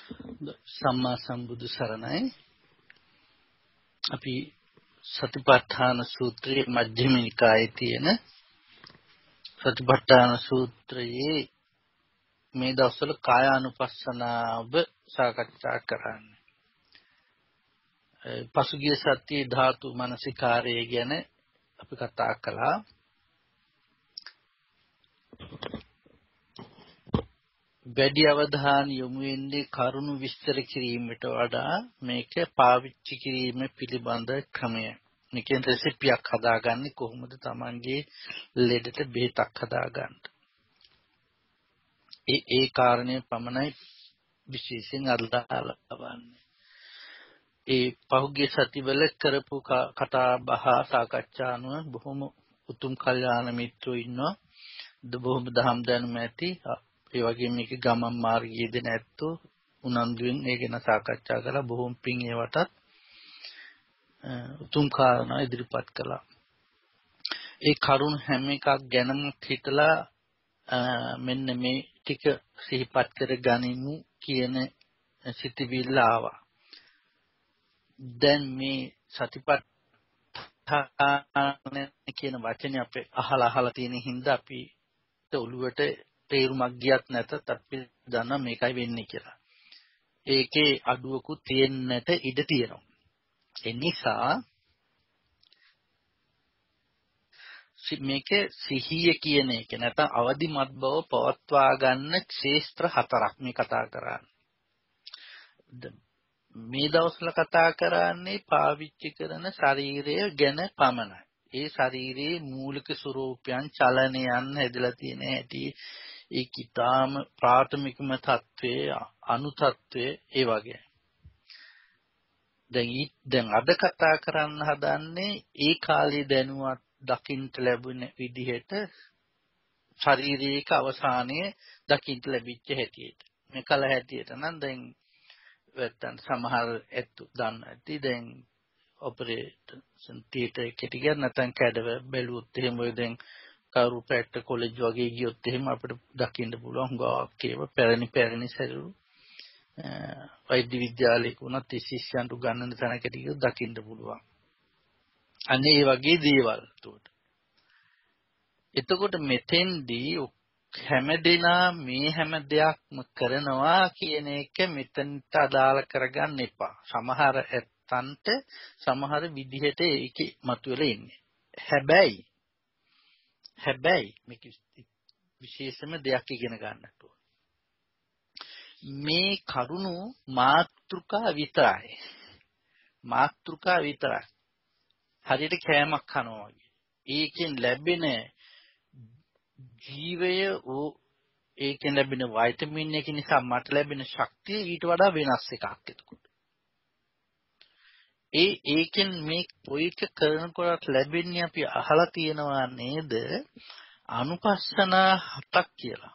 සම්මා සම්බුදු සරණයි. අපි සතිපට්ඨාන සූත්‍රයේ මජ්ක්‍ධිම නිකායේ තියෙන සතිපට්ඨාන සූත්‍රයේ මේ දවස්වල කායානුපස්සනාව සාකච්ඡා කරන්නේ. පසුගිය සතියේ ධාතු මනසිකාරය ගැන අපි කතා කළා. වැඩි අවධානය යොමු වෙන්නේ කරුණු විස්තර කිරීමට වඩා මේක පාවිච්චි කිරීම පිළිබඳ ක්‍රමය. මේකෙන් රෙසිපියක් හදාගන්නේ කොහොමද Tamanගේ ලෙඩට බෙහෙතක් හදාගන්න. ඒ කාරණය පමණයි විශේෂයෙන් අල්ලාලවන්නේ. ඒ පහුගිය සතිවල කරපු කතා බහ සාකච්ඡා අනුව බොහොම උතුම් කල්යාණ මිත්‍රෝ ඉන්නවා. බොහොම දහම් දැනුම ඇති. ඒ වගේම මේක ගමන් මාර්ගයේ දෙන ඇත්තෝ උනන්දුවෙන් ඒ ගැන සාකච්ඡා කරලා බොහොම පිං ඒවටත් උතුම් කාරණා ඉදිරිපත් කළා. ඒ කරුණ හැම එකක් ගැනම හිතලා මෙන්න මේ ටික සිහිපත් කර ගනිමු කියන සිතිවිල්ල ආවා. දැන් මේ සතිපට්ඨාන කියන වචනේ අපේ අහලා තියෙන හින්දා අපිට ඔළුවට තේරුමක් ගියත් නැතත් අපි දන්නා මේකයි වෙන්නේ කියලා. ඒකේ අඩුවකුත් තියෙන්නට ඉඩ තියෙනවා. ඒ නිසා මේකේ සිහිය කියන එක නැත්නම් අවදිමත් බව පවත්වා ගන්න ක්ෂේත්‍ර හතරක් මේ කතා කරන්නේ. මේ දවස්වල කතා කරන්නේ පාවිච්චි කරන ශරීරය ගැන පමණයි. ඒ ශරීරයේ මූලික ස්වરૂපයන් චලනයන් හැදලා තියෙන හැටි ඒ කිතාම ප්‍රාථමිකම තත්වයේ අනු තත්වයේ ඒ වගේ. දැන් අද කතා කරන්න හදන්නේ ඒ කාලේ දැනුවත් දකින්න ලැබුණ විදිහට ශරීරයක අවසානයේ දකින්න ලැබිච්ච හැටියට. මේ කල හැටියට නම් දැන් වැත්තන් සමහර ඇත්තු දන්න ඇති. දැන් ඔපරේෂන් තියටර් එකට ගියත් නැත්නම් කැඩව බැලුවොත් එහෙම ඔය දැන් කවුරු පැට්ට කොලෙජ් වගේ ගියොත් එහෙම අපිට දකින්න පුළුවන් හුඟක් ඒවා පැරණි සැලු වෛද්‍ය විද්‍යාලයක උනත් ශිෂ්‍යයන්ට උගන්වන තැනකට ගියොත් දකින්න පුළුවන්. අනේ ඒ වගේ දේවල් එතකොට මෙතෙන්දී හැමදෙනා මේ හැම දෙයක්ම කරනවා කියන එක මෙතනට අදාළ කරගන්න එපා. සමහර ඇත්තන්ට සමහර විදිහට ඒකේ මතුවලා ඉන්නේ. හැබැයි මේක විශේෂම දෙයක් ඉගෙන ගන්නට ඕන. මේ කරුණු මාත්‍රිකා විතරයි. හරියට කෑමක් කනවා වගේ. ඒකෙන් ලැබෙන ජීවය ඒකෙන් ලැබෙන වයිටමින් එක නිසා මට ලැබෙන ශක්තිය ඊට වඩා වෙනස් එකක් එතකොට. ඒකෙන් මේ පොයික කරනකොට ලැබෙන්නේ අපි අහලා තියෙනවා නේද? අනුපස්සනා 7ක් කියලා.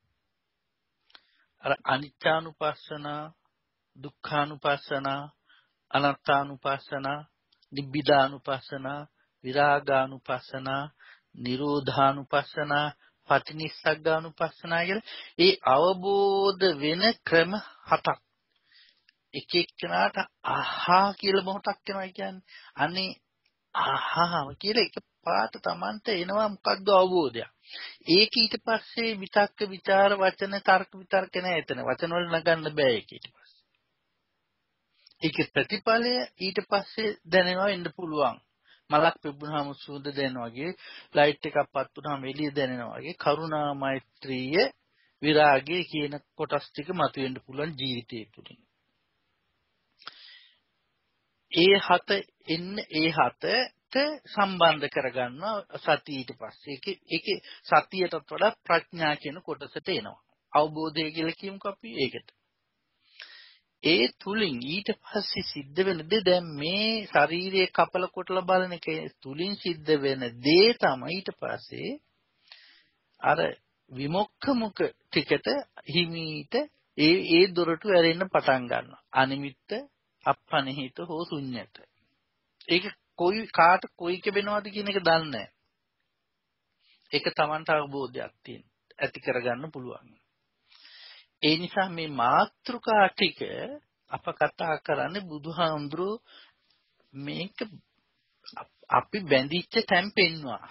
අර අනිච්චානුපස්සනා, දුක්ඛානුපස්සනා, අනාත්තානුපස්සනා, නිබ්බිදානුපස්සනා, විරාගානුපස්සනා, නිරෝධානුපස්සනා, පටිනිස්සග්ගානුපස්සනා කියලා ඒ අවබෝධ වෙන ක්‍රම 7ක්. එක එක්කෙනාට අහා කියලා මොහොතක් වෙනවා කියන්නේ. අනේ අහා කියලා එක පාට Tamanට එනවා මොකද්ද අවබෝධයක්. ඒක ඊට පස්සේ විතක්ක ਵਿਚාර වචන තර්ක විතර්ක නැහැ එතන. වචන වල නගන්න බෑ ඒක ඊට පස්සේ. ඒකේ ප්‍රතිඵලය ඊට පස්සේ දැනෙනවා ඉන්න පුළුවන්. මලක් පිබුනහම සුවඳ දැනෙනවා වගේ, ලයිට් එකක් පත් වුනහම එළිය දැනෙනවා වගේ කරුණා මෛත්‍රිය විරාගය කියන කොටස් ටික මතුවෙන්න පුළුවන් ජීවිතය තුළින්. ඒ හතට සම්බන්ධ කරගන්නවා සතිය ඊට පස්සේ. ඒකේ සතියටත් වඩා ප්‍රඥා කියන කොටසට එනවා. අවබෝධය කියලා කියමුකෝ අපි ඒකට. ඒ තුලින් ඊට පස්සේ සිද්ධ වෙන දේ දැන් මේ ශාරීරියේ කපල කොටලා බලන එක තුලින් සිද්ධ වෙන දේ තමයි ඊට පස්සේ අර විමුක්ඛ මුඛ ටිකට හිමීට ඒ දොරටු ඇරෙන්න පටන් ගන්නවා. අනිමිත්ත අපනිහිත හෝ ශුන්්‍යත. ඒක කාට කොයික වෙනවද කියන එක දන්නේ නැහැ. ඒක Tamanට අවබෝධයක් තියෙන. ඇති කරගන්න පුළුවන්. ඒ නිසා මේ මාත්‍රිකා ටික අප කතා කරන්නේ බුදුහාමුදුරු මේක අපි බැඳිච්ච තැන් පෙන්නවා.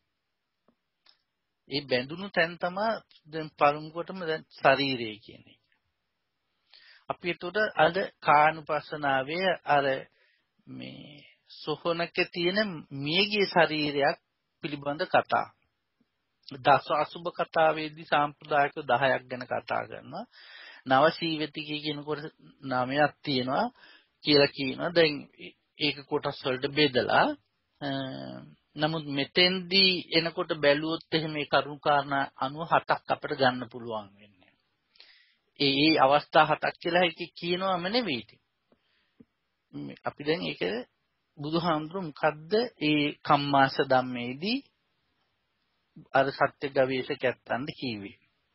ඒ බැඳුණු තැන් තමයි දැන් පළමුවටම දැන් ශරීරය කියන්නේ. අපි එතකොට අද කානුපස්සනාවේ අර මේ සොහනක තියෙන මියගිය ශරීරයක් පිළිබඳ කතා. දස අසුබ කතාවේදී සාම්ප්‍රදායික 10ක් ගැන කතා කරනවා. නව සීවතිකී කියනකොට 9ක් තියෙනවා කියලා කියනවා. දැන් ඒක කොටස් වලට බෙදලා නමුත් මෙතෙන්දී එනකොට බැලුවොත් එහෙම මේ කරුණු කාරණා 97ක් අපිට ගන්න පුළුවන් වෙන්නේ. ඒ අවස්ථා 7ක් කියලා එක කියනවම නෙවෙයි. අපි දැන් ඒක බුදුහාමුදුරු මොකද්ද ඒ කම්මාස ධම්මේදී අර සත්‍ය ගවේෂකයන්ට කිව්වේ.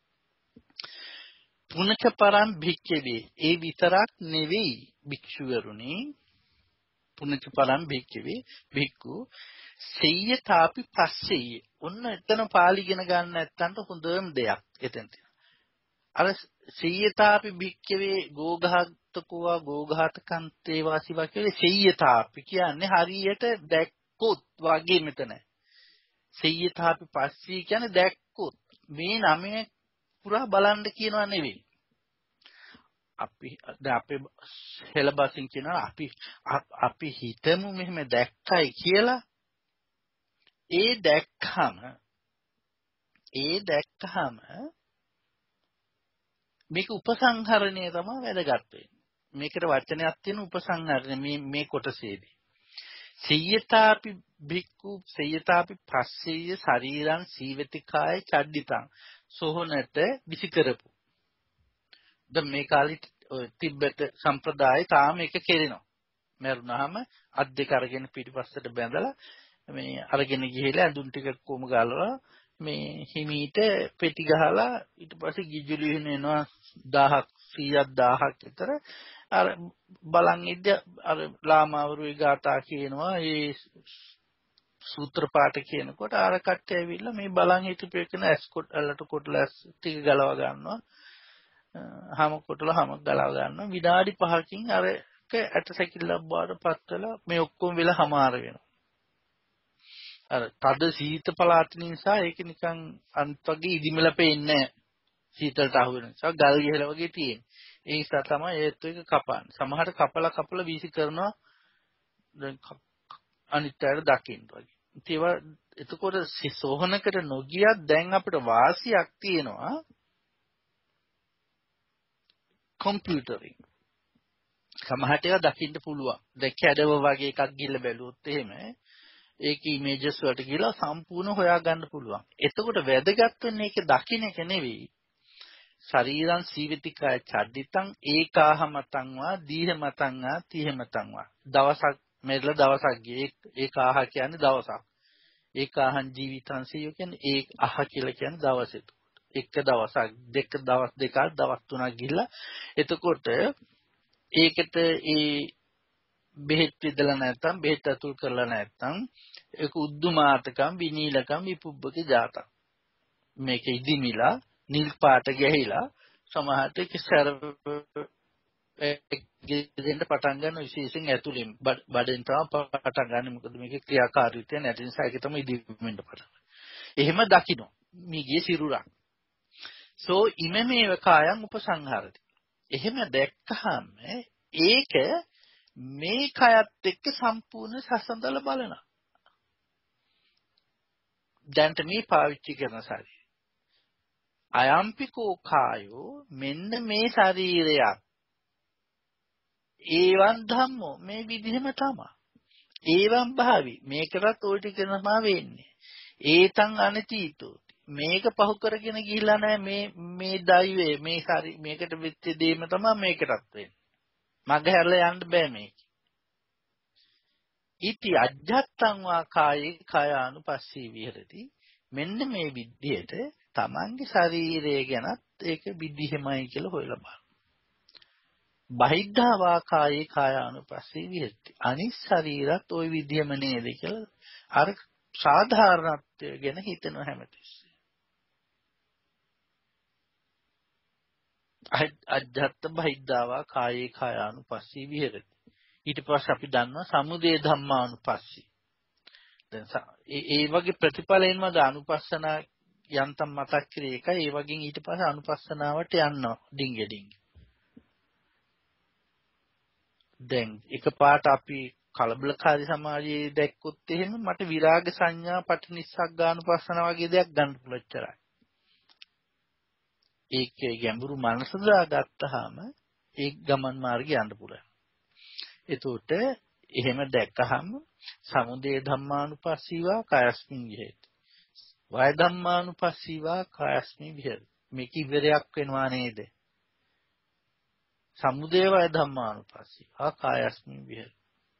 පුනච පරම් භික්ඛවේ ඒ විතරක් නෙවෙයි භික්ෂුවරුනි පුනච පරම් භික්ඛවේ භික්ඛු සෙය්‍යතාපි පස්සෙය ඔන්න එතන පාලි ඉගෙන ගන්න නැත්තන්ට හොඳම දෙයක් එතෙන් අර සෙය්‍යතාපි භික්ඛවේ ගෝඝාතකෝවා ගෝඝාතකන්තේ වාසිවා කියලා සෙය්‍යතාපි කියන්නේ හරියට දැක්කොත් වගේ මෙතන සෙය්‍යතාපි පස්සී කියන්නේ දැක්කොත් මේ නමේ පුරා බලන්න කියනවා නෙවෙයි අපි අපේ හෙළබසින් කියනවා අපි හිතමු මෙහෙම දැක්කයි කියලා ඒ දැක්කම මේක උපසංහරණය තමයි වැදගත් වෙන්නේ. මේකට වචනයක් තියෙන උපසංහරණය මේ කොටසේදී. සීයතාපි භික්ඛු සීයතාපි පස්සීය ශරීරං සීවතිකාය චඩ්ඩිතං සෝහනට විසි කරපු. දැන් මේ කාලේ තිබ්බත සම්ප්‍රදාය තාම එක කෙරෙනවා. මරුණාම අත් දෙක අරගෙන පිටිපස්සට බැඳලා මේ අරගෙන ගිහිලා ඇඳුම් ටික කොම ගාලා මේ හිමීට පෙටි ගහලා ඊට පස්සේ ගිජුලි වෙනවා 1000ක් 1000ක් විතර අර බලන් ඉද්ද අර ලාමාවරුයි ගාථා කියනවා ඒ සූත්‍ර පාඨ කියනකොට අර කට්ටිය ඇවිල්ලා මේ බලන් හිටපු එකන ඇස්කොට් අල්ලට කොටලා ටික ගලව ගන්නවා හැම කොටලා හැම ගලව ගන්නවා විනාඩි 5කින් අරක ඇට සැකිල්ලක් බාරපත් වෙලා මේ ඔක්කොම වෙලා හමාර වෙනවා අර තද සීත පළාත නිසා ඒක නිකන් අන්ත වගේ ඉදිමල පේන්නේ සීතලට අහු වෙන නිසා ගල් ගහලා වගේ තියෙන. ඒ නිසා තමයි ඒත් එක කපන්නේ. සමහර කපලා වීසි කරනවා දැන් අනිත්‍යයට දකින්න වගේ. ඒවා එතකොට සෝහනකට නොගියත් දැන් අපිට වාසියක් තියෙනවා කම්පියුටරින්. සමහරට ඒවා දකින්න පුළුවන්. දැන් කැඩව වගේ එකක් ගිහලා බැලුවොත් එහෙම ඒක ඉමේජස් වලට ගිහලා සම්පූර්ණ හොයා ගන්න පුළුවන්. එතකොට වැදගත් වෙන්නේ ඒක දකින්න එක නෙවෙයි. ශරීරං සීවිතිකය චඩ්ඩිතං ඒකාහ මතංවා දීහ මතංවා තීහ මතංවා. දවසක් මෙරළ දවසක් ගියේ ඒකාහ කියන්නේ දවසක්. ඒකාහං ජීවිතං සියෝ කියන්නේ ඒ අහ කියලා කියන්නේ දවසෙට. එක දවසක් දවස් දෙකක් දවස් තුනක් ගිහලා එතකොට ඒකට ඒ බෙහෙත් විදලා නැත්නම් බෙහෙත් අතුල් කරලා නැත්නම් ඒක උද්දුමාතකම් විනීලකම් විපුබ්බක ජාතක් මේක ඉදිමිලා නිල් පාට ගැහිලා සමහරට කිසර දෙන්න පටන් ගන්න විශේෂයෙන් ඇතුළෙන් බඩෙන් තමයි පටන් ගන්න මොකද මේකේ ක්‍රියාකාරීත්වය නැති නිසා ඒක තමයි ඉදිමින්න පටන් එහෙම දකින්න මිගේ සිරුරක් සෝ ඉමමේව කායං උපසංහරති එහෙම දැක්කහම ඒක මේ කයත් එක්ක සම්පූර්ණ සසඳල බලනවා. දැන්ට මේ පාවිච්චි කරන ශරීරය. අයම්පිකෝ කායෝ මෙන්න මේ ශරීරයක්. ඒවන් ධම්මෝ මේ විදිහම තමයි. ඒවන් භාවි මේකටත් ওই ටික තමයි වෙන්නේ. ඒතං අනචීතෝ මේක පහු කරගෙන ගිහිල්ලා නැහැ මේ දෛවය මේ මේකට වෙච්ච දේම තමයි මේකටත් වෙන්නේ. මග හැරලා යන්න බෑ මේක. ඉති අජ්ජත්තං වා කායේ කායානුපස්සී විහෙරති මෙන්න මේ විදිහට තමන්ගේ ශරීරය ගැනත් ඒක විදිහමයි කියලා හොයලා බලන්න. බහිද්ධා වා කායේ කායානුපස්සී විහෙරති අනිත් ශරීරත් ওই විදිහම නේද කියලා අර සාධාරණත්වය ගැන හිතන හැමතිස්සෙම. අජ්ජත් බහිද්ධාවා කායේ කායානුපස්සී විහෙරති. ඊට පස්සේ අපි දන්නවා සමුදය ධම්මානුපස්සී. දැන් ඒ වගේ ප්‍රතිඵලයෙන්ම අනුපස්සනා යන්තම් මතක් කරේ එකයි. ඒ වගේ ඊට පස්සේ අනුපස්සනාවට යනවා ඩිංගෙ ඩිංගෙ. දැන් එකපාරට අපි කලබලකාරී සමාජයේ දැක්කොත් එහෙම මට විරාග සංඥා පටිනිස්සග්ගානුපස්සන වගේ දෙයක් ගන්න පුළුවන්තරයි. ඒකේ ගැඹුරු මනස දාගත්තාම ඒ ගමන් මාර්ගය යන්න පුළුවන්. එතකොට එහෙම දැක්කහම සමුදය ධම්මානුපස්සීවා කායස්මින් විහෙති. වය ධම්මානුපස්සීවා කායස්මින් විහෙති. මේක ඉවරයක් වෙනවා නේද? සමුදය වය ධම්මානුපස්සීවා කායස්මින් විහෙති.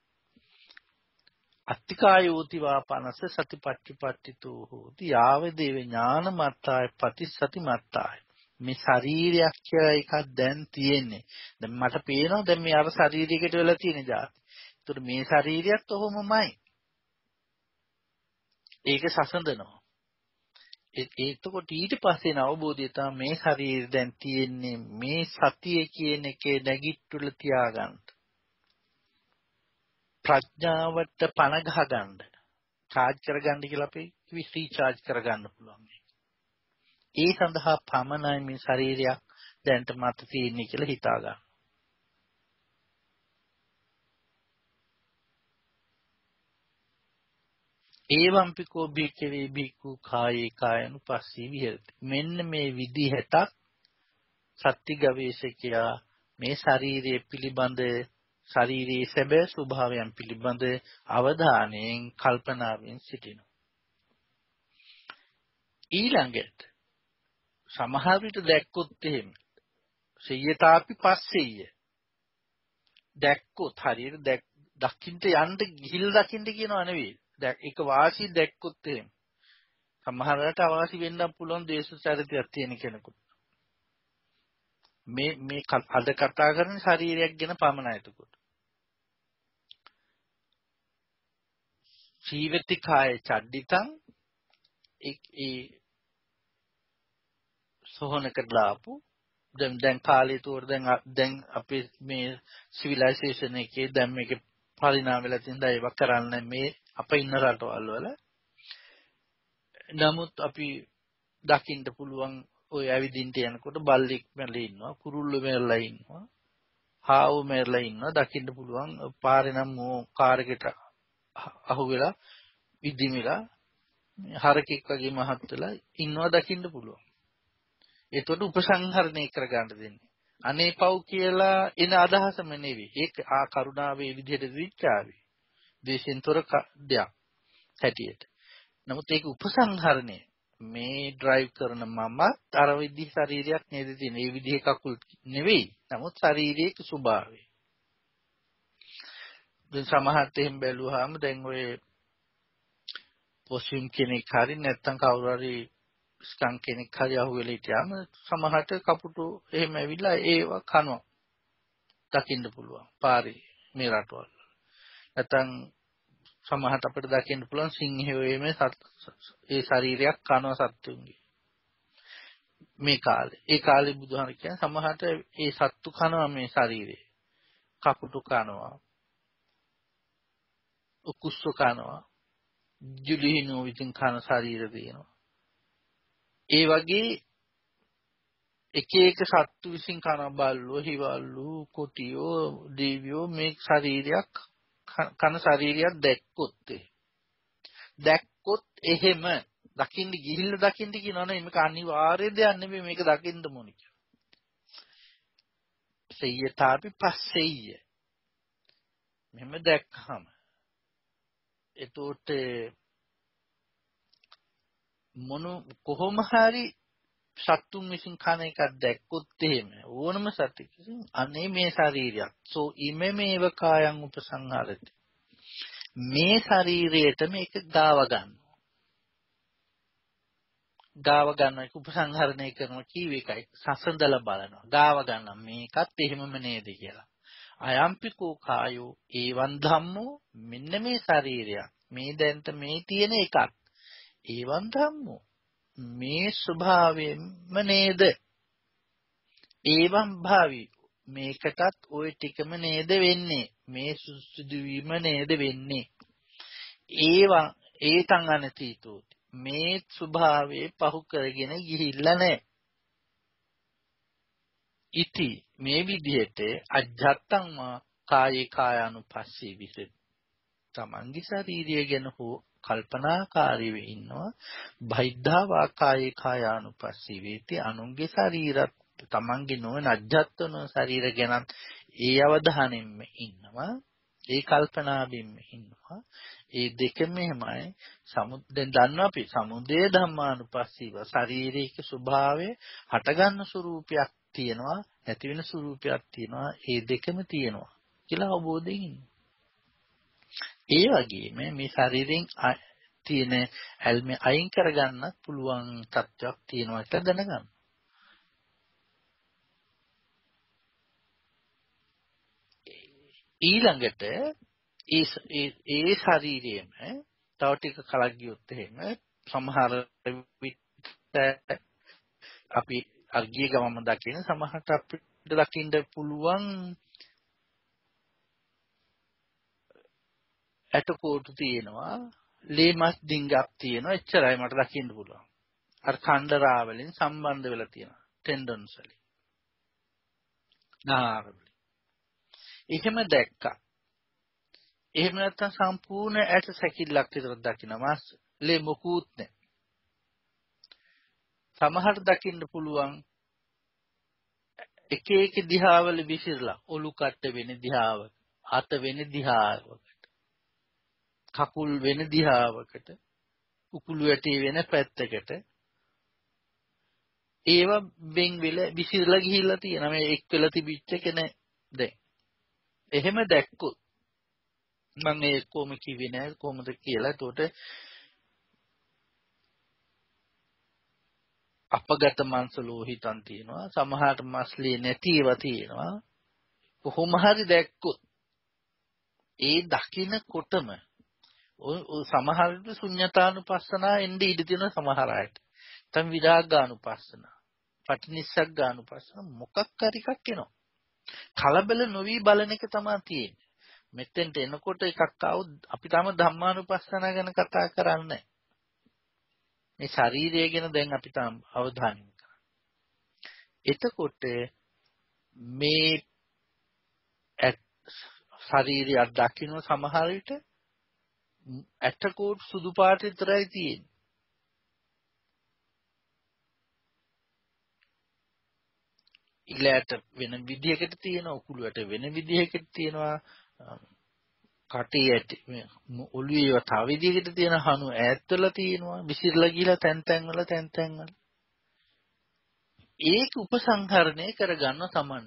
අත්තිකායෝති වාපනස සතිපට්ඨිපට්ඨිතෝ හෝති යාව දේව ඥානමත්තාය පටිසති මත්තාය. මේ ශරීරයක් කියලා එකක් දැන් තියෙන්නේ. දැන් මට පේනවා දැන් මේ අර ශරීරයකට වෙලා තියෙන જાති. ඒතර මේ ශරීරයත් ඔහොමමයි. ඒක සසඳනවා. එතකොට ඊට පස්සේ න අවබෝධය තමයි මේ ශරීරය දැන් තියෙන්නේ මේ සතිය කියන එකේ නැගිට්ටුල තියාගන්න. ප්‍රඥාවට පණ ගහ ගන්න. චාර්ජ් කරගන්න කියලා අපි රීචාර්ජ් කරගන්න පුළුවන්. ඒ සඳහා පමණයි මේ ශරීරයක් දැන්ට මත තියෙන්නේ කියලා හිතා ගන්න. ඒවම්පිකෝ භික්ඛවේ භික්ඛු කායේ කායනුපස්සී විහෙරති. මෙන්න මේ විදිහට සත්‍ය ගවේෂකයා මේ ශරීරයේ පිළිබඳ ශරීරයේ සැබෑ ස්වභාවයන් පිළිබඳ අවධානයෙන් කල්පනාවෙන් සිටිනවා. ඊළඟට සමහර විට දැක්කොත් එහෙම සියයතාපි පස්සෙය දැක්කොත් හරියට දකින්න යන්න ගිහිල් දකින්න කියනවා නෙවෙයි. ඒක වාසි දැක්කොත් එහෙම සමහරකට අවාසි වෙන්නත් පුළුවන් දේශ චරිතයක් තියෙන කෙනෙකුට. මේ අද කතා කරන ශරීරයක් ගැන පමණයි. එතකොට ජීවිත කාය චඩ්ඩිතං ඒ සෝහනකට ලාපු දැන් කාලේ තුර දැන් අපේ මේ සිවිලයිසේෂන් එකේ දැන් මේක පරිණාම වෙලා තියෙනවා. ඒක කරන්නේ මේ අප ඉන්න රටවල් වල. නමුත් අපි දකින්න පුළුවන් ඔය ඇවිදින්ට යනකොට බල්ලෙක් මැරලා ඉන්නවා, කුරුල්ලෝ මැරලා ඉන්නවා, හාවෝ මැරලා ඉන්නවා. දකින්න පුළුවන් පාරේ නම් කාර් එකට අහු වෙලා ඉදිමිලා හරකෙක් වගේ මහත් වෙලා ඉන්නවා දකින්න පුළුවන්. ඒතකොට උපසංහරණය කරගන්න දෙන්නේ. අනේ පව් කියලා එන අදහසම නෙවෙයි. ඒක කරුණාවේ විදිහට විචාරේ. දේශෙන්තර දෙයක් හැටියට. නමුත් ඒක උපසංහරණය. මේ ඩ්‍රයිව් කරන මමත් අර විදිහ ශරීරයක් නේද තියෙන්නේ. මේ විදිහේ කකුල් නෙවෙයි. නමුත් ශරීරයේ ස්වභාවය. දැන් සමහරට එහෙම බැලුවාම දැන් ඔය පොසිම් කෙනෙක් හරි නැත්නම් කවුරු හරි ස්කන් කෙනෙක් හරි අහුවෙලා හිටියාම සමහරට කපුටු එහෙම ඇවිල්ලා ඒව කනවා. දකින්න පුළුවන් පාරේ මේ රටවල. නැත්නම් සමහරට අපිට දකින්න පුළුවන් සිංහයෝ මේ ඒ ශරීරයක් කනවා සත්තුන්ගේ. මේ කාලේ. ඒ කාලේ බුදුහාම කියන්නේ සමහරට ඒ සත්තු කනවා මේ ශරීරේ. කපුටු කනවා. උකුස්සු කනවා. ජුලිහිනෝ විසින් කන ශරීර තියෙනවා. ඒ වගේ එක එක සත්තු විසින් කන බල්ලෝ, හිවල්ලු, කොටියෝ, දෙවියෝ මේ ශරීරයක් කන ශරීරයක් දැක්කොත් එහෙම දකින්න ගිහිල්ලා දකින්න කියනවනේ මේක අනිවාර්ය දෙයක් නෙමෙයි මේක දකින්න ඕනේ කියලා. සෙය්‍යතාපි පස්සෙය්‍ය. මෙහෙම දැක්කම එතකොට කොහොම හරි සත්තුන් විසින් කන එකක් දැක්කොත් එහෙම ඕනම සතෙකින් අනේ මේ ශරීරයක් සෝ ඉමේමේව කායං උපසංහරති. මේ ශරීරයට මේක ගාව ගන්න උපසංහරණය කරනවා කීව එකයි සසඳලා බලනවා ගාව ගන්න මේකත් එහෙමම නේද කියලා. අයම්පිකෝ කායෝ ඒවන් ධම්මෝ මෙන්න මේ ශරීරයක් මේ දැන්ත මේ තියෙන එකක් ඒවන් ධම්මෝ මේ ස්වභාවයෙන්ම නේද ඒවම් භාවි මේකටත් ওই ටිකම නේද වෙන්නේ මේ සුසුදු වීම නේද වෙන්නේ ඒවා ඒතං අනතීතෝ මේ ස්වභාවයේ පහු කරගෙන ගිහිල්ලා නැහැ ඉති මේ විදිහට අජත්තං කායේ කායानुපස්සී විහෙත් තමන්ගේ ශරීරය ගැන හෝ කල්පනාකාරීව ඉන්නවා බහිද්ධා වාකායේ කායානුපස්සී වේති අනුන්ගේ ශරීරත් තමන්ගේ නොවන අජත්තන ශරීර ගැන ඒ අවධානයෙන්ම ඉන්නවා ඒ කල්පනාවෙන්ම ඉන්නවා ඒ දෙකම එහෙමයි දැන් දන්නවා අපි සමුදය ධම්මානුපස්සීව ශරීරික ස්වභාවය හටගන්න ස්වરૂපයක් තියෙනවා නැති වෙන ස්වરૂපයක් තියෙනවා ඒ දෙකම තියෙනවා කියලා අවබෝධයෙන් ඉන්නවා ඒ වගේම මේ ශරීරයෙන් තියෙන ඇල්ම අයින් කරගන්න පුළුවන් තත්ත්වයක් තියෙනවා කියලා දැනගන්න. ඊළඟට ඒ ශරීරයේම තව ටික කලක් ගියොත් එහෙම සමහර විට අපි අර්ගිය ගමම දකින සමහරට අපිට දකින්න පුළුවන් ඇටකොටු තියෙනවා ලේ මස් ඩිංගක් තියෙනවා එච්චරයි මට දකින්න පුළුවන් අර කණ්ඩරා වලින් සම්බන්ධ වෙලා තියෙනවා ටෙන්ඩන්ස් වලින් නාර වලින් එහෙම දැක්කා එහෙම නැත්නම් සම්පූර්ණ ඇට සැකිල්ලක් විතර දකිනවා ලේ මොකුත් නැහැ සමහර දකින්න පුළුවන් එක එක දිහාවල විසිරලා ඔලු කට්ට වෙන දිහාව අත වෙන දිහාවකට කකුල් වෙන දිහාවකට උකුළු ඇටි වෙන පැත්තකට ඒවා වෙන් වෙල විසිරලා ගිහිල්ලා තියෙනවා මේ එක් වෙලා තිබිච්ච කෙනේ දැන් එහෙම දැක්කොත් මම මේ කොහොම කිව්වේ නෑ කොහොමද කියලා එතකොට අපගත මාංශ ලෝහිතන් තියෙනවා සමහරට මස්ලී නැති ඒවා තියෙනවා කොහොම හරි දැක්කොත් ඒ දකින්නකොටම සමහර විට ශුන්‍යතානුපස්සනා එන්නේ ඉඳ තියෙන සමහර අයට තම විරාගානුපස්සනා පටිනිස්සග්ගානුපස්සනා මොකක් හරි එකක් එනවා කලබල නොවි බලන එක තමයි තියෙන්නේ මෙතෙන්ට එනකොට එකක් ආවොත් අපි තම ධම්මානුපස්සනා ගැන කතා කරන්නේ මේ ශරීරය ගැන දැන් අපි තම අවධානය කරා එතකොට මේ ශරීරය දකින්න සමහර විට ඇටකොට් සුදු පාට විතරයි තියෙන්නේ. ඉලයට වෙන විදිහකට තියෙනවා, උකුලට වෙන විදිහකට තියෙනවා, කටේ ඇටි ඔළුවේ තව විදිහකට තියෙන හනු ඈත්වලා තියෙනවා, විසිරලා ගිහලා තැන් තැන් වල. ඒක උපසංහරණය කරගන්න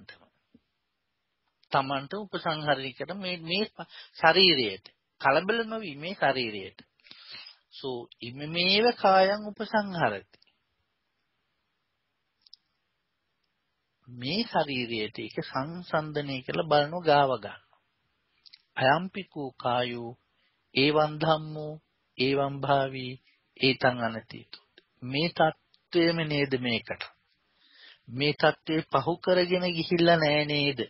තමන්ට උපසංහරණය කර මේ ශරීරයට කලබල නොවි මේ ශරීරයට සෝ ඉමේව කායං උපසංහරති මේ ශරීරයට ඒක සංසන්දනය කරලා බලනවා ගාව ගන්න අයම්පිකෝ කායෝ ඒවං ධම්මෝ ඒවං භාවි ඒතං අනතීතෝ මේ தත්වයම නේද මේකට මේ தත්වේ පහු කරගෙන ගිහිල්ලා නෑ නේද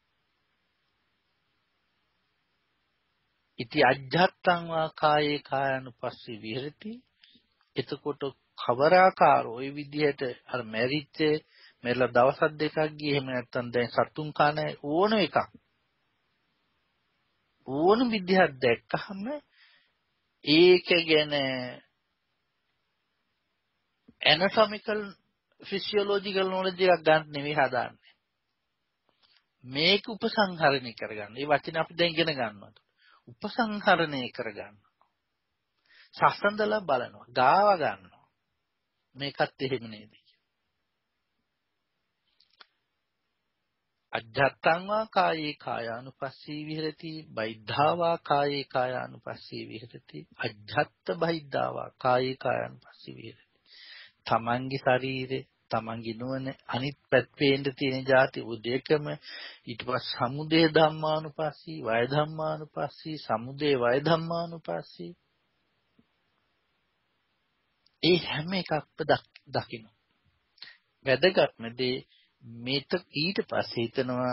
ඉති අජ්ජත්තං වා කායේ කායानुපස්සී විහෙරති එතකොට කවරාකාරෝ ওই විදිහට අර මැරිච්ච මෙරලා දවස් දෙකක් ගියේ එහෙම නැත්නම් දැන් සතුන් කන ඕන එකක් ඕන විදිහක් දැක්කහම ඒක ගැන ඇනටොමිකල් ෆිසියොලොජිකල් නොලෙජ් එකක් ගන්න නෙවෙයි හදාන්නේ මේක උපසංහරණය කරගන්න. මේ වචන අපි දැන් ඉගෙන ගන්නවා. උපසංහරණය කරගන්න. සසඳලා බලනවා. ගාව ගන්නවා. මේකත් එහෙම නේද? අජ්ජත්තං වා කායේ කායානුපස්සී විහෙරති බයිද්ධා වා කායේ කායානුපස්සී විහෙරති අජ්ජත්ත බයිද්ධා වා කායේ කායානුපස්සී විහෙරති තමන්ගේ ශරීරේ තමන්ගේ නුවණ අනිත් පැත්තේඳ තියෙන જાති උදේකම ඊට පස්සේ සමුදය ධම්මානුපස්සී වය ධම්මානුපස්සී සමුදය වය ධම්මානුපස්සී ඒ හැම එකක්ම දකින්න වැදගත්ම දේ මේත ඊට පස්සේ හිතනවා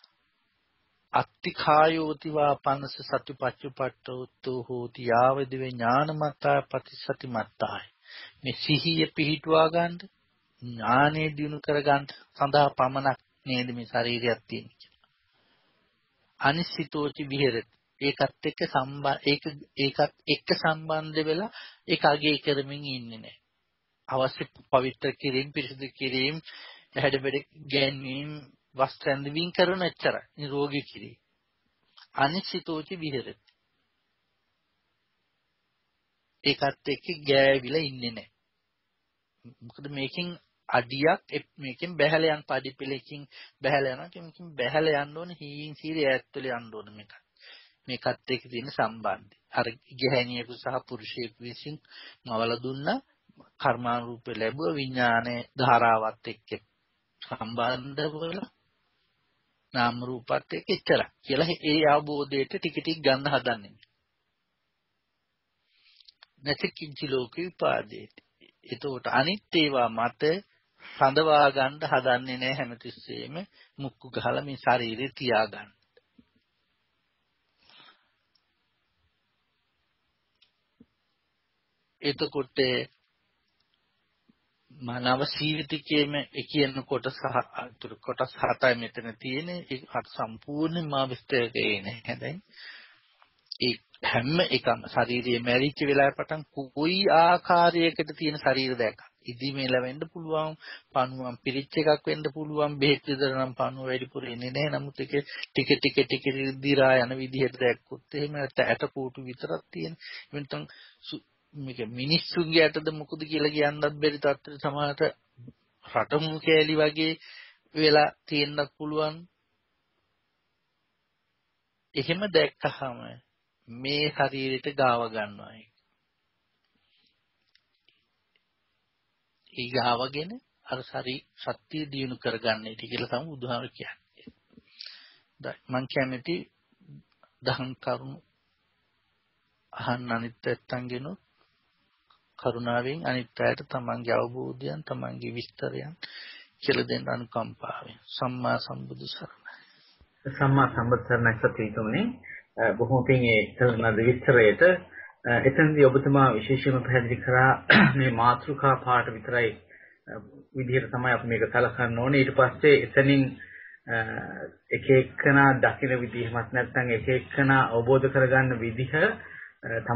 අත්තිඛායෝති වා පනස සතිපච්චුපට්ඨෝ හෝති යාවදිවේ ඥානමත්තා ප්‍රතිසතිමත්තායි. මේ සිහිය පිහිටුවා ගන්න ඥානෙ දිනු කර ගන්න සඳහා පමණක් නේද මේ ශරීරයක් තියෙන්නේ. අනිසිතෝචි විහෙරති. ඒකත් එක්ක සම්බන්ධ වෙලා ඒක අගේ කරමින් ඉන්නේ නැහැ. අවශ්‍ය පවිත්‍ර කිරීම, පිරිසිදු කිරීම, හැඩබෙඩ ගැන්වීම, වස්ත්‍රයන් දිවින් කරන එච්චරයි. නිරෝගී කිරීම. අනිසිතෝචි විහෙරති. ඒකත් එක්ක ගෑවිලා ඉන්නේ නැහැ. මොකද මේකෙන් අඩියක් මේකෙන් බැහැල යන පඩිපෙලකින් බැහැල යනවා. මේකෙන් බැහැල යන්න ඕනේ හීන් සීරේ ඇත්තට යන්න ඕනේ මේක. මේකත් එක්ක තියෙන සම්බන්ධය. අර ගැහැණියෙකු සහ පුරුෂයෙකු විසින් මවල දුන්න කර්මානුරූප ලැබුව විඥානයේ ධාරාවත් එක්ක සම්බන්ධ වෙලා නාම රූපات එක්ක එච්චරයි කියලා ඒ අවබෝධයට ටික ටික ගන්න හදන්නේ. නැති කිංචි ලෝකේ උපාදේති. ඒතකොට අනිත් ඒවා මත සඳවා ගන්න හදන්නේ නැහැ හැමතිස්සෙම මුක්කු ගහලා මේ ශරීරේ තියාගන්න. එතකොට මානව ජීවිතයේම කියන කොටස් හතයි මෙතන තියෙන්නේ. ඒක හත සම්පූර්ණයෙන්ම විස්තර කරේ නැහැ. හැබැයි ඒ හැම එකම ශරීරයේ මැරිච්ච වෙලාවේ පටන් කොයි ආකාරයකට තියෙන ශරීර දැක්ක. ඉදිමෙල වෙන්න පුළුවන්, පණුවම් පිරිච්ච එකක් වෙන්න පුළුවන්, බෙහෙත් විතර නම් පණුව වැඩිපුර එන්නේ නැහැ. නමුත් ඒක ටික දිරා යන විදිහට දැක්කොත් එහෙම ඇට කූටු විතරක් තියෙන. එතන මේක මිනිස්සුන්ගේ ඇටද මොකද කියලා කියන්නත් බැරි තත්ත්වෙට සමහරට රටමු කෑලි වගේ වෙලා තියෙන්නත් පුළුවන්. එහෙම දැක්කහම මේ ශරීරයට ගාව ගන්නවා. ඒ ගාවගෙන අර සත්‍ය දිනු කරගන්න ඉති කියලා තමයි බුදුහාම කියන්නේ. මං කැමති දහම් කරුණු අහන්න අනිත් පැත්තන්ගෙන කරුණාවෙන් අනිත් අයට තමන්ගේ අවබෝධයන් තමන්ගේ විස්තරයන් කියලා දෙන්න අනුකම්පාවෙන්. සම්මා සම්බුදු සරණයි. සම්මා සම්බුදු සරණයි සත්‍යතුමනි. බොහෝ පිං ඒ කරන විස්තරයට එතනදී ඔබතුමා විශේෂයෙන්ම පැහැදිලි කරා මේ මාතෘකා පාඩ විතරයි විදිහට තමයි අපි මේක සලකන්න ඕනේ. ඊට පස්සේ එතනින් එක එකනා දකින විදිහමත් නැත්නම් එක එකනා අවබෝධ කරගන්න විදිහ තම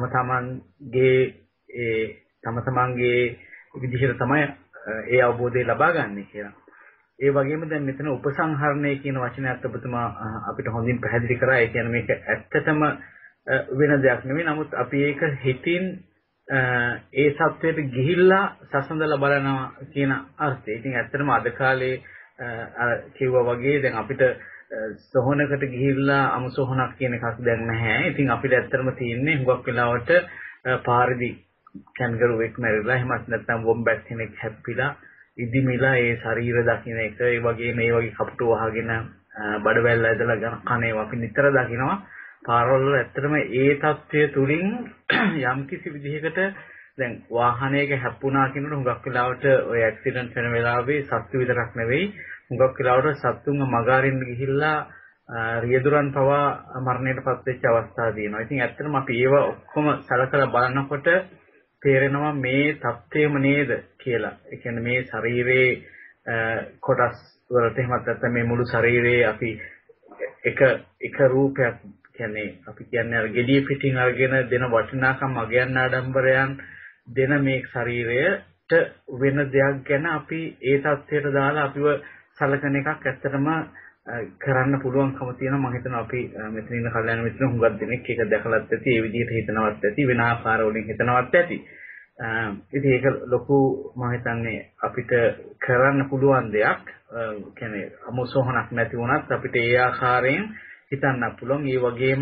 තමන්ගේ විදිහට තමයි ඒ අවබෝධය ලබා ගන්න කියලා. ඒ වගේම දැන් මෙතන උපසංහරණය කියන වචනයත් ඔබතුමා අපිට හොඳින් පැහැදිලි කරා. ඒ කියන්නේ මේක ඇත්තටම වෙන දෙයක් නෙවෙයි. නමුත් අපි ඒක හිතින් ඒ සත්‍යයට ගිහිල්ලා සසඳලා බලනවා කියන අර්ථය. ඉතින් ඇත්තටම අද කාලේ කිව්වා වගේ දැන් අපිට සොහනකට ගිහිල්ලා අමුසොහනක් කියන එකක් දැන් නැහැ. ඉතින් අපිට ඇත්තටම තියෙන්නේ හුඟක් වෙලාවට පාරදී කැන්ගරුවෙක් මැරිලා එහෙමත් නැත්නම් වොම්බැට් කෙනෙක් හැප්පිලා ඉදිමිලා ඒ ශරීර දකින්න එක ඒ වගේ මේ වගේ කපුටු වහගෙන බඩවැල් ඇදලා කන ඒවා අපි නිතර දකිනවා. පාරවල් වල ඇත්තටම ඒ தත්ත්වය තුලින් යම්කිසි විදිහකට දැන් වාහනයක හැප්පුණා කියනකොට හුඟක් වෙලාවට ඔය ඇක්සිඩන්ට් වෙන වෙලාවේ සත්තු විතරක් නෙවෙයි හුඟක් වෙලාවට සත්තුන්ව මගහරින්න ගිහිල්ලා රියදුරන් පවා මරණයටපත් වෙච්ච අවස්ථා තියෙනවා. ඉතින් ඇත්තටම අපි ඒව ඔක්කොම සලකලා බලනකොට තේරෙනවා මේ தත්ත්වෙම නේද කියලා. ඒ කියන්නේ මේ ශරීරයේ කොටස් වලට එහෙමත් නැත්නම් මේ මුළු ශරීරයේ අපි එක රූපයක් කියන්නේ අපි කියන්නේ අර gediya පිටින් අරගෙන දෙන වටිනාකම් අගයන් ආඩම්බරයන් දෙන මේ ශරීරයට වෙන දෙයක් ගැන අපි ඒ தත්ත්වයට දාලා අපිව සලකන එකක් ඇත්තටම කරන්න පුළුවන්කම තියෙනවා. මම හිතනවා අපි මෙතන ඉන්න කල්යනා මිත්‍ර හුඟක් දෙනෙක් ඒක දැකලත් ඇති, ඒ විදිහට හිතනවත් ඇති, වෙන ආකාර වලින් හිතනවත් ඇති. ඉතින් ඒක ලොකු මම හිතන්නේ අපිට කරන්න පුළුවන් දෙයක්. කියන්නේ අමුසොහනක් නැති වුණත් අපිට ඒ ආකාරයෙන් හිතන්න පුළුවන්. ඒ වගේම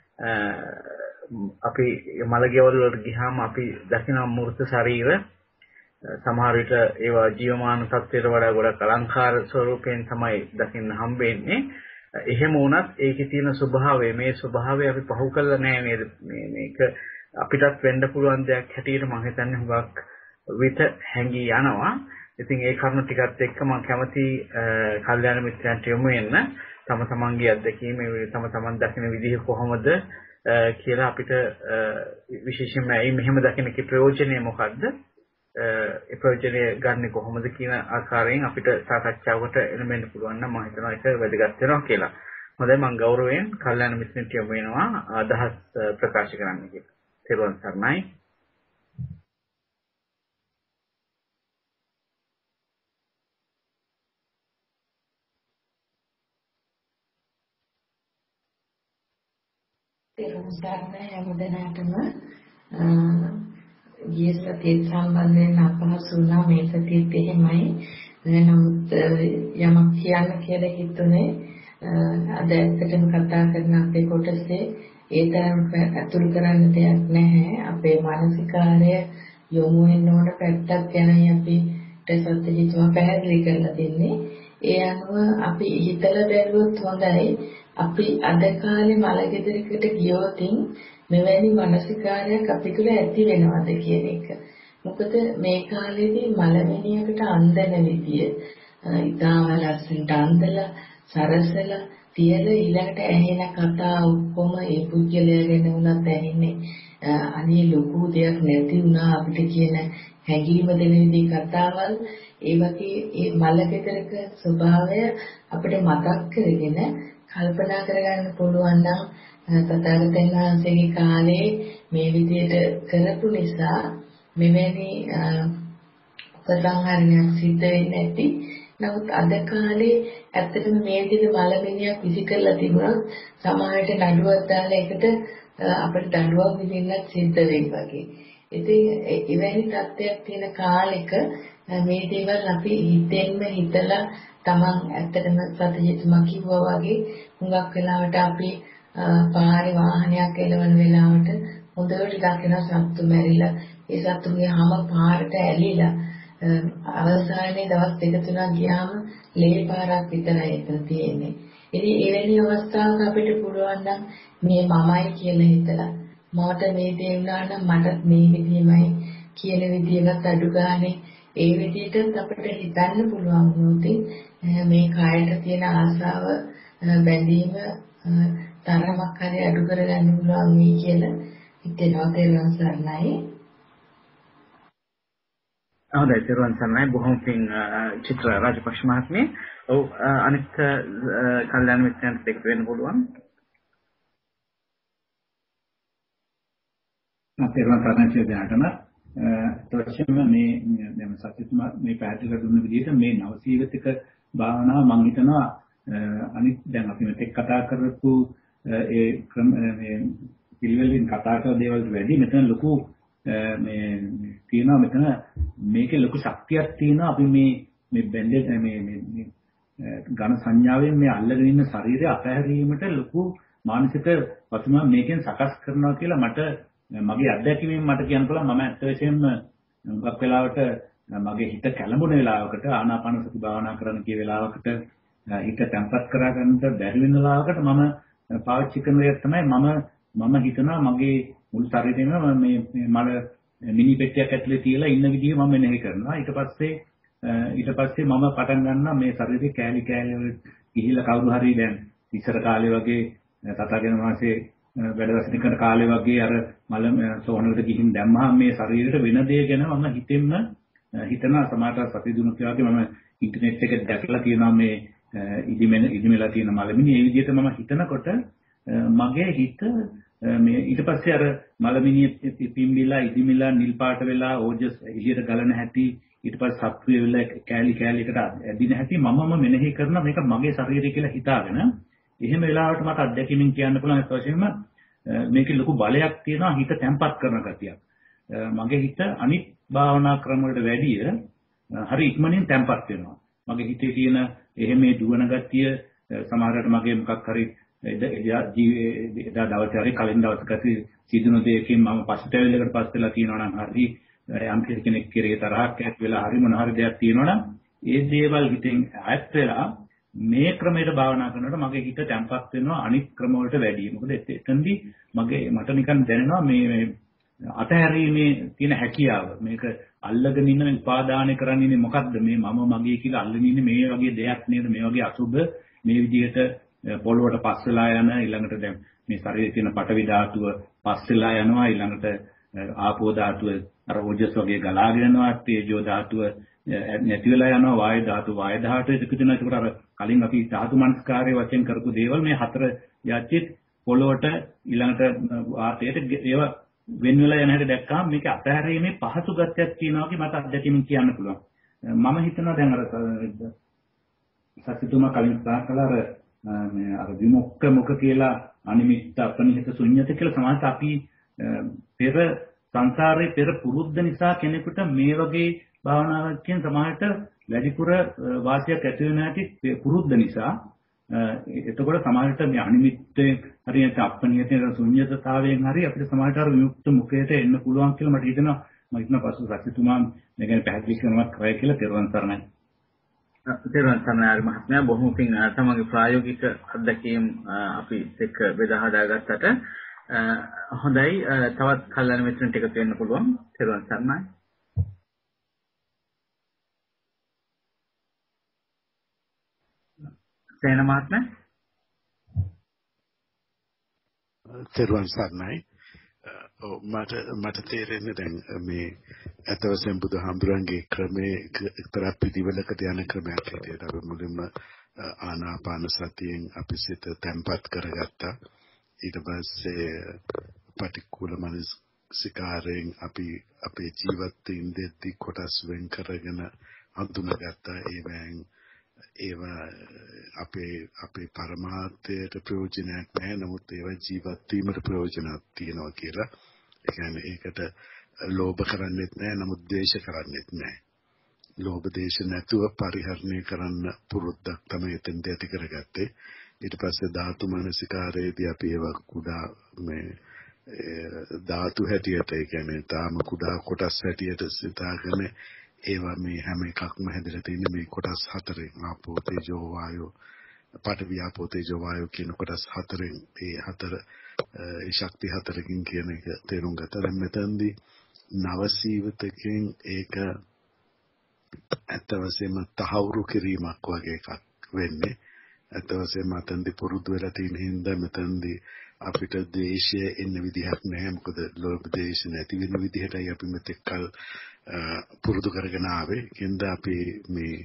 අපි මලගෙවල් වලට ගියාම අපි දකින මූර්ත ශරීර සමහර විට ඒවා ජීවමාන තත්ත්වයට වඩා ගොඩක් අලංකාර ස්වරූපයෙන් තමයි දකින්න හම්බෙන්නේ. එහෙම වුණත් ඒකේ තියෙන ස්වභාවය මේ ස්වභාවය අපි පහු කරලා නැහැ නේද? මේක අපිටත් වෙන්න පුළුවන් දෙයක් හැටියට මම හිතන්නේ හුඟක් විත හැංගී යනවා. ඉතින් ඒ කරුණු ටිකත් එක්ක මම කැමති කල්යාණ මිත්‍රයන්ට යොමු වෙන්න තම තමන්ගේ අත්දැකීම් තම තමන් දකින විදිහ කොහොමද කියලා අපිට විශේෂයෙන්ම මේ මෙහෙම දකින කී ප්‍රයෝජනය මොකද්ද? ඒ ප්‍රයෝජනය ගන්න කොහොමද කියන ආකාරයෙන් අපිට සාකච්ඡාවකට එළඹෙන්න පුළුවන් නම් මම හිතනවා ඒක වැදගත් වෙනවා කියලා. හොඳයි මම ගෞරවයෙන් කල්යාණ මිත්‍රයන්ට යොමු වෙනවා අදහස් ප්‍රකාශ කරන්න කියලා. තෙරුවන් සරණයි. තෙරුවන් හැමදෙනාටම ගිය සතියේ සම්බන්ධයෙන් අපහසු වුණා මේ සතියේත් එහෙමයි. නමුත් යමක් කියන්න කියලා හිතුනේ අද ඇත්තටම කතා කරන අපේ කොටසේ ඒ තරම් අතුරු කරන්න දෙයක් නැහැ. අපේ මානසිකාරය යොමු වෙන ඕන පැත්තක් ගැනයි අපිට සත්‍යජීතුමා පැහැදිලි කරලා දෙන්නේ. ඒ අනුව අපි හිතලා බැලුවොත් හොඳයි. අපි අද කාලේ මලගෙදරකට ගියොතින් මෙවැනි මානසිකාරයක් අපි තුළ ඇති වෙනවද කියන එක. මොකද මේ කාලේදී මලමිනියකට අන්දන විදිය ඉතාම ලස්සනට අන්දලා සරසලා තියලා ඊළඟට ඇහෙන කතා ඔක්කොම ඒ පුද්ගලයා ගැන උනත් ඇහෙන්නේ අනේ ලොකු දෙයක් නැති වුණා අපිට කියන හැඟීම දෙන විදිහ කතාවල් ඒ වගේ ඒ මලගෙදරක ස්වභාවය අපිට මතක් කරගෙන කල්පනා කරගන්න පුළුවන් නම් තථාගතයන් වහන්සේගේ කාලේ මේ විදිහට කරපු නිසා මෙවැනි උපසංහරණයක් සිද්ධ වෙන්නේ නැති. නමුත් අද කාලේ ඇත්තටම මේ විදිහට මලමිනියක් විසි කරලා තිබුණා සමාජයට නඩුවක් දාලා ඒකට අපිට දඬුවම් විඳින්නත් සිද්ධ වෙයි වගේ. ඉතින් එවැනි තත්ත්වයක් තියෙන කාලෙක මේ දේවල් අපි හිතෙන්ම හිතලා තමන් ඇත්තටම සත්‍යජිතුමා කිව්වා වගේ හුඟක් වෙලාවට අපි පාරේ වාහනයක් එළවන වෙලාවට හොඳට දකින සත්තු මැරිලා ඒ සත්තුන්ගේ හැම පාරට ඇලිලා අවසානයේ දවස් 2-3ක් ගියාම ලේ පාරක් විතරයි එතන තියෙන්නේ. ඉතින් එවැනි අවස්ථාවක අපිට පුළුවන් නම් මේ මමයි කියලා හිතලා මට මේ දේ වුණා නම් මටත් මේ විදිහමයි කියන විදිහකට අඩු ගානේ ඒ විදිහට අපිට හිතන්න පුළුවන් වුණොත් මේ කායට තියෙන ආසාව බැඳීම තරමක් හරි අඩු කරගන්න පුළුවන් මේ කියලා හිතෙනවා. තේරුවන් සරණයි. හොඳයි තෙරුවන් සරණයි. බොහොම පිං චිත්‍ර රාජපක්ෂ මහත්මිය. ඔව් අනිත් කල්යාණ මිත්‍රයන්ට එක්ක වෙන්න පුළුවන්. තෙරුවන් සරණයි කියලාටම තවශ්‍යම මේ දැන් සත්‍යතුමා මේ පැහැදිලි කරන විදිහට මේ නවසීවිතික භාවනාව මම හිතනවා අනිත් දැන් අපි මෙතෙක් කතා කරපු ඒ මේ පිළිවෙලින් කතා කරන දේවල් වැඩි මෙතන ලොකු මේ තියෙනවා මෙතන මේකේ ලොකු ශක්තියක් තියෙනවා අපි මේ බැඳේ මේ ඝන සංඥාවෙන් මේ අල්ලගෙන ඉන්න ශරීරය අපහැරීමට ලොකු මානසික වතුමක් මේකෙන් සකස් කරනවා කියලා මට මගේ අත්දැකීමෙන් මට කියන්න පුළුවන්. මම ඇත්ත වශයෙන්ම මුගක් වෙලාවට මගේ හිත කැළඹුණ වෙලාවකට ආනාපාන සති භාවනා කරන්න කිය වෙලාවකට හිත තැම්පත් කරගන්න බැරි වෙන වෙලාවකට මම පාවිච්චි කරන දේ තමයි මම හිතනවා මගේ මුළු ශරීරෙම මේ මල මිනි පෙට්ටියක් ඇතුලේ තියලා ඉන්න විදිහ මම මෙනෙහි කරනවා. ඊට පස්සේ මම පටන් ගන්නවා මේ ශරීරේ කෑලි කෑලි ගිහිලා කවුරු හරි දැන් ඉස්සර කාලේ වගේ තථාගතයන් වහන්සේ වැඩවසන කරන කාලේ වගේ අර මල සෝහනකට ගිහින් දැම්මහම මේ ශරීරයට වෙන දේ ගැන මම හිතනවා සමාජ සති දුනුත් වගේ මම ඉන්ටර්නෙට් එකේ දැකලා තියෙනවා මේ ඉදිමෙලා තියෙන මලමිනි ඒ විදිහට මම හිතනකොට මගේ හිත මේ ඊට පස්සේ අර මලමිනිය පිම්බිලා ඉදිමිලා නිල් පාට වෙලා ඕජස් එළියට ගලන හැටි ඊට පස්සේ සත්වය වෙලා කෑලි කෑලිකට ඇදින හැටි මමම මෙනෙහි කරන මේක මගේ ශරීරය කියලා හිතාගෙන එහෙම වෙලාවට මට අත්දැකීමෙන් කියන්න පුළුවන් ඒ වශයෙන්ම මේකේ ලොකු බලයක් තියෙනවා හිත තැම්පත් කරන ගතියක්. මගේ හිත අනිත් භාවනා ක්‍රම වලට වැඩිය හරි ඉක්මනින් තැම්පත් වෙනවා. මගේ හිතේ තියෙන එහෙම මේ දුවන ගතිය සමහරවිට මගේ මොකක් හරි එදා දවසේ හරි කලින් දවසක සිදුණු දෙයකින් මම පසුතැවිල්ලකට පස් වෙලා තියෙනවා නම් හරි යම් කෙනෙක් කෙරේ තරහක් ඇති වෙලා හරි මොන හරි දෙයක් තියෙනවා නම් ඒ දේවල් හිතෙන් ඈත් වෙලා මේ ක්‍රමයට භාවනා කරනකොට මගේ හිත තැම්පත් වෙනවා අනිත් ක්‍රම වලට වැඩිය. මොකද එතෙන්දී මට නිකන් දැනෙනවා මේ අතහැරීමේ තියෙන හැකියාව මේක අල්ලගෙන ඉන්න මේ උපාදානය කරන්නේ ඉන්නේ මොකද්ද මේ මම මගේ කියලා අල්ලගෙන ඉන්නේ මේ වගේ දෙයක් නේද මේ වගේ අසුබ මේ විදිහට පොළොවට පස් වෙලා යන ඊළඟට දැන් මේ ශරීරයේ තියෙන පටවි ධාතුව පස් වෙලා යනවා ඊළඟට ආපෝ ධාතුව අර ඕජස් වගේ ගලාගෙන යනවා තේජෝ ධාතුව නැති වෙලා යනවා වායු ධාතුව එකතු වෙනවා ඒකට අර කලින් අපි ධාතු මනස්කාරයේ වශයෙන් කරපු දේවල් මේ හතර යච්චිත් පොළොවට ඊළඟට වාතයට ඒවා වෙන වෙලා යන හැටි දැක්කම මේක අතහැරීමේ පහසු ගතියක් තියෙනවා වගේ මට අත්දැකීම් කියන්න පුළුවන්. මම හිතනවා දැන් අර සත්‍යතුමා කලින් ප්‍රකාශ කළා අර විමුක්ත මුඛ කියලා අනිමිත්ත අපනිහිත ශුන්‍යත කියලා සමාජයට අපි පෙර සංසාරේ පෙර පුරුද්ද නිසා කෙනෙකුට මේ වගේ භාවනාවක් කියන සමාජයට වැඩිපුර වාසියක් ඇති වෙන හැටි පුරුද්ද නිසා එතකොට සමාජයට මේ අනිමිත්තේ හරියට අපනිහිතේ ශුන්‍යතාවයෙන් හරි අපිට සමාජයට අර විමුක්ත මුඛයට එන්න පුළුවන් කියලා මට හිතෙනවා. මම හිතනවා පසු සත්‍යතුමා මේ ගැන පැහැදිලි කරනවා කරයි කියලා තෙරුවන් සරණයි. තෙරුවන් සරණයි ආරි මහත්මයා බොහොම පිං තමන්ගේ ප්‍රායෝගික අත්දැකීම් අපි එක්ක බෙදා හදාගත්තට හොඳයි තවත් කල්ලාන මිත්‍රන්ට එකතු වෙන්න පුළුවන්. තෙරුවන් සරණයි. සේන මහත්මයා තෙරුවන් සරණයි. මට තේරෙන්නේ දැන් මේ අත වශයෙන් බුදුහාමුදුරන්ගේ ක්‍රමයේ එක්තරා පිළිවෙලකට යන ක්‍රමයක් හැටියට අපි මුලින්ම ආනාපාන සතියෙන් අපි සිත තැම්පත් කරගත්තා. ඊට පස්සේ පටික්කුල මනසිකාරයෙන් අපි අපේ ජීවිත ඉන්දෙද්දි කොටස් වෙන් කරගෙන හඳුනාගත්තා. ඒවා අපේ පරමාර්ථයට ප්‍රයෝජනයක් නැහැ. නමුත් ඒවා ජීවත් වීමට ප්‍රයෝජනක් තියෙනවා කියලා. ඒ කියන්නේ ඒකට ලෝභ කරන්නේත් නැහැ. නමුත් ද්වේෂ කරන්නේත් නැහැ. ලෝභ දේශ නැතුව පරිහරණය කරන්න පුරුද්දක් තමයි එතෙන්දී ඇති කරගත්තේ. ඊට පස්සේ ධාතු මනසිකාරයේදී අපි ඒවා කුඩා මේ ධාතු හැටියට ඒ කියන්නේ තාම කුඩා කොටස් හැටියට සිතාගෙන ඒවා මේ හැම එකක්ම හැදලා තියෙන්නේ මේ කොටස් හතරෙන් ආපෝ තේජෝ වායෝ පඨවි ආපෝ තේජෝ වායෝ කියන කොටස් හතරෙන් ඒ ශක්ති හතරකින් කියන එක තේරුම් ගත්තා. දැන් මෙතනදී නවසීවිතකෙන් ඒක ඇත්ත වශයෙන්ම තහවුරු කිරීමක් වගේ එකක් වෙන්නේ. ඇත්ත වශයෙන්ම අතෙන්දී පුරුදු වෙලා තියෙන හින්දා මෙතනදී අපිට ද්වේෂය එන්න විදිහක් නැහැ. මොකද ලෝභ ද්වේෂ නැති වෙන විදිහටයි අපි මෙතෙක් කල පුරුදු කරගෙන ආවේ. කින්ද අපි මේ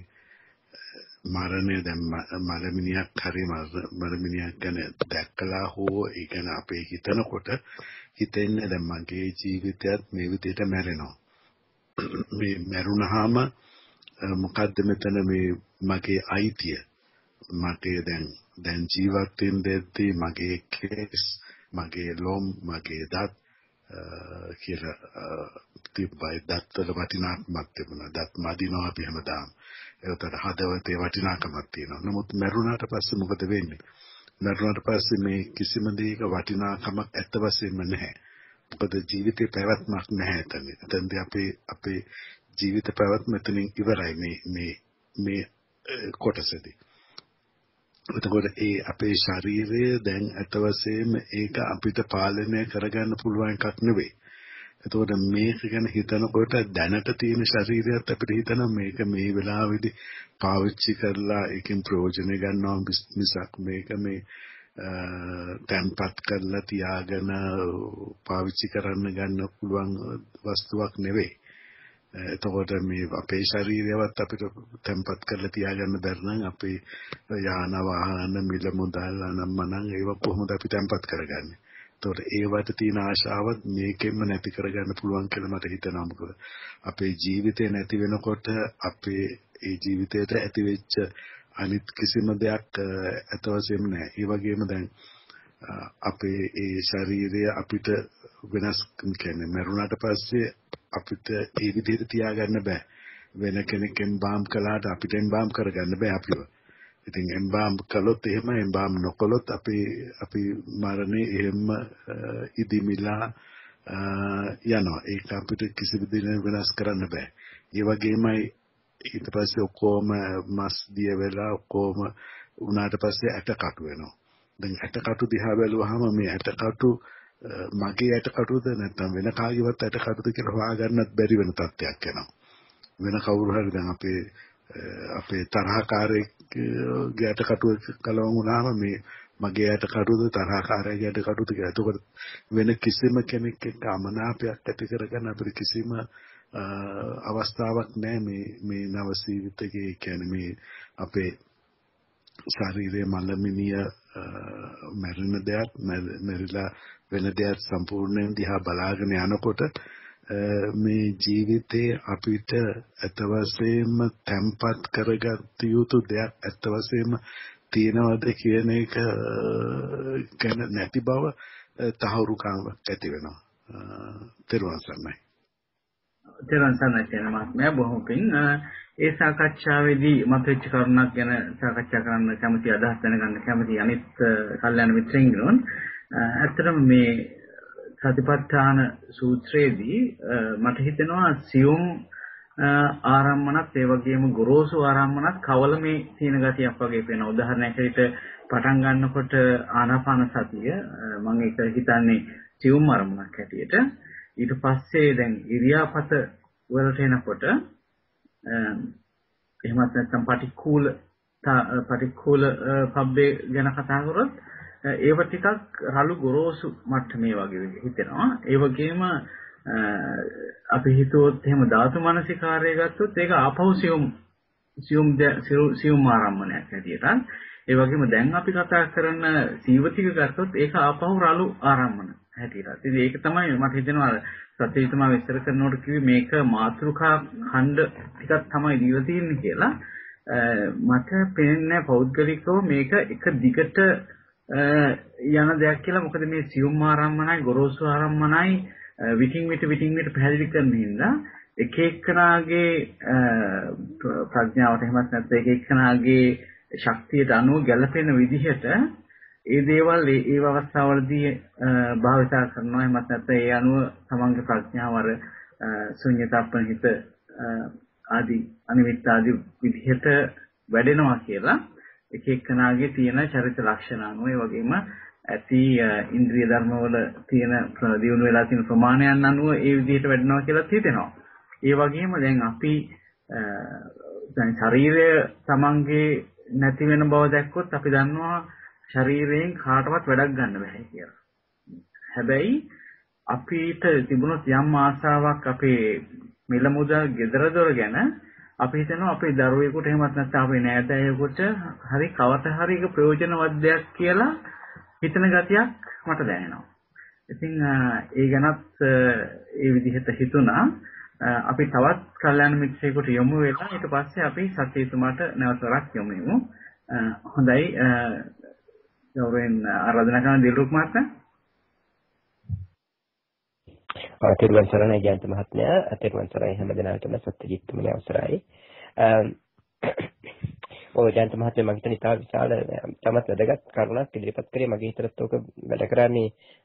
මරණය දැන් මරමිනියක් හරි මරමිනියක් ගැන දැක්කලා හෝ ඒ ගැන අපේ හිතනකොට හිතෙන්නේ දැන් මගේ ජීවිතයත් මේ විදිහට මැරෙනවා. මේ මැරුණාම මොකද්ද මෙතන මේ මගේ අයිතිය? මගේ දැන් ජීවත් වෙන දෙද්දී මගේ කෙස් මගේ ලොම් මගේ දත් කියලා තිබ්බයි දත්වල වටිනාකමක් තිබුණා. දත් මදිනවා අපි හැමදාම. ඒකට හදවතේ වටිනාකමක් තියෙනවා. නමුත් මරුණාට පස්සේ මොකද වෙන්නේ? මරුණාට පස්සේ මේ කිසිම දෙයක වටිනාකමක් ඇත්ත වශයෙන්ම නැහැ. මොකද ජීවිතේ පැවැත්මක් නැහැ එතන. එතනදී අපේ ජීවිත පැවැත්ම එතනින් ඉවරයි මේ කොටසදී. එතකොට අපේ ශරීරය දැන් අත වශයෙන්ම ඒක අපිට පාලනය කරගන්න පුළුවන් එකක් නෙවෙයි. එතකොට මේක ගැන හිතනකොට දැනට තියෙන ශරීරයත් අපිට හිතන මේක මේ වෙලාවේදී පාවිච්චි කරලා ඒකෙන් ප්‍රයෝජන ගන්නවා මිසක් මේක මේ තැන්පත් කරලා තියාගෙන පාවිච්චි කරන්න ගන්න පුළුවන් වස්තුවක් නෙවෙයි. එතකොට මේ අපේ ශරීරයවත් අපිට තැම්පත් කරලා තියාගන්න බැරි නම් අපේ යාන වාහන මිල මුදල් අනම්මනම් ඒව කොහොමද අපි තැම්පත් කරගන්නේ? එතකොට ඒවට තියෙන ආශාවත් මේකෙන්ම නැති කරගන්න පුළුවන් කියලා මට හිතෙනවා. මොකද අපේ ජීවිතේ නැති වෙනකොට අපේ ඒ ජීවිතයට ඇති වෙච්ච අනිත් කිසිම දෙයක් අත වශයෙන්ම නැහැ. ඒ වගේම දැන් අපේ ඒ ශරීරය අපිට වෙනස් කියන්නේ මරුණාට පස්සේ අපිට ඒ විදිහට තියාගන්න බෑ. වෙන කෙනෙක් එම්බාම් කළාට අපිට එම්බාම් කරගන්න බෑ අපිව. ඉතින් එම්බාම් කළොත් එහෙම එම්බාම් නොකළොත් අපි මරණේ එහෙම ඉදිමිලා යනවා. ඒක අපිට කිසි විදිහකින් වෙනස් කරන්න බෑ. ඒ වගේමයි ඊට පස්සේ ඔක්කොම මස් දිය වෙලා ඔක්කොම උනාට පස්සේ ඇටකටු වෙනවා. දැන් ඇටකටු දිහා බැලුවාම මේ ඇටකටු මගේ යටකටුවද නැත්නම් වෙන කාගේවත් යටකටුවද කියලා හොයාගන්නත් බැරි වෙන තත්ත්වයක් එනවා. වෙන කවුරු හරි දැන් අපේ තරහකාරයෙක්ගේ යටකටුව කලවම් වුණාම මේ මගේ යටකටුවද තරහකාරයාගේ යටකටුවද කියලා. එතකොට වෙන කිසිම කෙනෙක් එක්ක අමනාපයක් ඇති කරගන්න අපිට කිසිම අවස්ථාවක් නැහැ මේ නව ජීවිතයේ. කියන්නේ මේ අපේ ශරීරයේ මලමිනිය මැරෙන දෙයක් මැරිලා වෙන දෙයක් සම්පූර්ණයෙන් දිහා බලාගෙන යනකොට මේ ජීවිතේ අපිට අත වශයෙන්ම තැම්පත් කරගත යුතු දෙයක් අත වශයෙන්ම තියෙනවද කියන එක ගැන නැති බව තහවුරුකමක් ඇති වෙනවා. තෙරුවන් සරණයි. තෙරුවන් සරණයි කියන මහත්මයා බොහොම පිං. ඒ සාකච්ඡාවේදී මතෙච්ච කරුණක් ගැන සාකච්ඡා කරන්න කැමති අදහස් දැනගන්න කැමති අනිත් කල්යාණ මිත්‍රයින්ගොන් ඇත්තටම මේ සතිපට්ඨාන සූත්‍රයේදී මට හිතෙනවා සියුම් ආරම්මනත් ඒ වගේම ගොරෝසු ආරම්මනත් කවලමේ තියෙන ගතියක් වගේ වෙන උදාහරණයක් විදිහට පටන් ගන්නකොට ආනාපාන සතිය මම ඒක හිතන්නේ සියුම් ආරම්මනක් හැටියට ඊට පස්සේ දැන් ඉරියාපත වලට එනකොට එහෙමත් නැත්නම් පටික්කුල පබ්බේ ගැන කතා කරොත් ඒව ටිකක් රළු ගොරෝසු මට්ටමේ වගේ හිතෙනවා. ඒ වගේම අපි හිතුවොත් එහෙම ධාතු මනසිකාරය ගත්තොත් ඒක ආපහු සියුම් ආරම්මණයක් හැටියට. ඒ වගේම දැන් අපි කතා කරන සීවතික ගත්තොත් ඒක ආපහු රළු ආරම්මණ හැටියට. ඉතින් ඒක තමයි මට හිතෙනවා සත්‍යීතම විස්තර කරනකොට කිව්වේ මේක මාතෘකා ඛණ්ඩ ටිකක් තමයි දීලා තියෙන්නේ කියලා. මට පේන්නේ පෞද්ගලිකව මේක එක දිගට යන දෙයක් කියලා. මොකද මේ සියුම් ආරම්මණයි ගොරෝසු ආරම්මණයි විටින් විට පැහැදිලි කරන හින්දා එක එක්කනාගේ ප්‍රඥාවට එහෙමත් නැත්නම් එක එක්කනාගේ ශක්තියට අනුව ගැළපෙන විදිහට ඒ දේවල් ඒ අවස්ථාවවලදී භාවිතා කරනවා. එහෙමත් නැත්නම් ඒ අනුව තමන්ගේ ප්‍රඥාව අර ශුන්‍යතාප්පනිත ආදී අනිමිත්ත ආදී විදිහට වැඩෙනවා කියලා එක එක්කනාගේ තියෙන චරිත ලක්ෂණ අනුව ඒ වගේම ඇති ඉන්ද්‍රිය ධර්මවල තියෙන දියුණු වෙලා තියෙන ප්‍රමාණයන් අනුව ඒ විදිහට වැඩෙනවා කියලා හිතෙනවා. ඒ වගේම දැන් අපි දැන් ශරීරය තමන්ගේ නැති වෙන බව දැක්කොත් අපි දන්නවා ශරීරයෙන් කාටවත් වැඩක් ගන්න බෑ කියලා. හැබැයි අපිට තිබුණොත් යම් ආසාවක් අපේ මිල මුදල් ගෙදර දොර ගැන අපි හිතනවා අපේ දරුවෙකුට එහෙමත් නැත්නම් අපේ නෑදෑයෙකුට හරි කවත හරි එක ප්‍රයෝජනවත් දෙයක් කියලා හිතන ගතියක් මට දැනෙනවා. ඉතින් ඒ ගැනත් ඒ විදිහට හිතුණා. අපි තවත් කල්යාණ මිත්‍රයෙකුට යොමු වෙලා ඊට පස්සේ අපි සත්‍යීතුමාට නැවත වරක් යොමු වෙමු. හොඳයි. ගෞරවයෙන් ආරාධනා කරන දිල්රුක් මහත්මයා. තෙරුවන් සරණයි ජයන්ත මහත්මයා. තෙරුවන් සරණයි හැම දිනකටම සත්‍යජිත්තුමගේ අවසරයි. ජයන්ත මහත්මයා මම හිතන ඉතාල විශාල තමත් වැදගත් කරුණක් ඉදිරිපත් කරේ. මගේ හිතට ඔක වැඩ කරන්නේ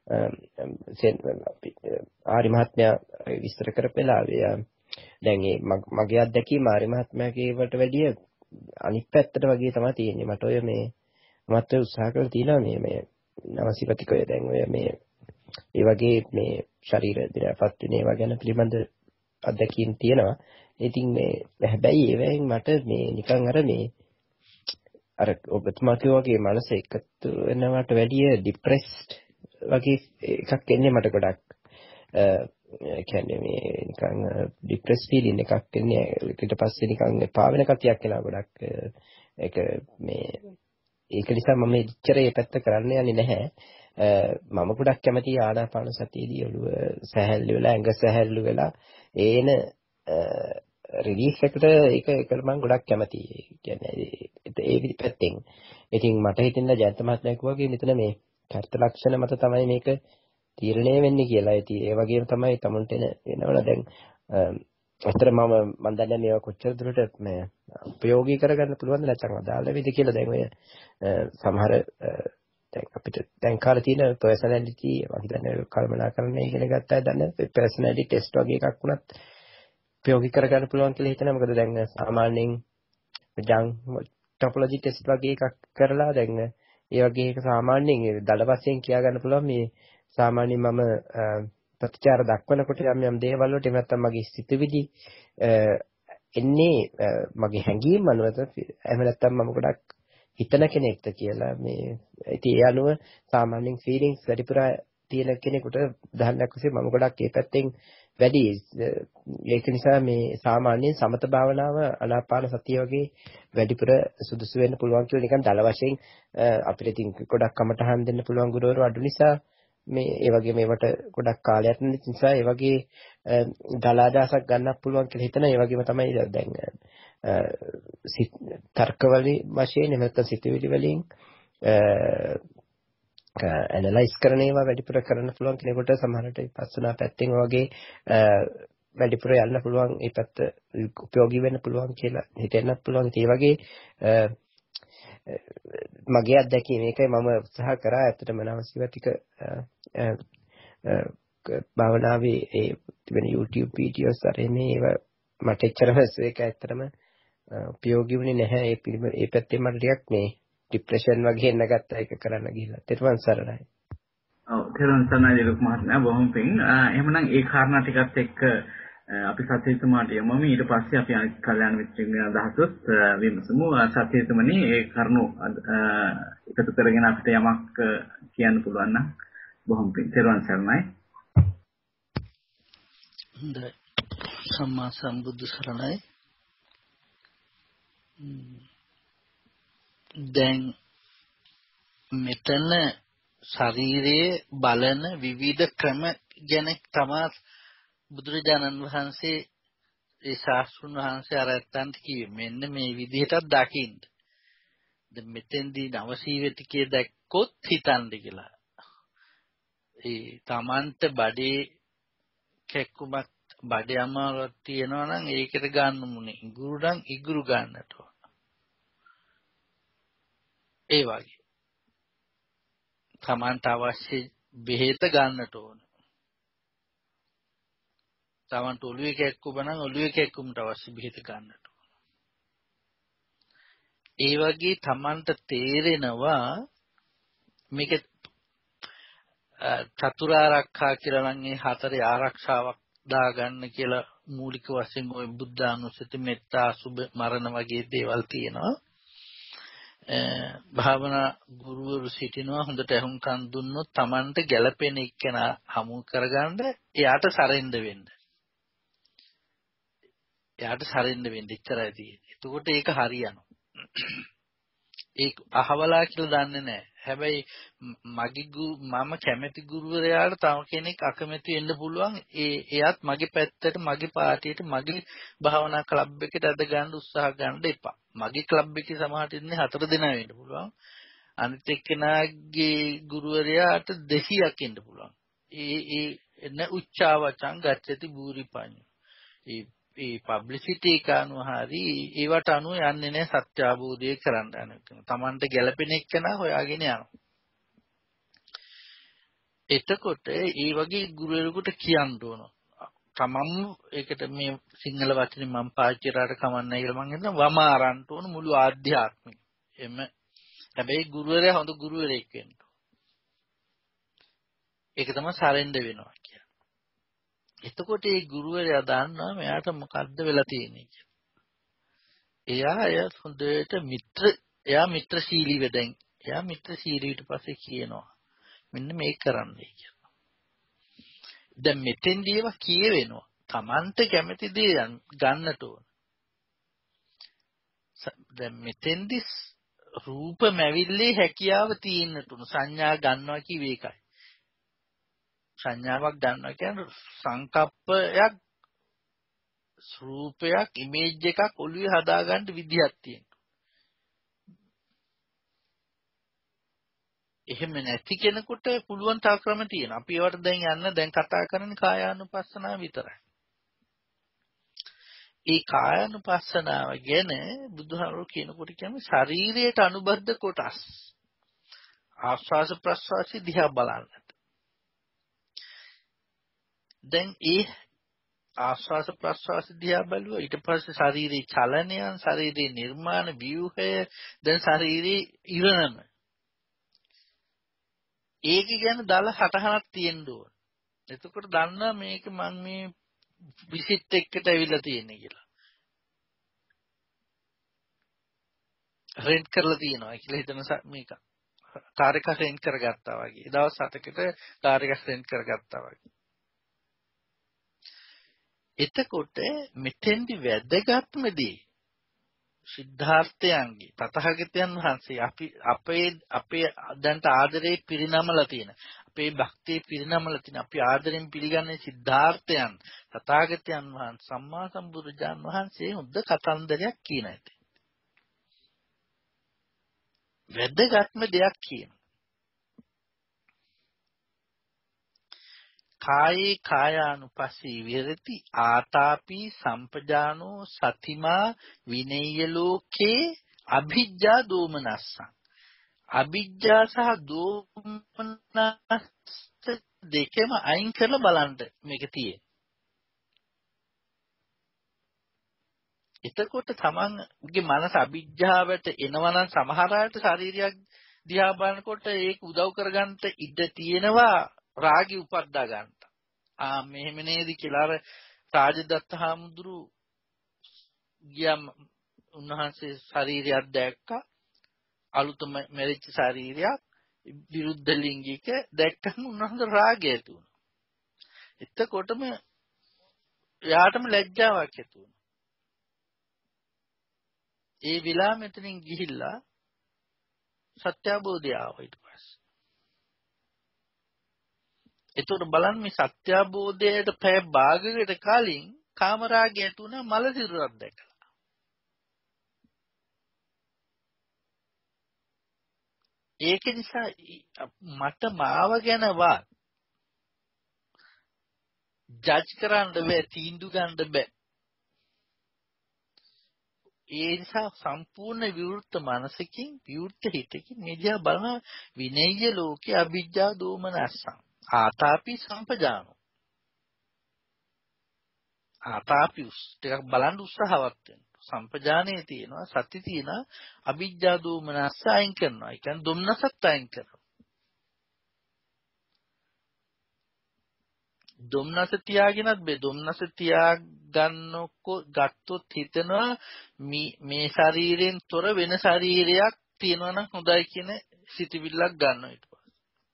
ආරි මහත්මයා විස්තර කරපෙලාවේ දැන් මගේ අත්දැකීම ආරි මහත්මයාගේ වලට වැඩිය අනිත් පැත්තට වගේ තමයි තියෙන්නේ. මට ඔය මේ මත් උත්සාහ කරලා තියෙනවා මේ නවසිපතිකය දැන් ඔය මේ ඒ වගේ මේ ශරීර දිරපත් වෙන ඒවා ගැන පිළිබඳ අත්දැකීම් තියෙනවා. ඉතින් මේ හැබැයි ඒවෙන් මට මේ නිකන් අර ඔබතුමා කිව්වා වගේ මනස එකතු වෙනවට වැඩිය ડિප්‍රෙස්ඩ් වගේ එකක් එන්නේ මට ගොඩක්. කියන්නේ මේ නිකන් ડિප්‍රෙස් ෆීලින් එකක් එන්නේ. ඊට පස්සේ නිකන් එපා වෙන කතියක් එනවා ගොඩක්. ඒක නිසා මම ඉච්චර ඒ පැත්ත කරන්න යන්නේ නැහැ. මම ගොඩක් කැමති ආනාපාන සතියේදී ඔළුව සැහැල්ලු වෙලා ඇඟ සැහැල්ලු වෙලා ඒන රිලීෆ් එකට ඒකට මම ගොඩක් කැමතියි. කියන්නේ ඒ පැත්තෙන්. ඉතින් මට හිතෙන ජයන්ත මහත්මයා කිව්වා මෙතන මේ චරිත ලක්ෂණ මත තමයි මේක තීරණය වෙන්නේ කියලා. ඒ වගේම තමයි තමුන්ට එනවල දැන් අතර මම දන්නේ මේවා කොච්චර දුරට මේ ප්‍රයෝගී කරගන්න පුළුවන්ද නැත්නම් අදාළ වෙයිද කියලා. දැන් ඔය සමහර දැන් අපිට දැන් කාලේ තියෙන පර්සනැලිටි මම හිතන්නේ කල්පනාකරණය ඉගෙන ගත්තා දන්න පර්සනැලිටි ටෙස්ට් වගේ එකක් වුණත් ප්‍රයෝගික කරගන්න පුළුවන් කියලා හිතනවා. මොකද දැන් සාමාන්‍යයෙන් ජං ටොපොලොජි ටෙස්ට් වගේ එකක් කරලා දැන් ඒ වගේ එක සාමාන්‍යයෙන් දඩ වශයෙන් කියා ගන්න පුළුවන් මේ සාමාන්‍යයෙන් මම ප්‍රතිචාර දක්වනකොට යම් දේවල් වලට එහෙම නැත්නම් මගේ සිතුවිලි එන්නේ මගේ හැඟීම් අනුවද එහෙම නැත්නම් මම ගොඩක් හිතන කෙනෙක්ද කියලා මේ ඉතින් ඒ අනුව සාමාන්‍යයෙන් ෆීලිංගස් වැඩිපුර තියෙන කෙනෙකුට උදාහරණයක් වශයෙන් මම ගොඩක් ඒ පැත්තෙන් වැඩි ඒක නිසා මේ සාමාන්‍යයෙන් සමත භාවනාව ආනාපාන සතිය වගේ වැඩිපුර සුදුසු වෙන්න පුළුවන් කියලා නිකන් දල වශයෙන් අපිට ඉතින් ගොඩක් කමටහන් දෙන්න පුළුවන් ගුරුවරු අඩු නිසා මේ ඒ වගේ මේවට ගොඩක් කාලයක් නිසා ඒ වගේ දලාදාසක් ගන්නත් පුළුවන් කියලා හිතන ඒ වගේම තමයි දැන් තර්කවලින් වශයෙන් නැත්නම් සිතුවිලි වලින් ඇනලයිස් කරන ඒවා වැඩිපුර කරන්න පුළුවන් කෙනෙකුට සමහරට විපස්සනා පැත්තෙන් වගේ වැඩිපුර යන්න පුළුවන් ඒ පැත්ත උපයෝගී වෙන්න පුළුවන් කියලා හිතෙන්නත් පුළුවන් ඒ වගේ මගේ අත්දැකීම මේකයි මම උත්සාහ කරා ඇත්තටම නවසීව ටික භාවනාවේ ඒ තිබෙන YouTube වීඩියෝස් අරන්නේ ඒව මට එච්චරම ඒක ඇත්තටම උපයෝගී වුණේ නැහැ ඒ පැත්තෙන් මට ටිකක් මේ ડિප්‍රෙෂන් වගේ එන්න ගත්තා ඒක කරන්න ගිහිල්ලා තෙරුවන් සරණයි. ඔව් තෙරුවන් සරණයි ලොකු මහත්මයා බොහොම පිං. එහෙමනම් ඒ කාරණා ටිකත් එක්ක අපි සත්‍යතුමාට යමු. ඊට පස්සේ අපි අනිත් කල්යාණ මිත්‍රයන්ගේ අදහසත් විමසමු. සත්‍යතුමනි ඒ කරුණු එකතු කරගෙන අපිට යමක් කියන්න පුළුවන් නම් බොහොම පිං. තෙරුවන් සරණයි. හොඳයි. සම්මා සම්බුදු සරණයි. දැන් මෙතන ශරීරයේ බලන විවිධ ක්‍රම ගැන තමයි බුදුරජාණන් වහන්සේ ඒ ශාස්ත්‍රඥ වහන්සේ අරත්තන්ට කිව්වේ මෙන්න මේ විදිහටත් දකින්න. දැන් මෙතෙන්දී නවසීවතිකයේ දැක්කොත් හිතන්න කියලා. ඒ Tamanta බඩේ කැක්කුමක් බඩේ අමාරුවක් තියෙනවා නම් ඒකට ගන්න මුනේ ඉඟුරු නම් ඉඟුරු ගන්නට ඕන. ඒ වගේ Tamanta අවශ්‍ය බෙහෙත ගන්නට ඕන. Tamanta ඔළුවේ කැක්කුම නම් ඔළුවේ කැක්කුමට අවශ්‍ය බෙහෙත ගන්නට ඕන. ඒ වගේ Tamanta තේරෙනවා මේක චතුරාර්යකා කියලා නම් ඒ හතරේ ආරක්ෂාවක් දාගන්න කියලා මූලික වශයෙන් ওই බුද්ධානුස්සති මෙත්තා සුබ මරණ වගේ දේවල් තියෙනවා. භාවනා ගුරුවරු සිටිනවා හොඳට අහුම්කම් දුන්නොත් Tamanට ගැළපෙන එක්කෙනා හමු කරගන්න එයාට සරෙන්ඩ වෙන්න. එයාට සරෙන්ඩ වෙන්න ඉච්චරයි තියෙන්නේ. එතකොට ඒක හරියනවා. ඒක අහවලා කියලා දන්නේ නැහැ. හැබැයි මම කැමැති ගුරුවරයාට තව කෙනෙක් අකමැති වෙන්න පුළුවන්. එයාත් මගේ පැත්තට මගේ පාටියට මගේ භාවනා ක්ලබ් එකට අද ගන්න උත්සාහ ගන්න එපා. මගේ ක්ලබ් එකේ සමහරට ඉන්නේ 4 දෙනා වෙන්න පුළුවන්. අනිත් එක්කෙනාගේ ගුරුවරයාට 200ක් ඉන්න පුළුවන්. එන උච්චාවචං ගච්ඡති බූරිපඤ්ඤ. ඒ පබ්ලිසිටි එක අනුව හරි ඒවට අනුව යන්නේ නැහැ සත්‍ය අවබෝධය කරන්න යන. Tamanට ගැළපෙන එක්කෙනා හොයාගෙන යනවා. එතකොට ඒ වගේ ගුරුවරයෙකුට කියන්න ඕන. තමම් ඒකට මේ සිංහල වචනේ මම පාවිච්චි කරාට කමන්නේ කියලා මම හිතනවා වමාරන්න ඕන මුළු ආධ්‍යාත්මික. හැබැයි ගුරුවරයා හොඳ ගුරුවරයෙක් වෙන්න ඕන. ඒක තමයි සරෙන්ඩ වෙනවා කියන්නේ. එතකොට ඒ ගුරුවරයා දන්නවා මෙයාට මොකද්ද වෙලා තියෙන්නේ කියලා. එයා හොඳට එයා මිත්‍රශීලී වෙදෙන්. එයා මිත්‍රශීලී ඊට පස්සේ කියනවා මෙන්න මේක කරන්නයි කියලා. දැන් මෙතෙන්දී ඒවා කියවෙනවා. Tamante කැමති දේ ගන්නට ඕන. දැන් මෙතෙන්දී රූප මැවිල්ලේ හැකියාව තියෙන්නට උන සංඥා ගන්නවා කිව්ව එකයි. සංඥාවක් ගන්නවා කියන්නේ සංකප්පයක් රූපයක් ඉමේජ් එකක් ඔළුවේ හදාගන්න විදිහක් තියෙනවා. එහෙම නැති කෙනෙකුට පුළුවන් තා ක්‍රම තියෙනවා. අපි ඒවට දැන් කතා කරන්නේ කායානුපස්සනාව විතරයි. ඒ කායානුපස්සනාව ගැන බුදුහාමුදුරුවෝ කියනකොට කියන්නේ ශරීරයට අනුබද්ධ කොටස්. ආස්වාස ප්‍රස්වාසී දිහා බලන්න. දැන් ඒ ආස්වාස ප්‍රස්වාස දිහා බලුවා ඊට පස්සේ ශරීරයේ චලනයන් ශරීරයේ නිර්මාණ ව්‍යුහය දැන් ශරීරයේ ඉරණම ඒක ගැන දාලා සටහනක් තියෙන්න ඕන. එතකොට දන්නා මේක මම මේ විසිට් එකට ඇවිල්ලා තියෙන්නේ කියලා. රෙන්ට් කරලා තියෙනවා කියලා හිතන මේක. කාර් එකක් රෙන්ට් කරගත්තා වගේ. දවස් 7කට කාර් එකක් රෙන්ට් කරගත්තා වගේ. එතකොට මෙතෙන්දි වැදගත්ම දේ සිද්ධාර්ථයන්ගේ තථාගතයන් වහන්සේ අපේ දැන්ට ආදරේ පිරිනමලා තියෙන අපේ භක්තිය පිරිනමලා තියෙන අපි ආදරෙන් පිළිගන්නේ සිද්ධාර්ථයන් තථාගතයන් වහන්සේ සම්මා සම්බුදුජාන් වහන්සේ හොඳ කතන්දරයක් කියන ඇති. වැදගත්ම දෙයක් කියන. කායේ කායානුපස්සී විහෙරති ආතාපි සම්පජානෝ සතිමා විනේය ලෝකේ අභිජ්ජා දෝමනස්සං. අභිජ්ජා සහ දෝමනස්ස දෙකම අයින් කරලා බලන්න මේක තියෙන්නේ. එතකොට තමන්ගේ මනස අභිජ්ජාවට එනවනම් සමහර අයට ශාරීරියක් දිහා බලනකොට ඒක උදව් කරගන්න ඉඩ තියෙනවා රාගي උපද්දා ගන්න. මෙහෙම නේද කියලා අර රාජදත්ත හාමුදුරු ගියම් උන්වහන්සේ ශරීරයක් දැක්කා අලුතම මෙරිච්ච ශරීරයක් විරුද්ධ ලිංගික දැක්කම උන්වහන්සේ රාගය ඇති වුණා. එතකොටම එයාටම ලැජ්ජාවක් ඇති වුණා. ඒ විලා මෙතනින් ගිහිල්ලා සත්‍ය අවබෝධය ආවා ඊට පස්සේ. ඒතකොට බලන්න මේ සත්‍ය අවබෝධයට පැය භාගයකට කලින් කාමරාගය තුන මල සිරුරක් දැකලා. ඒක නිසා මට මාව ගැනවත් ජජ් කරන්න බෑ, තීන්දුව ගන්න බෑ. ඒ නිසා සම්පූර්ණ විවෘත මනසකින් විවෘත හිතකින් මෙදියා බලන විනය්‍ය ලෝකේ අභිජ්ජා දෝමනස්සං ආතාපි සම්පජානෝ. ආතාපියුස් ටිකක් බලන් උත්සාහවත් වෙන්න. සම්පජානේ තියෙනවා, සති තියෙනවා, අභිජ්ජා දෝමනස්ස අයින් කරනවා. ඒ කියන්නේ දුම්නසත් අයින් කරනවා. දුම්නස තියාගෙනත් බෑ. දුම්නස ගත්තොත් හිතනවා මේ ශරීරයෙන් තොර වෙන ශරීරයක් තියෙනවා නම් හොඳයි කියන සිතවිල්ලක් ගන්නවා ඊට පස්සේ.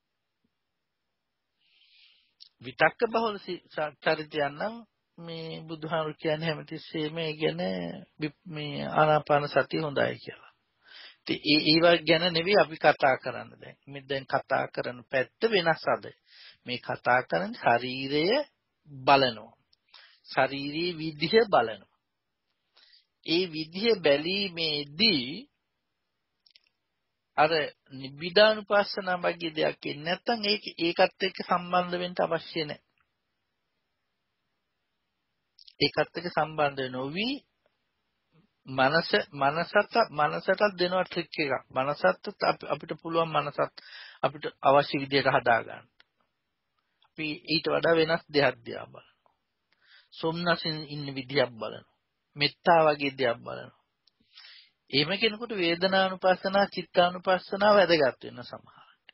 විතක්ක බහුල චරිතයන් නම් මේ බුදුහාමුදුරු කියන්නේ හැමතිස්සෙම ඒ ගැන මේ ආනාපාන සතිය හොඳයි කියලා. ඉතින් ඒවා ගැන නෙවෙයි අපි කතා කරන්නේ දැන්. මේ දැන් කතා කරන පැත්ත වෙනස් අද. මේ කතා කරන්නේ ශරීරය බලනවා. ශාරීරික විදිහ බලනවා. ඒ විදිහ බැලීමේදී අර නිබ්බිදානුපස්සන වගේ දෙයක් එන්නේ නැත්නම් ඒකත් එක්ක සම්බන්ධ වෙන්න අවශ්‍ය නැහැ. ඒකත් එක්ක සම්බන්ධ නොවි මනසට දෙනවා ට්‍රික් එකක්. මනසත් අපිට පුළුවන් මනසත් අපිට අවශ්‍ය විදිහට හදා ගන්න. අපි ඊට වඩා වෙනස් දෙයක් දිහා බලනවා. සොම්නසින් ඉන්න විදියක් බලනවා. මෙත්තා වගේ දෙයක් බලනවා. එහෙම කෙනෙකුට වේදනානුපස්සනා, චිත්තානුපස්සනා වැදගත් වෙන සමහරට.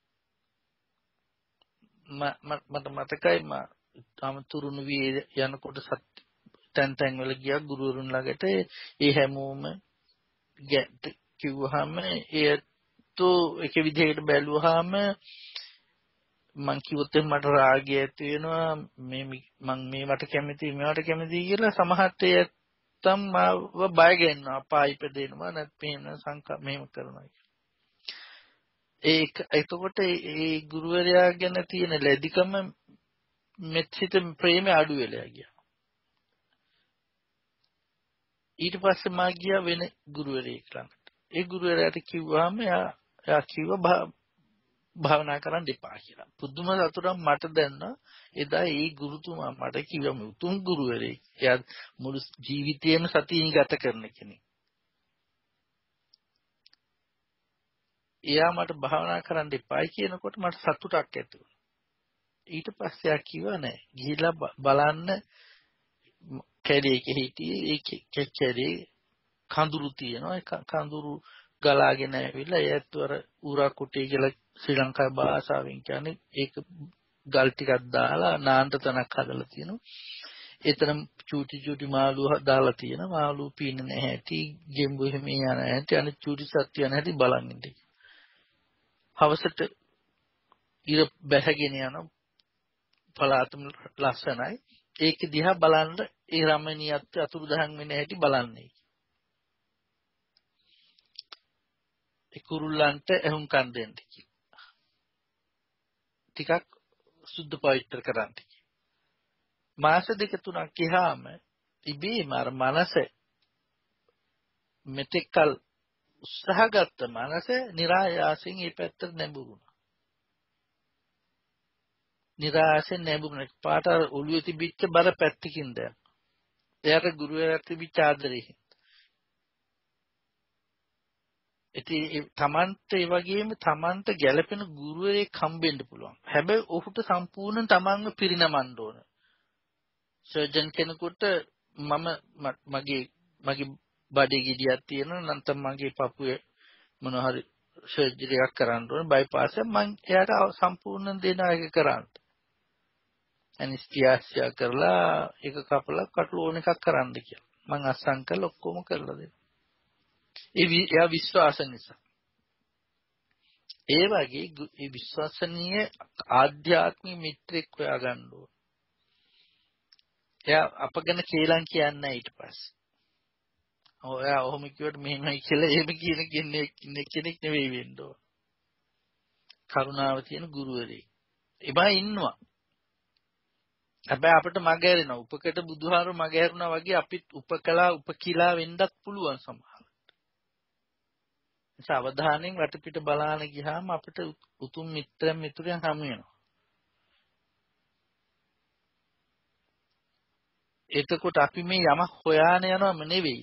මට මතකයි තම තුරුණු වී යනකොට තැන් වල ගියා ගුරුවරුන් ළඟට. ඒ හැමෝම කිව්වහම ඒතෝ එක විදිහකට බැලුවාම මං කිව්වොත් මට රාගය ඇති වෙනවා මං මේවට කැමතියි මේවට කැමතියි කියලා සමහරට තම් මාව බය ගන්නවා අපායි ඉපදෙනවා නැත්නම් සංකා මෙහෙම කරනවා කියලා. එතකොට ඒ ගුරුවරයා ගැන තියෙන ලැබිකම මෙත්සිත ප්‍රේමය අඩු වෙලා ගියා. ඊට පස්සේ මා ගියා වෙන ගුරුවරයෙක් ළඟට. ඒ ගුරුවරයාට කිව්වම එයා කිව්වා භාවනා කරන්න එපා කියලා. පුදුම සතුටක් මට දැනුණා. එදා ඒ ගුරුතුමා මට කිව්වා මේ උතුම් ගුරුවරයෙක්. එයා මුළු ජීවිතේම සතියින් ගත කරන කෙනෙක්. එයා මට භාවනා කරන්න එපායි කියනකොට මට සතුටක් ඇති වුණා. ඊට පස්සේ එයා කිව්වා නෑ. ගිහිල්ලා බලන්න කැලේක හිටියේ ඒ කැලේ කඳුරු තියෙනවා. ඒ කඳුරු ගලාගෙන ඇවිල්ලා ඒත් අර ඌරා කුටි කියලා ශ්‍රී ලංකාවේ භාෂාවෙන් කියන්නේ ඒක ගල් ටිකක් දාලා නාන්ට තනක් හදලා තියෙනවා. එතරම් චූටි මාළු දාලා තියෙනවා. මාළු පීන නැහැටි, ගෙම්බු එහෙම යන හැටි, අනිත් චූටි සත්තු යන හැටි බලන් ඉඳි. හවසට ඉර බැහැගෙන යන පලාතම ලස්සනයි. ඒක දිහා බලන්න ඒ රමණීයත්වය අතුරුදහන් වෙන හැටි බලන්නේ. ඒ කුරුල්ලන්ට එහුම්කන් දෙන්න කිව්වා. ටිකක් සුද්ධ පවිත්‍ර කරන්න. මාස දෙක තුනක් ගියාම ඉබේම අර මනස මෙතෙක්කල් උත්සාහගත්ත මනස નિરાයාසයෙන් මේ පැත්තට නැඹුරුණා. નિરાයාසයෙන් නැඹුරුණ පාට ඔළුවේ තිබිච්ච බර පැත්තකින් දැන්. එයාට ගුරුවරයාට තිබිච්ච ආදරේ. ඉතින් තමන්ට ඒ වගේම තමන්ට ගැළපෙන ගුරුවරයෙක් හම්බෙන්න පුළුවන්. හැබැයි ඔහුට සම්පූර්ණ තමන්ව පිරිනමන්න ඕන. සර්ජන් කෙනෙකුට මගේ බඩේ ගෙඩියක් තියෙනවා නැත්නම් මගේ පපුවේ මොන හරි සර්ජරි එකක් කරන්න ඕන බයිපාස් එක මම එයාට සම්පූර්ණ දෙන එක කරන්න. ඇනස්තිසියා කරලා ඒක කපලා කටුල එකක් කරන්න කියලා. මම අස්සම් කරලා ඔක්කොම කරලා දෙනවා. එයා විශ්වාස නිසා. ඒ වගේ ඒ විශ්වසනීය ආධ්‍යාත්මික මිත්‍රෙක් හොයාගන්න ඕන. එයා අපගෙන කේලම් කියන්නේ ඊට පස්සේ. ඔයා ඔහොම කිව්වට මෙහෙමයි කියලා එහෙම කියන කෙනෙක් නෙවෙයි වෙන්න ඕන. කරුණාව තියෙන ගුරුවරයෙක්. එබා ඉන්නවා. හැබැයි අපිට මග ඇරෙනවා. උපකට බුදුහාරු මග ඇරුණා වගේ අපිත් උපකිලා වෙන්නත් පුළුවන් සමහරවිට. ඒ අවධානයෙන් වටපිට බලාන ගියාම අපිට උතුම් මිත්‍රයන් හමු වෙනවා. එතකොට අපි මේ යමක් හොයාන යනවම නෙවෙයි.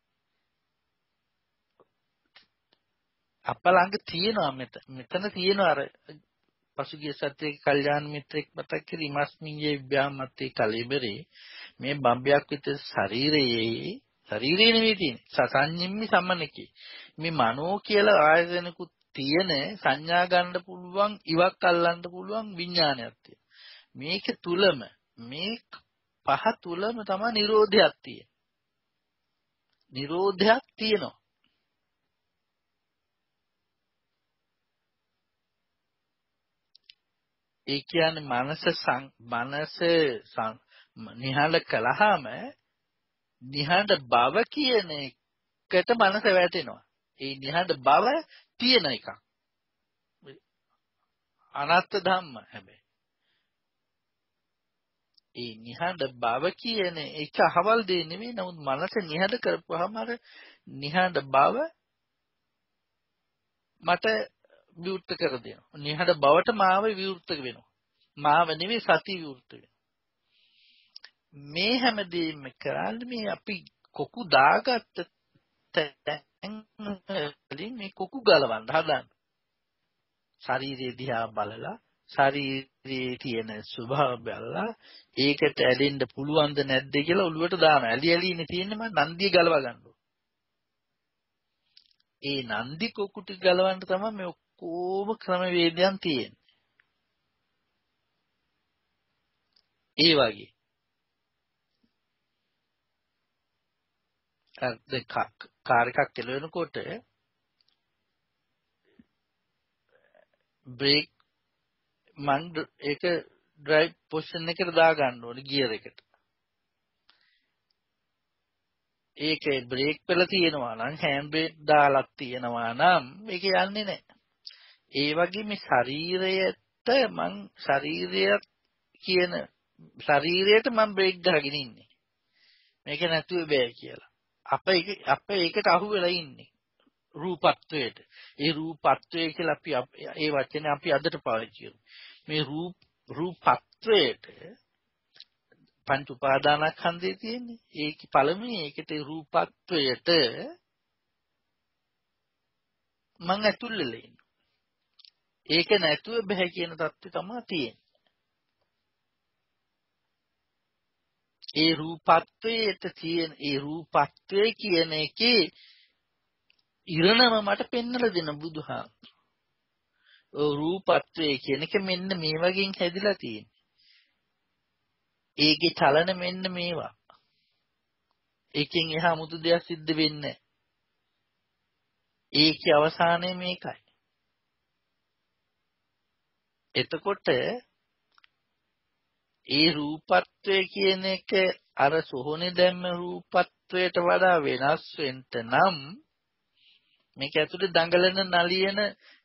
අප ළඟ තියෙනවා මෙතන තියෙනවා අර පසුගිය සත්‍යයේ කල්යාණ මිත්‍රෙක් මතක් කරි මස්මින්ගේ ව්‍යාමත්තේ කලෙබරේ මේ බම්බයක් විතර ශරීරේ නෙවෙයි තියෙන්නේ සසඤ්ඤම්මි සම්මනකේ මේ මනෝ කියලා ආයතනකුත් තියෙන සංඥා ගන්න පුළුවන් ඉවක් අල්ලන්න පුළුවන් විඥානයක් තියෙනවා. මේක තුලම මේ පහ තුලම තමයි නිරෝධයක් තියෙන්නේ. නිරෝධයක් තියෙනවා. ඒ කියන්නේ මනස නිහඬ කළාම නිහඬ බව කියන එකට මනස වැටෙනවා. ඒ නිහඬ බව තියෙන එකක්. අනාත්ම ධම්ම හැබැයි. ඒ නිහඬ බව කියන එක අහවල් දෙ නෙවෙයි. නමුත් මනස නිහඬ කරපුවාම අර නිහඬ බව මට විවෘත කර දෙනවා. නිහඬ බවට මාව විවෘත වෙනවා. මාව නෙවෙයි සති විවෘත වෙනවා. මේ හැමදේම කරන්නේ මේ අපි කොකු දාගත්ත තැන් මේ කොකු ගලවන්න හදන්න. ශරීරය දිහා බලලා ශරීරයේ තියෙන ස්වභාවය බලලා ඒකට ඇලෙන්න පුළුවන්ද නැද්ද කියලා ඔළුවට දානවා. ඇලි ඉන්නේ තියෙන්නේ මම නන්දිය ගලව ගන්න ඕන. ඒ නන්දි කොකු ටික ගලවන්න තමයි මේ ඔක්කොම ක්‍රමවේදයන් තියෙන්නේ. ඒ වගේ කාර් එකක් කෙලවෙනකොට බ්‍රේක් මන් ඒක ඩ්‍රයිව් පොසිෂන් එකට දා ගන්න ඕනේ ගියර් එකට. ඒකේ බ්‍රේක් පෙළ තියෙනවා නම් හෑන්ඩ් බ්‍රේක් දාලා තියෙනවා නම් මේක යන්නේ නැහැ. ඒ වගේ මේ ශරීරයට මම බ්‍රේක් ගහගෙන ඉන්නේ. මේක නැතුව බෑ කියලා. අප ඒකට අහු වෙලා ඉන්නේ. රූපත්වයට. ඒ රූපත්වය කියලා අපි ඒ වචනේ අපි අදට පාවිච්චි කරමු. මේ රූපත්වයට පංච උපාදානස්කන්ධය තියෙන්නේ. ඒක පළමුවේ ඒකට රූපත්වයට මං ඇතුල් වෙලා ඉන්නවා. ඒක නැතුව බෑ කියන தත්ත්වය තමයි තියෙන්නේ. ඒ රූපත්වයට තියෙන ඒ රූපත්වය කියන එකේ ඉරණම මට පෙන්නලා දෙන බුදුහාමුදුරුවෝ. රූපත්වයේ කියන එක මෙන්න මේ වගේ හැදිලා තියෙන්නේ. ඒකේ චලන මෙන්න මේවා. ඒකෙන් එහා මුතු දෙයක් සිද්ධ වෙන්නේ. ඒකේ අවසානය මේකයි. එතකොට ඒ රූපත්වය කියන එක අර සෝහනේ දැම්ම රූපත්වයට වඩා වෙනස් වෙන්න නම් මේක ඇතුලේ දඟලන නලියන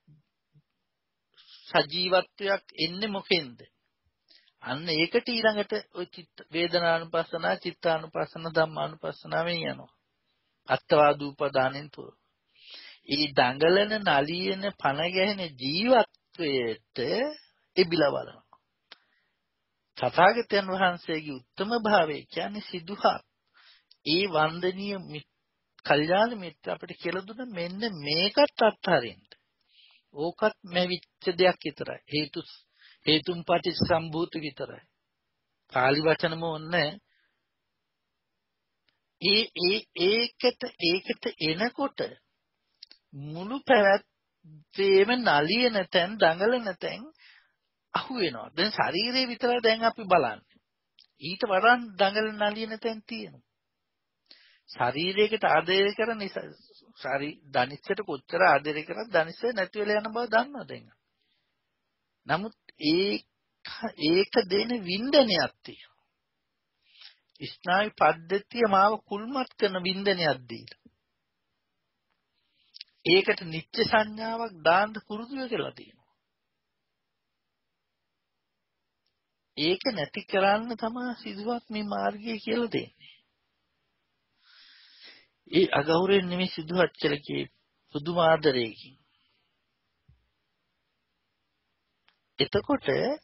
සජීවත්වයක් එන්නේ මොකෙන්ද? අන්න ඒකට ඊළඟට ඔය චිත්ත වේදනානුපස්සනා, චිත්තානුපස්සන, ධම්මානුපස්සනාවෙන් යනවා. අත්වාදූපදානෙන් තුර. ඒ දඟලන නලියන පණ ගැහෙන ජීවත්වයට එබිලා බලනවා. තථාගතයන් වහන්සේගේ උත්තම භාවය කියන්නේ සිදුහත්. ඒ වන්දනීය කල්යාණ මිත්‍ර අපිට කියලා දුන්න මෙන්න මේකත් අත්හරින්න. ඕකත් මෙවිච්ච දෙයක් විතරයි. හේතුන් පටිච්චසම්භූත විතරයි. පාලි වචනම ඕනේ. ඒකට එනකොට මුළු පැවැත්මේම නලියන තැන් දඟලන තැන් අහු වෙනවා. දැන් ශරීරය විතරයි දැන් අපි බලන්නේ. ඊට වඩා දඟලන නලියන තැන් තියෙනවා. ශරීරයකට ආදරය කරන නිසා ධනිස්සට කොච්චර ආදරය කරත් ධනිස්ස නැති වෙලා යන බව දන්නවා දැන්. නමුත් ඒක දෙන වින්දනයක් තියෙනවා. ස්නායු පද්ධතිය මාව කුල්මත් කරන වින්දනයක් දීලා. ඒකට නිත්‍ය සංඥාවක් දාන්න පුරුදු වෙලා තියෙනවා. ඒක නැති කරන්න තමයි සිදුවත් මේ මාර්ගය කියලා දෙන්නේ. ඒ අගෞරවයෙන් නෙමෙයි සිදුවත් කියලා කියේ පුදුම ආදරයකින්. එතකොට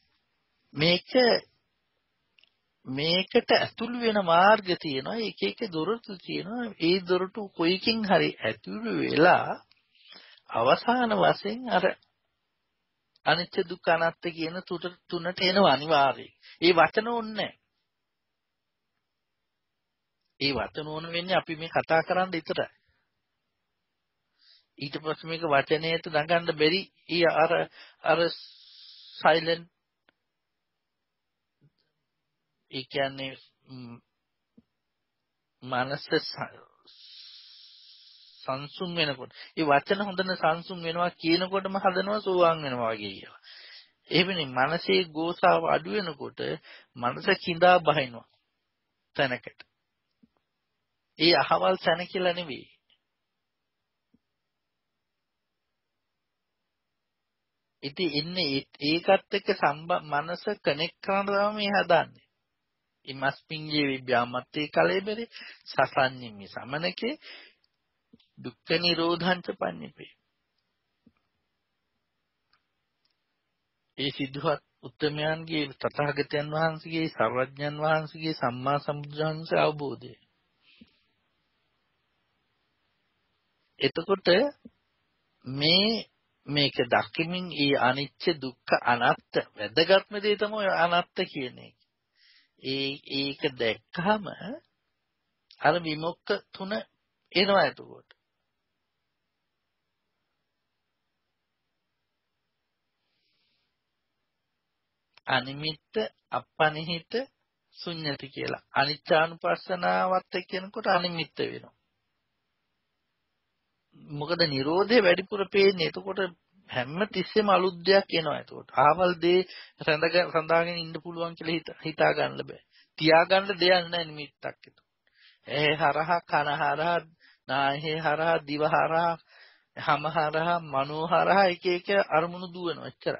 මේකට ඇතුළු වෙන මාර්ග තියෙනවා. එක එක දොරටු තියෙනවා. ඒ දොරටු කොයිකින් හරි ඇතුළු වෙලා අවසාන වශයෙන් අර අනිත්‍ය දුක්ඛ අනාත්ම කියන තුනට එනවා අනිවාර්යයෙන්. ඒ වචන ඕනේ. ඒ වචන ඕන වෙන්නේ අපි මේ කතා කරන් විතරයි. ඊට පස්සේ මේක වචනයට දඟන්න බැරි අර සයිලන්ට් ඒ කියන්නේ මනස සංසුන් වෙනකොට ඒ වචන හොඳන සංසුන් වෙනවා කියනකොටම හදනවා සෝවාන් වෙනවා වගේ කියලා. එහෙමනේ මනසේ ගෝසාව අඩු වෙනකොට මනස කිඳා බහිනවා තැනකට. ඒ අහවල් තැන කියලා නෙවෙයි. ඉතින් ඉන්නේ ඒකත් එක්ක මනස කනෙක්ට් කරන තමයි මේ හදන්නේ. ඉමස්පින්ජේ විභ්‍යාමත්තේ කලෙබරේ සසඤ්ඤිමි සමනකේ දුක්ඛ නිරෝධංච පඤ්ඤපේ. ඒ සිද්ධාත් උත්තමයන්ගේ තථාගතයන් වහන්සේගේ සර්වඥන් වහන්සේගේ සම්මා සම්බුද්ධංශ අවබෝධය. එතකොට මේක දකිමින් ඒ අනිත්‍ය දුක්ඛ අනාත්ත වැදගත්ම දේ තමයි අනාත්ත කියන එක. ඒක දැක්කම අර විමුක්ත තුන එනවා එතකොට. අනිමිත්ත අපනිහිත ශුන්‍යති කියලා. අනිච්චානුපස්සනාවත් එක්කනකොට අනිමිත්ත වෙනවා. මොකද Nirodhe වැඩිපුර පේන්නේ. එතකොට හැම තිස්සෙම අලුත් දෙයක් එනවා. එතකොට ආවල් දේ සඳාගෙන ඉන්න පුළුවන් කියලා හිතා ගන්න බෑ. තියාගන්න දෙයක් නැහැ නිමිත්තක් එතකොට. ඒ හරහා කන හරහා නාහේ හරහා දිව හරහා හම හරහා මනෝ හරහා එක එක අරමුණු දුවනවා. එච්චරයි.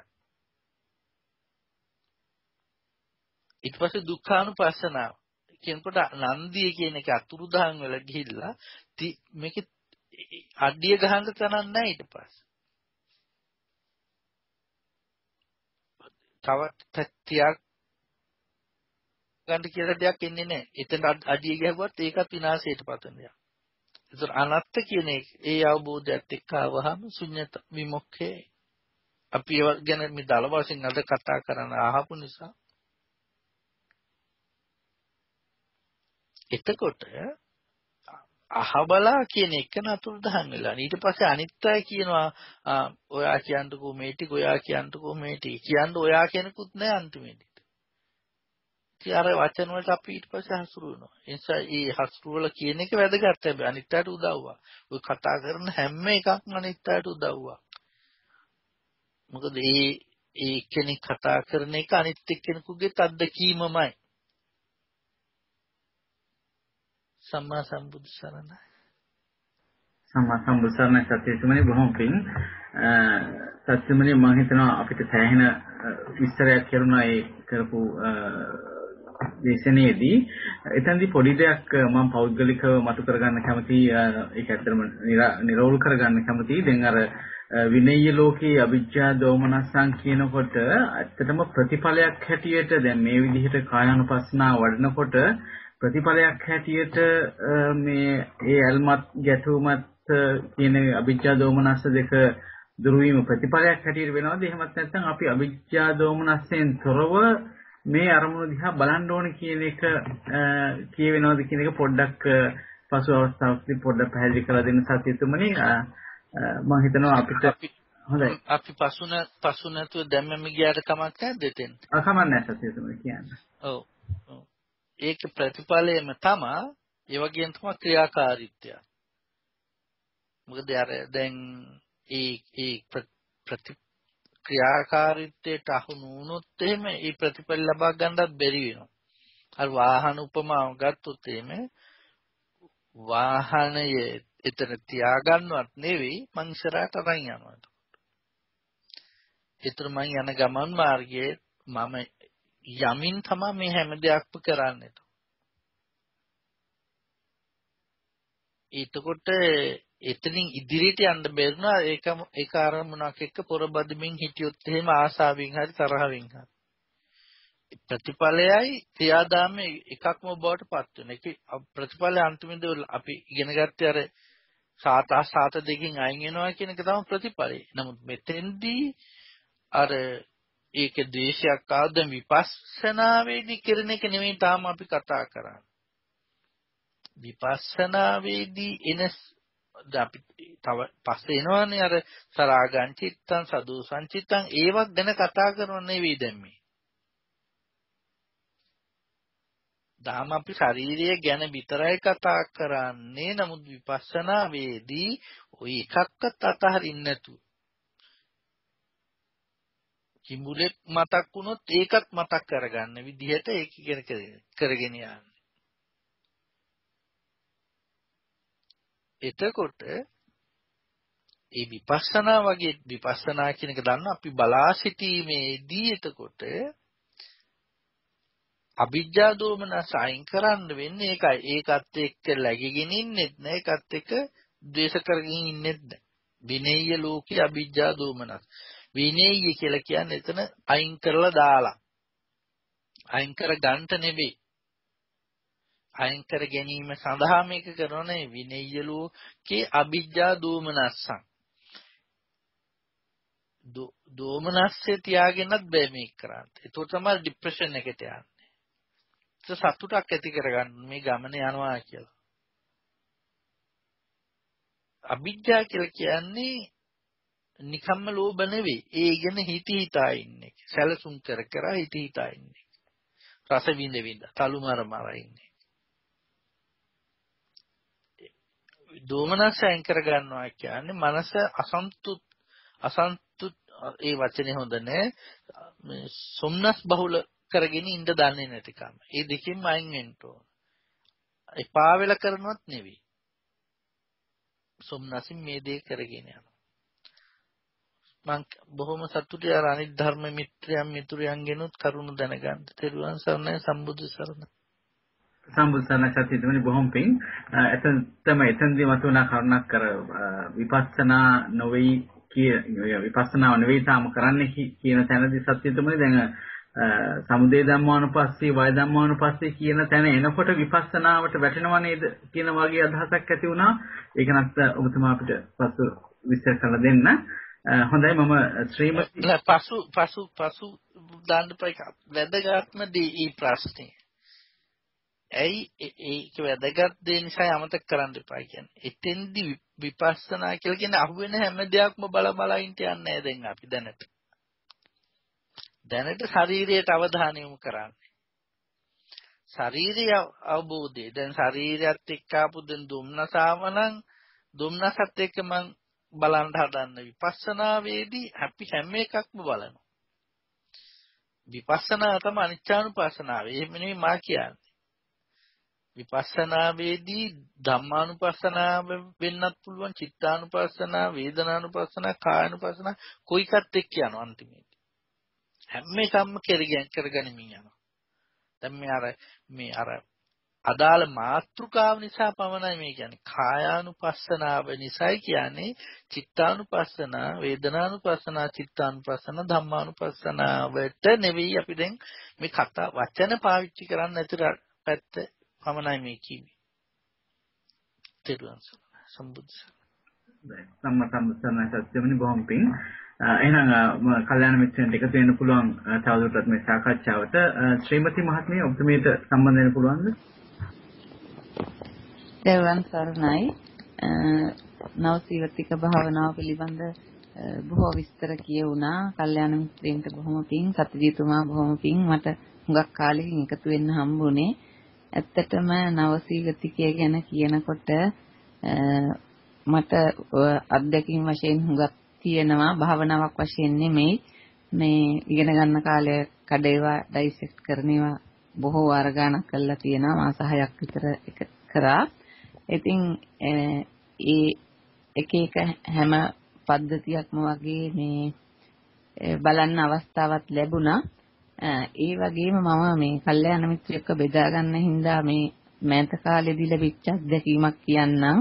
ඊට පස්සේ දුක්ඛානුපස්සනාව කියනකොට නන්දිය කියන එක අතුරුදහන් වෙලා ගිහිල්ලා මේක අඩිය ගහන්න තනක් නැහැ ඊට පස්සේ. තව තියක් ගන්න කියලා දෙයක් එන්නේ නැහැ. එතන අඩිය ගහුවත් ඒකත් විනාශයට පතන දෙයක්. ඒතර අනත්ත කියන ඒ අවබෝධයත් එක්ක ආවහම ශුන්‍යත විමුක්ඛේ අපි ඒ ගැන මේ දල වශයෙන් අද කතා කරන අහපු නිසා එතකොට අහබලා කියන එක නතුරුදහන් වෙලා. ඊට පස්සේ අනිත් අය කියනවා ඔයා කියන්නකෝ මේ ටික ඔයා කියන්නකෝ මේ ටික. කියන්න ඔයා කෙනෙකුත් නැහැ අන්තිමේදී. ඉතින් අර වචන වලට අපි ඊට පස්සේ හසුරු වෙනවා. ඒ නිසා මේ හසුරු වල කියන එක වැදගත්. හැබැයි අනිත් අයට උදව්වා. ඔය කතා කරන හැම එකක්ම අනිත් අයට උදව්වා. මොකද ඒ කෙනෙක් කතා කරන එක අනිත් එක්කෙනෙකුගේ අත්දැකීමමයි. සම්මා සම්බුදු සරණයි. සම්මා සම්බුදු සරණයි සත්‍යතුමනි බොහොම පිං. සත්‍යතුමනි මම හිතනවා අපිට සෑහෙන විස්තරයක් කරුණා ඒ කරපු දේශනයේදී. එතනදී පොඩි දෙයක් මම පෞද්ගලිකව මතු කරගන්න කැමතියි. ඒක ඇත්තටම නිරවුල් කරගන්න කැමතියි. දැන් අර විනය්‍ය ලෝකේ අවිජ්ජා දෝමනස්සං කියනකොට ඇත්තටම ප්‍රතිඵලයක් හැටියට දැන් මේ විදිහට කායानुපස්සනා වඩනකොට ප්‍රතිඵලයක් හැටියට මේ ඒ අල්මත් ගැටුමත් කියන අවිජ්ජා දෝමනස්ස දෙක දුරු වීම ප්‍රතිඵලයක් හැටියට වෙනවද? එහෙමත් නැත්නම් අපි අවිජ්ජා දෝමනස්සෙන් තොරව මේ අරමුණු දිහා බලන්න ඕන කියන එක කියවෙනවද කියන එක පොඩ්ඩක් පසු අවස්ථාවකදී පොඩ්ඩක් පැහැදිලි කරලා දෙන්න සත්‍යතුමනි. මම හිතනවා අපිට හොඳයි. අපි පසු නැතුව දැම්මම ගියාට කමක් නැද්ද එතෙන්? කමක් නැහැ සත්‍යතුමනි කියන්න. ඔව්. ඒක ප්‍රතිඵලයම තමයි ඒ වගේම තමයි ක්‍රියාකාරීත්වය. මොකද අර දැන් ඒ ක්‍රියාකාරීත්වයට අහු නුනොත් එහෙම ඒ ප්‍රතිඵල ලබා ගන්නත් බැරි වෙනවා. අර වාහන උපමාව ගත්තොත් එහෙම වාහනය එතන තියාගන්නවත් නෙවෙයි මං ඉස්සරහට අරන් යනවා. ඒතර මං යන ගමන් මාර්ගයේ මම යමින් තමයි මේ හැම දෙයක්ම කරන්නේ. එතකොට එතනින් ඉදිරියට යන්න බැරිනවා ඒක අරමුණක් එක්ක පොරබදිමින් හිටියොත් එහෙම ආසාවෙන් හරි තරහින් හරි. ප්‍රතිඵලයයි ක්‍රියාදාමයේ එකක්ම බවට පත් වෙන. ඒක ප්‍රතිඵලය අන්තිමේදී අපි ඉගෙන ගත්තේ අර සාත දෙකකින් අයින් වෙනවා කියන එක තමයි ප්‍රතිඵලය. නමුත් මෙතෙන්දී අර ඒක දේශයක් ආවද විපස්සනාවේදී කරන එක නෙමෙයි තාම අපි කතා කරන්නේ. විපස්සනාවේදී එන අපි තව පස්සේ එනවනේ අර සරාගං චිත්තං සදෝසං චිත්තං ඒවත් ගැන කතා කරනව නෙවෙයි දැන් මේ. දාම අපි ශරීරය ගැන විතරයි කතා කරන්නේ. නමුත් විපස්සනාවේදී ওই එකක්වත් අතහරින්න නැතුව කිඹුලෙක් මතක් වුණොත් ඒකත් මතක් කරගන්න විදිහට ඒක කරගෙන යන්නේ. එතකොට ඒ විපස්සනා වගේ විපස්සනා කියන එක දන්න අපි බලා සිටීමේදී එතකොට අවිජ්ජා දෝමනස අයින් කරන්න වෙන්නේ ඒකයි. ඒකත් එක්ක läගගෙන ඉන්නෙත් නෑ. ඒකත් එක්ක ද්වේෂ කරගෙන ඉන්නෙත් නෑ. විනේය ලෝකේ අවිජ්ජා දෝමනස. විනේය කියලා කියන්නේ එතන අයින් කරලා දාලා. අයින් කර ගන්නට නෙවෙයි. අයින් කර ගැනීම සඳහා මේක කරන්නේ විනේය ලෝකේ අවිජ්ජා දෝමනස්සං. දෝමනස්සේ තියාගෙනත් බෑ මේක කරන්න. ඒක තමයි ડિප්‍රෙෂන් එකට යන්නේ. සතුටක් ඇති කරගන්න මේ ගමන යනවා කියලා. අවිජ්ජා කියලා කියන්නේ නිකම්ම ලෝභ නෙවෙයි. ඒ ගැන හිතා ඉන්නේ. සැලසුම් කර හිතා ඉන්නේ. රස විඳ තලු මර ඉන්නේ. දෝමනසෙන් කර ගන්නවා කියන්නේ මනස අසන්තුත් ඒ වචනේ හොඳ නෑ. සොම්නස් බහුල කරගෙන ඉඳ දන්නේ නැතිකම. ඒ දෙකෙන්ම අයින් වෙන්න ඕන. එපා වෙලා කරනවත් නෙවෙයි. සොම්නසින් මේ දේ කරගෙන යනවා. මම බොහොම සතුටුයි අර අනිත් ධර්ම මිත්‍රයන්ගෙනුත් කරුණ දැනගන්න. තෙරුවන් සරණයි සම්බුදු සරණයි. සම්බුදු සරණයි සත්‍යතුමනි බොහොම පිං. එතනදී මතුවන කරුණක් කර විපස්සනා නොවේයි විපස්සනාව නෙවෙයි තාම කරන්නේ කියන තැනදී සත්‍යතුමනි දැන් සමුදය ධම්මානුපස්සී වය ධම්මානුපස්සී කියන තැන එනකොට විපස්සනාවට වැටෙනව නේද කියන වගේ අදහසක් ඇති වුණා. ඒක නැත්ත ඔබතුමා අපිට පසු විස්තර කරලා දෙන්න. හොඳයි මම ශ්‍රීමති පසු දාන්න පයි වැදගත්ම දී ප්‍රශ්නේ. ඇයි ඒක වැදගත් දේ නිසා අමතක කරන්න එපා කියන්නේ. එතෙන්දි විපස්සනා කියලා කියන්නේ අහුවෙන හැම දෙයක්ම බල බල ඉන්න යන්නේ නැහැ දැන් අපි දැනට. දැනට ශරීරයට අවධානය යොමු කරන්නේ. ශාරීරික අවබෝධය. දැන් ශරීරයත් එක්ක ආපු දැන් දුම්නසාවනම් දුම්නසත් එක්ක මම බලන්න හදන්න විපස්සනා වේදී අපි හැම එකක්ම බලනවා. විපස්සනා තමයි අනිච්චානුපස්සනාව. එහෙම නෙමෙයි මා කියන්නේ. විපස්සනා වේදී ධම්මානුපස්සනාව වෙන්නත් පුළුවන්, චිත්තානුපස්සනාව, වේදනානුපස්සනාව, කායानुපස්සනාව කොයි එකත් එක්ක යනවා අන්තිමේදී. හැම එකක්ම කරගනිමින් යනවා. දැන් මේ අර අදාළ මාත්‍රිකාව නිසා පමණයි මේ කියන්නේ. කායානුපස්සනාව නිසායි කියන්නේ චිත්තානුපස්සනා, වේදනානුපස්සනා, චිත්තානුපස්සනා, ධම්මානුපස්සනාවට නෙවෙයි අපි දැන් මේ කතා වචන පාවිච්චි කරන්නේ නැතිව පැත්ත පමණයි මේ කිව්වේ. තේරුම් සම්බුද්ධ සම්මතම්සන සත්‍යමනි බොහොම පිං. එහෙනම් කල්යාණ මිත්‍රයන්ට එකතු වෙන්න පුළුවන් තවදුරටත් මේ සාකච්ඡාවට. ශ්‍රීමති මහත්මිය ඔබතුමීට සම්බන්ධ වෙන්න පුළුවන්ද? දේවන් සරණයි. නවසීවතික භාවනාව පිළිබඳ බොහෝ විස්තර කියුණා. කල්යාණ මිත්‍රයන්ට බොහොම පිං, සත්‍යජීතුමා බොහොම පිං. මට හුඟක් කාලෙකින් එකතු වෙන්න හම්බුනේ. ඇත්තටම නවසීවතිකය ගැන කියනකොට මට අත්දැකීම් වශයෙන් හුඟක් තියෙනවා. භාවනාවක් වශයෙන් නෙමෙයි. මේ ඉගෙන ගන්න කාලේ කඩේවා ඩයිසෙක්ට් කරනවා බොහෝ වාර ගණනක් කරලා තියෙනවා. මාස 6ක් විතර කරා. ඉතින් ඒ එක හැම පද්ධතියක්ම වගේ මේ බලන්න අවස්ථාවක් ලැබුණා. ඒ වගේම මම මේ කල්යාණ මිත්‍රයෙක්ව බෙදා ගන්න හින්දා මේ මෑත කාලෙදී ලැබිච්ච අත්දැකීමක් කියන්නම්.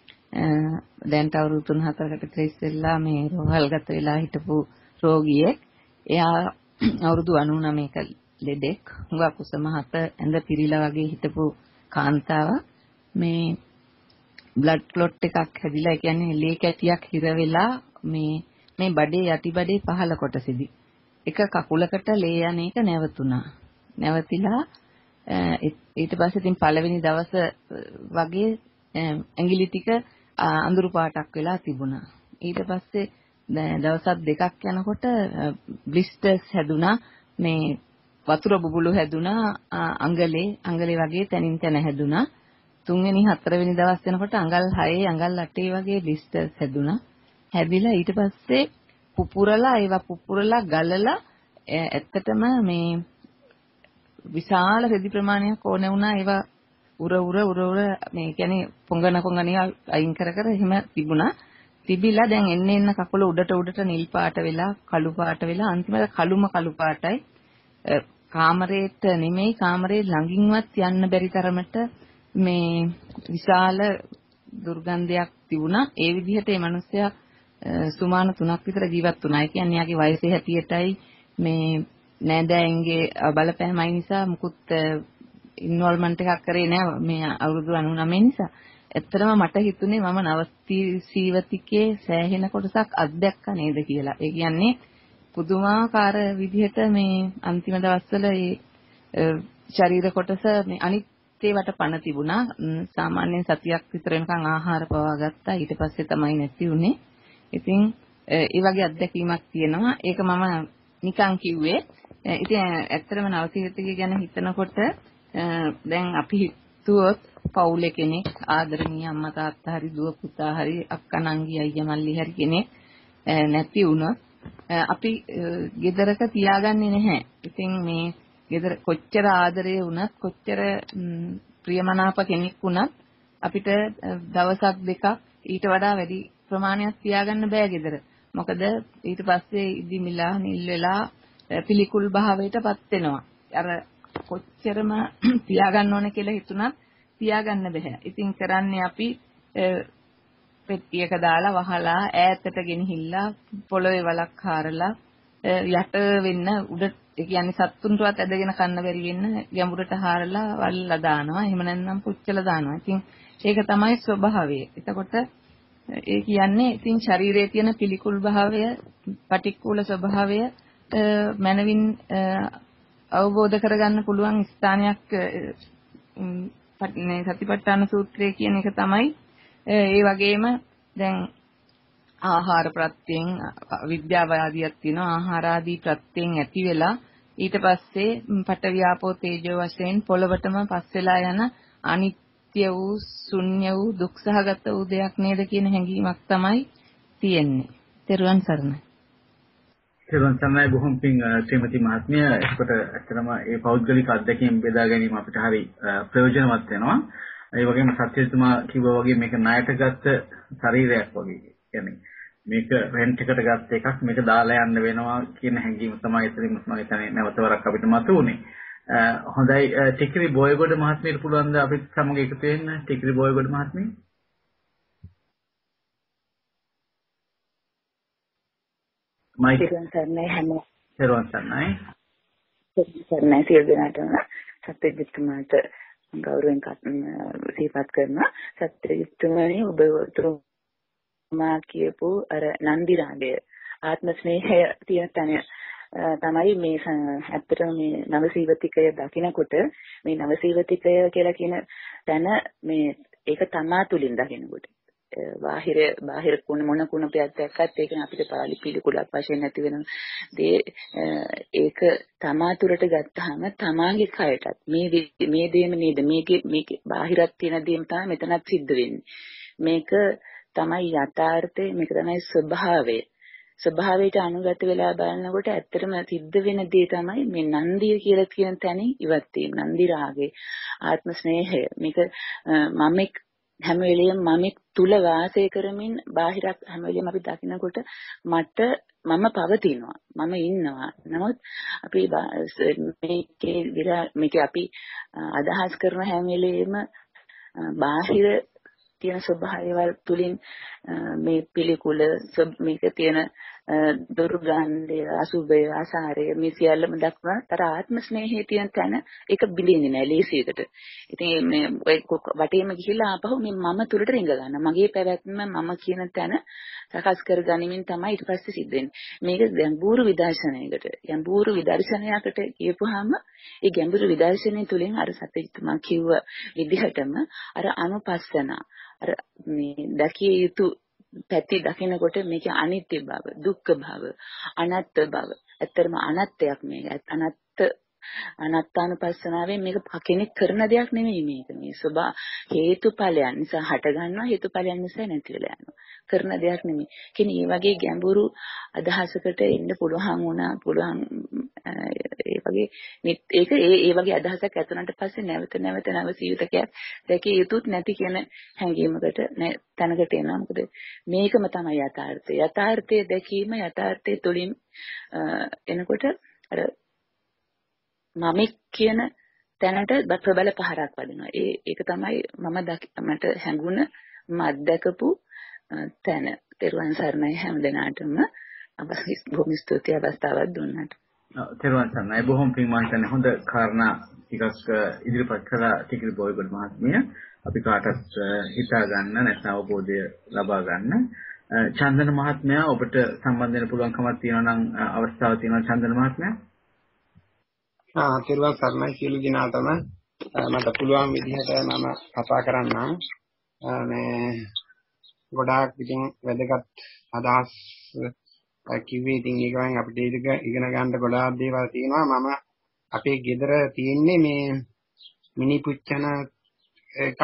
දැන් අවුරුදු 3-4කට විතර ඉස්සෙල්ලා මේ රෝහල්ගත වෙලා හිටපු රෝගියෙක්. එයා අවුරුදු 99ක ලෙඩෙක්. හුඟක් උස මහත ඇඳ පිරීලා වගේ හිටපු කාන්තාවක්. මේ බ්ලඩ් ක්ලොට් එකක් හැදිලා, ඒ කියන්නේ ලේ කැටියක් හිර වෙලා මේ බඩේ යටි බඩේ පහළ කොටසෙදී එක කකුලකට ලේ යන එක නැවතුණා. නැවතිලා ඊට පස්සේ ඉතින් පළවෙනි දවස වගේ ඇඟිලි ටික අඳුරු පාටක් වෙලා තිබුණා. ඊට පස්සේ දවස් දෙකක් යනකොට බ්ලිස්ටර්ස් හැදුනා. මේ වතුර බුබුලු හැදුනා අඟලේ වගේ තනින් තන හැදුනා. තුන්වෙනි හතරවෙනි දවස් වෙනකොට අඟල් 6 අඟල් 8 වගේ බ්ලිස්ටර්ස් හැදුනා. හැදිලා ඊට පස්සේ පුපුරලා ගලලා ඇත්තටම මේ විශාල රෙදි ප්‍රමාණයක් ඕන වුණා. ඒවා උර මේ කියන්නේ පොඟන අයින් කර එහෙම තිබුණා. තිබිලා දැන් එන්න කකුල උඩට නිල් පාට වෙලා කළු පාට වෙලා අන්තිමට කළු පාටයි. කාමරේට නෙමෙයි කාමරේ ළඟින්වත් යන්න බැරි තරමට මේ විශාල දුර්ගන්ධයක් තිබුණා. ඒ විදිහට මේ මිනිස්සයා සුමාන 3ක් විතර ජීවත් වුණා. ඒ කියන්නේ යාගේ වයසේ හැටියටයි මේ නෑදෑයන්ගේ බලපෑමයි නිසා මුකුත් ඉන්වෝල්ව්මන්ට් එකක් කරේ නෑ මේ අවුරුදු 99 නිසා. ඇත්තටම මට හිතුනේ මම නවසීවතිකේ සෑහෙන කොටසක් අත්දැක්කා නේද කියලා. ඒ කියන්නේ පුදුමාකාර විදිහට මේ අන්තිම දවස්වල මේ ශරීර කොටස මේ අනිත්‍යවට පණ තිබුණා. සාමාන්‍යයෙන් සතියක් විතර වෙනකන් ආහාර පවා ගත්තා. ඊට පස්සේ තමයි නැති උනේ. ඉතින් ඒ වගේ අත්දැකීමක් තියෙනවා. ඒක මම නිකන් කිව්වේ. ඉතින් ඇත්තටම නවසීවතිකේ ගැන හිතනකොට දැන් අපි හිතුවොත් පවුලේ කෙනෙක් ආදරණීය අම්මා තාත්තා හරි දුව පුතා හරි අක්කා නංගි අයියා මල්ලි හරි කෙනෙක් නැති වුණොත් අපි ගෙදරක තියාගන්නේ නැහැ. ඉතින් මේ ගෙදර කොච්චර ආදරේ වුණත් කොච්චර ප්‍රියමනාප කෙනෙක් වුණත් අපිට දවසක් දෙකක් ඊට වඩා වැඩි ප්‍රමාණයක් තියාගන්න බෑ ගෙදර. මොකද ඊට පස්සේ ඉදිමිලා නිල් වෙලා පිළිකුල් භාවයටපත් වෙනවා. අර කොච්චරම තියාගන්න ඕන කියලා හිතුණත් තියාගන්න බෑ. ඉතින් කරන්නේ අපි පෙට්ටියක දාලා වහලා ඈතට ගෙනහිල්ලා පොළවේ වලක් හාරලා යට වෙන්න උඩ ඒ කියන්නේ සත්තුන්ටවත් ඇදගෙන කන්න බැරි වෙන්න ගැඹුරට හාරලා වල්ලා දානවා. එහෙම නැත්නම් පුච්චලා දානවා. ඉතින් ඒක තමයි ස්වභාවය. එතකොට ඒ කියන්නේ ඉතින් ශරීරයේ තියෙන පිළිකුල් භාවය, පටික්කුල ස්වභාවය මනවින් අවබෝධ කරගන්න පුළුවන් ස්ථානයක් මේ සතිපට්ඨාන සූත්‍රය කියන එක තමයි ඒ වගේම දැන් ආහාර ප්‍රත්‍යයෙන් විද්‍යාව ආදියක් තියෙනවා. ආහාර ආදී ප්‍රත්‍යයෙන් ඇති වෙලා ඊට පස්සේ පඨවි ආපෝ තේජෝ වශයෙන් පොළවටම පස් වෙලා යන අනිත්‍ය වූ ශුන්‍ය වූ දුක්සහගත වූ දෙයක් නේද කියන හැඟීමක් තමයි තියෙන්නේ. තෙරුවන් සරණයි. තෙරුවන් සරණයි බොහොම පිං ශ්‍රීමති මහත්මිය. ඒකට ඇත්තටම මේ පෞද්ගලික අත්දැකීම් බෙදා ගැනීම අපිට හරි ප්‍රයෝජනවත් වෙනවා. ඒ වගේම සත්‍යතුමා කිව්වා වගේ මේක ණයට ගත්ත ශරීරයක් වගේ. කියන්නේ මේක රෙන්ට් එකට ගත්ත එකක් මේක දාලා යන්න වෙනවා කියන හැඟීම තමයි එතනින්ම මම හිතන්නේ නැවතවරක් අපිට මතුවුනේ. හොඳයි ටිකිරි බෝයගොඩ මහත්මියට පුළුවන් ද අපිත් සමග එකතු වෙන්න? ටිකිරි බෝයගොඩ මහත්මිය. මයික් සර්ණයි හැම තෙරුවන් සරණයි. සර්ණයි සියලු දෙනාටම සත්‍යජිත්තුමාට ගෞරවයෙන් සිහිපත් කරනවා. සත්‍යජිත්තුමානි ඔබතුමා කියපු අර නන්දි රාගය ආත්ම ස්නේහය තියෙන තැන තමයි මේ ඇත්තටම මේ නවසීවතිකය දකිනකොට මේ නවසීවතිකය කියලා කියන තැන මේ ඒක තමා තුලින් දකිනකොට බාහිර කුණ මොන කුණපයක් දැක්කත් ඒක අපිට පාලි පිළිකුලක් වශයෙන් නැති වෙන දේ ඒක තමා තුරට ගත්තාම තමාගේ කයටත් මේ දේම නේද මේකේ බාහිරත් තියෙන දේම තමයි මෙතනත් සිද්ධ වෙන්නේ. මේක තමයි යථාර්ථය, මේක තමයි ස්වභාවයට අනුගත වෙලා බලනකොට ඇත්තටම සිද්ධ වෙන දේ තමයි මේ නන්දිය කියලා කියන තැනින් ඉවත් වීම. නන්දි රාගේ ආත්ම ස්නේහය. මේක හැම වෙලෙම මම තුල වාසය කරමින් බාහිරක් හැම වෙලෙම අපි දකිනකොට මම පවතිනවා, මම ඉන්නවා. නමුත් අපි මේකේ අපි අදහස් කරන හැම වෙලෙම බාහිර තියෙන ස්වභාවයවල තුලින් මේ පිළිකුල මේක තියෙන දුර්ගන්ධය, අසුභය, ආසාරය මේ සියල්ලම දක්වන තර ආත්ම ස්නේහයේ තියෙන තැන ඒක බිලින්නේ නැහැ ලේසියකට. ඉතින් මේ වටේම ගිහිල්ලා ආපහු මේ මම තුලට රිංග ගන්නවා. මගේ පැවැත්ම මම කියන තැන සකස් කර ගනිමින් තමයි ඊට පස්සේ සිද්ධ වෙන්නේ. මේක ගැඹුරු විදර්ශනයකට කියපුවාම ඒ ගැඹුරු විදර්ශනය තුලින් අර සත්‍යජිත්තුමා කිව්ව විදිහටම අර අනුපස්සන අර මේ දකිය යුතු පැති දකිනකොට මේකේ අනිත්‍ය බව, දුක්ඛ බව, අනාත්ම බව. ඇත්තටම අනාත්මයක් මේක. අනාත්මානුපස්සනාවෙන් මේක කෙනෙක් කරන දෙයක් නෙමෙයි මේක. මේ සබා හේතුඵලයන් නිසා හට ගන්නවා, හේතුඵලයන් නිසා නැති වෙලා යනවා. කරන දෙයක් නෙමෙයි. කියන්නේ මේ වගේ ගැඹුරු අදහසකට එන්න පුළුවන් ඒ වගේ අදහසක් ඇතුළට පස්සේ නැවත නවසීවිතකයක් දැකිය යුතුත් නැති කියන හැඟීමකට තැනකට එනවා. මොකද මේකම තමයි යථාර්ථය. යථාර්ථයේ දැකීම යථාර්ථයේ තුලින් එනකොට අර මම කියන තැනට ප්‍රබල පහරක් වදිනවා. ඒක තමයි මට හැඟුණ අත්දකපු තැන. තෙරුවන් සරණයි හැම දිනාටම. බොහොම ස්තුතියි අවස්ථාවක් දුන්නාට. තෙරුවන් සරණයි. බොහොම පිං මම හිතන්නේ හොඳ කාරණා ටිකක් ඉදිරිපත් කළා ටිකිරි බෝයගොඩ මහත්මිය. අපි කාටත් හිතා ගන්න නැත්නම් අවබෝධය ලබා ගන්න. චන්දන මහත්මයා ඔබට සම්බන්ධ වෙන්න පුළුවන්කමක් තියෙනවා නම් අවස්ථාවක් තියෙනවා චන්දන මහත්මයා. තෙරුවන් සරණයි සියලු දෙනාටම. මට පුළුවන් විදිහට මම කතා කරන්නම්. මේ ගොඩාක් ඉතින් වැදගත් අදහස් කිව්වේ. ඉතින් ඒකෙන් අපිට ඉගෙන ගන්න ගොඩාක් දේවල් තියෙනවා. මම අපේ ගෙදර තියෙන්නේ මේ මිනි පුච්චන එකක්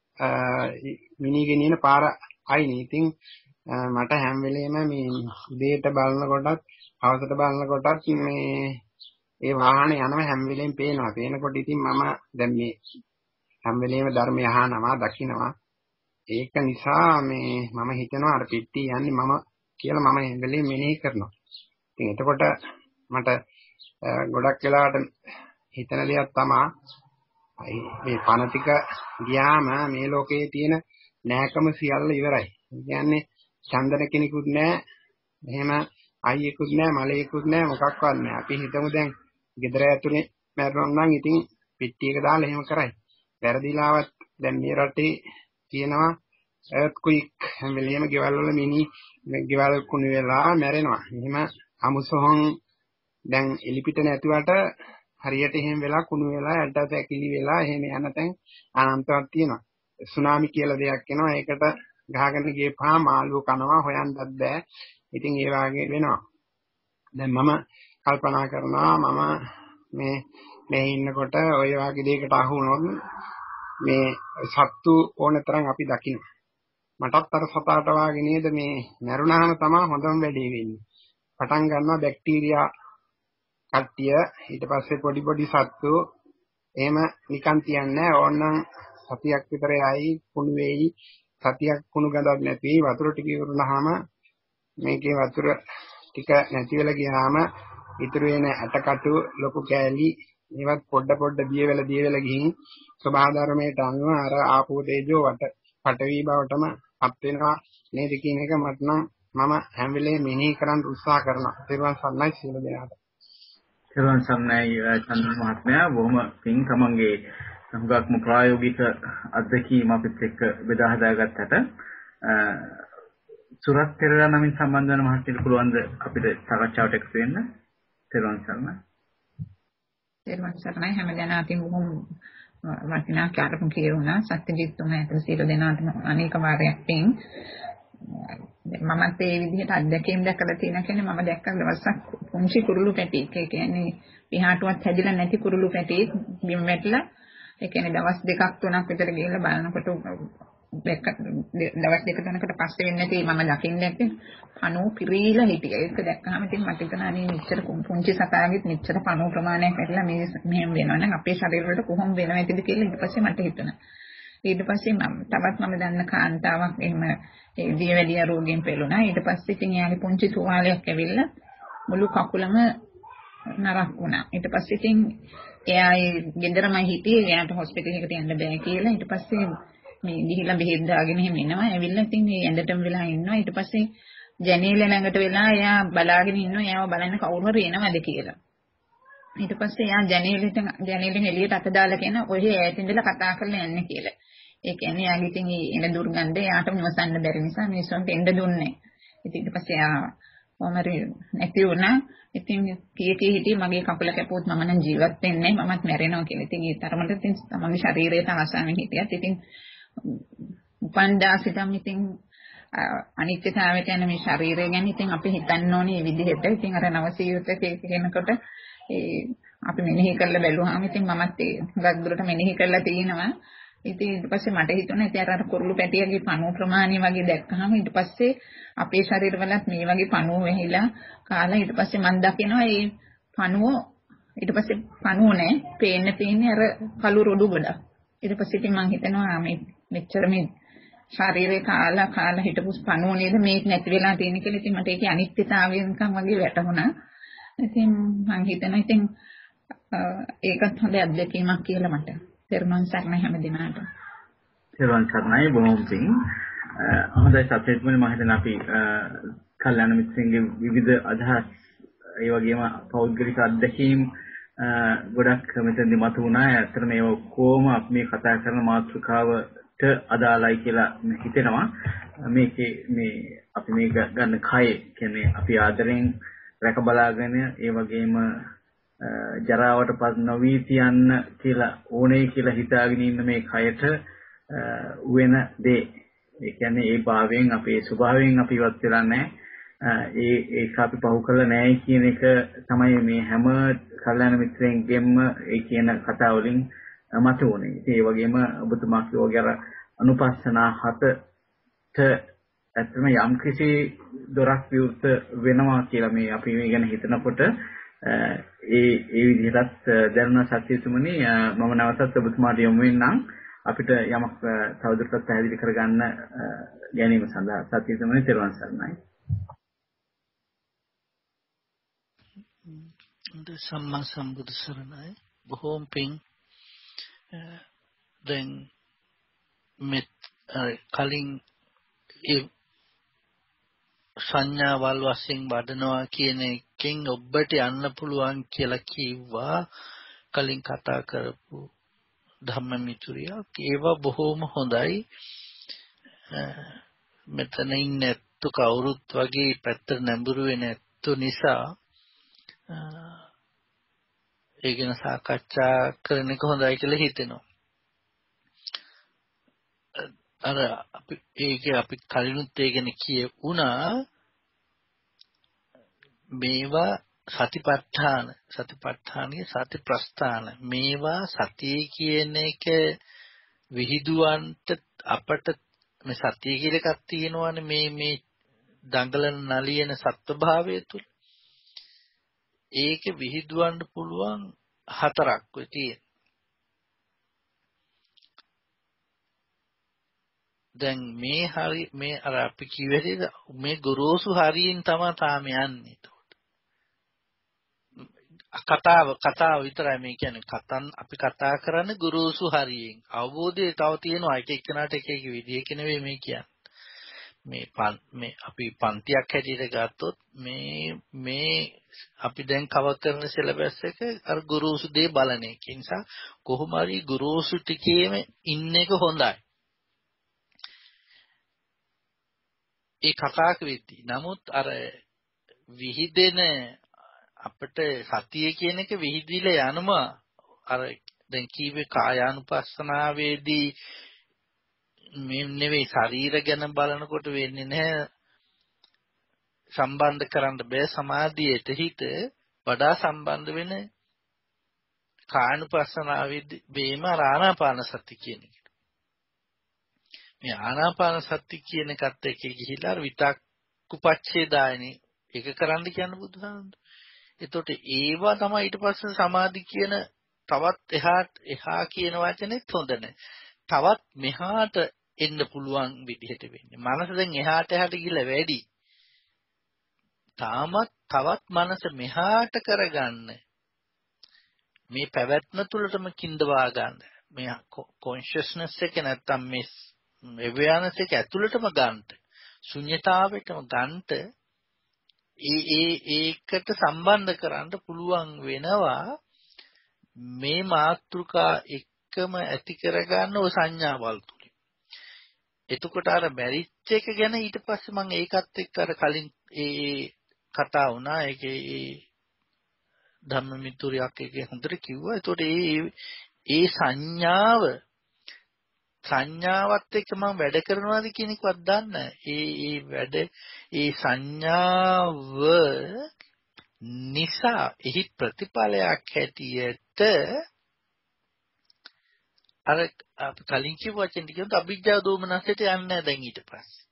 මිනි ගෙනියන පාර අයිනේ. ඉතින් මට හැම වෙලේම මේ උදේට බලනකොටත් හවසට බලනකොටත් මේ ඒ වාහනේ යනවා හැම වෙලේම පේනවා. පේනකොට ඉතින් මම දැන් මේ හැම වෙලේම ධර්මය අහනවා, දකිනවා. ඒක නිසා මේ මම හිතනවා අර පිටි යන්නේ මම කියලා මම හැම වෙලේම මෙනෙහි කරනවා. ඉතින් එතකොට මට ගොඩක් වෙලාවට හිතන දෙයක් තමයි මේ පණ ටික ගියාම මේ ලෝකේ තියෙන නෑකම සියල්ල ඉවරයි. ඒ කියන්නේ චන්දන කෙනෙකුත් නෑ, එහෙම අයියෙකුත් නෑ, මලයෙකුත් නෑ, මොකක්වත් නෑ. අපි හිතමු දැන් ගෙදර ඇතුලේ මැරුණා නම් ඉතින් පෙට්ටියක දාලා එහෙම කරයි. වැරදිලාවත් දැන් මේ රටේ තියෙනවා earthquake හැම වෙලේම ගෙවල් වල ගෙවල් කුණු වෙලා මැරෙනවා. එහෙම අමුසොහොන් දැන් එලිපිට නැතුවට හරියට එහෙම වෙලා කුණු වෙලා ඇටට ඇකිලි වෙලා එහෙම යන තැන් අනන්තවත් තියෙනවා. සුනාමි කියලා දෙයක් එනවා. ඒකට ගහගෙන ගියපහම මාළුව කනවා හොයන්නත් බෑ. ඉතින් ඒ වගේ වෙනවා. දැන් මම කල්පනා කරනවා මම මේ ඉන්නකොට ඔය වගේ දෙයකට අහු වුණොත් මේ සත්තු ඕන තරම් අපි දකින්න. මටත් අර සතාට වාගේ නේද මේ මරුණාම තමයි හොඳම වැඩේ වෙන්නේ. පටන් ගන්නවා බැක්ටීරියා කට්ටිය ඊට පස්සේ පොඩි සත්තු එහෙම නිකන් තියන්නේ ඕනනම් සතියක් විතර යයි කුණු වෙයි සතියක් කුණු ගඳක් නැති වතුර ටික ඉවරුනහම මේකේ වතුර ටික නැති වෙලා ගියාම ඉතුරු වෙන ඇටකටු ලොකු කෑලි ඒවත් පොඩ දිය වෙලා ගිහින් ස්වභාව ධර්මයට අනුව අර ආපෝ තේජෝ පටවි බවටම පත් වෙනවා නේද කියන එක මට නම් මම හැම වෙලේම මෙනෙහි කරන්න උත්සාහ කරනවා. ඒවන් සන්නයි සියලු දෙනාට. ඒවන් සන්නයි චන්ද්‍ර මහත්මයා බොහොම පිං තමන්ගේ හුඟක්ම ප්‍රායෝගික අත්දැකීම් අපිත් එක්ක බෙදා හදාගත්තට සුරත් පෙරේරා නමින් සම්බන්ධ වෙන මහත්මියට පුළුවන් ද අපිට සාකච්ඡාවට එකතු වෙන්න? ඒවන් සන්නයි. ඒවන් සන්නයි හැමදෙනාටම බොහොම වටිනා කාරණා කියුණා. සත්‍යජිත්තුමා ඇතුළු සියලු දෙනාටම අනේක වාරයක් පිං. මමත් ඒ විදිහට අත්දැකීම් දැකලා තියෙන කෙනෙක්. මම දැක්ක දවසක් පුංචි කුරුළු පැටියෙක්. ඒ කියන්නේ පිහාටුවත් හැදිලා නැති කුරුළු පැටියෙක් බිම වැටලා ඒ කියන්නේ දවස් 2ක් 3ක් විතර ගිහලා බලනකොට දවස් 2-3කට පස්සේ වෙන්නේ නැති මම දකින්න ඇත්තේ පණුව පිරීලා හිටියා. ඒක දැක්කහම ඉතින් මට හිතෙනවා අනේ මෙච්චර පුංචි සතාගෙත් මෙච්චර පණුව ප්‍රමාණයක් ඇట్లా මේ මෙහෙම වෙනවා නම් අපේ ශරීරවලට කොහොම වෙනවද කියලා ඊට පස්සේ මට හිතුණා. ඊට පස්සේ තවත් මම දන්න කාන්තාවක් එහෙම දියවැඩියා රෝගයෙන් පෙළුණා. ඊට පස්සේ ඉතින් එයාගේ පුංචි තුවාලයක් ඇවිල්ලා මුළු කකුලම නරක් වුණා. ඊට පස්සේ ඉතින් එයා ගෙදරම හිටියේ. එයාට හොස්පිටල් එකට යන්න බෑ කියලා. ඊට පස්සේ මේ ගිහිල්ලා බෙහෙත් දාගෙන එහෙම එනවා. ඇවිල්ලා ඉතින් මේ ඇඳටම වෙලා ඉන්නවා. ඊට පස්සේ ජනේලෙ ළඟට වෙලා එයා බලාගෙන ඉන්නවා. එයාව බලන්න කවුරු හරි එනවද කියලා. ඊට පස්සේ එයා ජනේලෙන් එළියට අත දාලා කියන ඔය ඈතින් ඉඳලා කතා කරලා යන්න කියලා. ඒ කියන්නේ යාගේ ඉතින් එන දුර්ගන්ධය යාට නිවසන්න බැරි නිසා මිනිස්සුන්ට එන්න දුන්නේ. ඉතින් ඊට පස්සේ යා කොහමරි නැති වුණා. ඉතින් කීකේ හිටියේ මගේ කකුල කැපුවොත් මම නම් ජීවත් වෙන්නේ නැහැ. මමත් මැරෙනවා කියලා. ඉතින් ඒ තරමට ඉතින් තමන්ගේ ශරීරයට ආසාවෙන් හිටියත් ඉතින් උපන්දා සිටම ඉතින් අනිත්‍යතාවයට යන මේ ශරීරය ගැන ඉතින් අපි හිතන්න ඕනේ මේ විදිහට. ඉතින් අර නවසීවිත කියනකොට අපි මෙනෙහි කරලා බැලුවාම ඉතින් මමත් ගක් දුරට මෙනෙහි කරලා තියෙනවා. ඉතින් ඊට පස්සේ මට හිතුණා ඉතින් අර කුරුළු පැටියගේ පණුව ප්‍රමාණය වගේ දැක්කහම ඊට පස්සේ අපේ ශරීරවලත් මේ වගේ පණුව වෙහිලා කාලා ඊට පස්සේ මම දකිනවා මේ පණුව ඊට පස්සේ පණුව නෑ පේන්නේ අර කළු රොඩු ගොඩක්. ඊට පස්සේ ඉතින් මම හිතනවා මේ මෙච්චර මේ ශරීරේ කාලා හිටපු පණුව නේද මේක නැති වෙලා තියෙන්නේ කියලා. ඉතින් මට ඒකේ අනිත්‍යතාවය නිකන් වගේ වැටහුණා. ඉතින් මම හිතනවා ඉතින් ඒකත් හොඳ අත්දැකීමක් කියලා මට. තෙරුවන් සරණයි හැම දිනකටම. තෙරුවන් සරණයි බොහොම පිං. හොඳයි සත්‍යත්මනේ මම හිතන්නේ අපි කල්‍යාණ මිත්‍රයන්ගේ විවිධ අදහස් ඒ වගේම පෞද්ගලික අත්දැකීම් ගොඩක් මෙතනදි මතුවුණා. ඇත්තටම මේ ඔක්කොම අපි මේ කතා කරන මාතෘකාවට අදාළයි කියලා හිතෙනවා. මේකේ මේ අපි මේ ගන්න කය කියන්නේ අපි ආදරෙන් රැක බලාගෙන ඒ වගේම ජරාවට පත් නොවී තියන්න කියලා ඕනේ කියලා හිතාගෙන ඉන්න මේ කයට වෙන දේ. ඒ කියන්නේ ඒ භාවයෙන් අපේ ස්වභාවයෙන් අපි ඉවත් වෙලා නැහැ. ඒක අපි පහු කරලා නැහැ කියන එක තමයි මේ හැම කල්‍යාණ මිත්‍රයන්ගෙම ඒ කියන කතා වලින් මතුවන්නේ. ඉතින් ඒ වගේම ඔබතුමා කියෝගේ අර අනුපස්සනා හතට ඇත්තම යම් කිසි දොරක් විවෘත වෙනවා කියලා මේ අපි මේ ගැන හිතනකොට ඒ විදිහටත් දැනුණ සත්‍යතුමනි මම නැවතත් ඔබතුමාට යොමු වෙන්නම් අපිට යමක් තවදුරටත් පැහැදිලි කරගන්න ගැනීම සඳහා සත්‍යතුමනි තෙරුවන් සරණයි. සම්මා සම්බුදු සරණයි. බොහෝම පිං. දැන් මෙත් කලින් ඒ සංඥාවල් වශයෙන් වඩනවා කියන එකෙන් ඔබට යන්න පුළුවන් කියලා කිව්වා කලින් කතා කරපු ධම්මමිතුරියක්. ඒවා බොහෝම හොඳයි. මෙතන ඉන්නේ කවුරුත් වගේ පැත්තට නැඹුරු වෙන්නේ නැතු නිසා ඒ ගැන සාකච්ඡා කරන එක හොඳයි කියලා හිතෙනවා. අර අපි කලිනුත් ඒ ගැන කියුණා මේවා සතිපට්ඨානයේ සති ප්‍රස්ථාන මේවා සතිය කියන එක විහිදුවන්ට අපට මේ සතිය කියලා එකක් තියෙනවානේ මේ දඟලන නලියන සත්වභාවය තුල ඒක විහිදුවන්න පුළුවන් 4ක් වෙ තියෙන. දැන් මේ අර අපි කිව්වේ මේ ගොරෝසු හරියෙන් තමයි තාම යන්නේ. කතාව විතරයි මේ කියන්නේ අපි කතා කරන්නේ ගුරුසු හරියෙන් අවබෝධය තව තියෙනවා එක එක්කනට එක එක විදිහක නෙවෙයි මේ කියන්නේ මේ අපි පන්තියක් හැටියට ගත්තොත් මේ අපි දැන් කවර් කරන සිලබස් එක අර ගුරුසු දේ බලන එක නිසා කොහොම හරි ගුරුසු ටිකේම ඉන්න එක හොඳයි ඒ කතා වෙද්දී නමුත් අර විහිදෙන අපිට සතිය කියන එක විහිදිලා යනවා අර දැන් කීවේ කායානුපස්සනාවේදී මේ නෙවෙයි ශරීර ගැන බලනකොට වෙන්නේ නැහැ සම්බන්ධ කරන්න බෑ සමාධියට හිත වඩා සම්බන්ධ වෙන කායනුපස්සනාවේදී වේම ආනාපාන සති කියන එක. මේ ආනාපාන සති කියන එකත් එක්ක ගිහිලා විතක්කුපච්ඡේදායනේ ඒක කරන්න කියන බුදුහාමුදුරුවෝ එතකොට ඒවා තමයි ඊට පස්සේ සමාධි කියන තවත් එහා කියන වචනේත් හොඳ නැහැ. තවත් මෙහාට එන්න පුළුවන් විදිහට වෙන්නේ. මනස දැන් එහාට ගිහලා වැඩි. තවත් මනස මෙහාට කරගන්න. මේ පැවැත්ම තුළටම කිඳවා ගන්න. මේ කොන්ෂස්නස් එක නැත්තම් මේ awareness එක ඇතුළටම ගන්න. ශුන්‍යතාවයටම ගන්නට ඒකට සම්බන්ධ කරන්න පුළුවන් වෙනවා මේ මාත්‍රිකා එක්කම ඇති කරගන්න ඔය සංඥාවල් තුලින්. එතකොට අර මැරිච් එක ගැන ඊට පස්සේ මම ඒකත් එක්ක අර කලින් ඒ කතා වුණා ඒකේ ධම්මමිතුරියක් එකේ හොඳට කිව්වා. එතකොට ඒ සංඥාවත් එක්ක මම වැඩ කරනවාද කියන එකවත් දන්නේ නැහැ. ඒ සංඥාව නිසා එහි ප්‍රතිඵලයක් හැටියට අර අපි කලින් කියපු වචන ටික කියනත් අභිජ්ජා දෝමනසට යන්නේ නැහැ දැන් ඊට පස්සේ.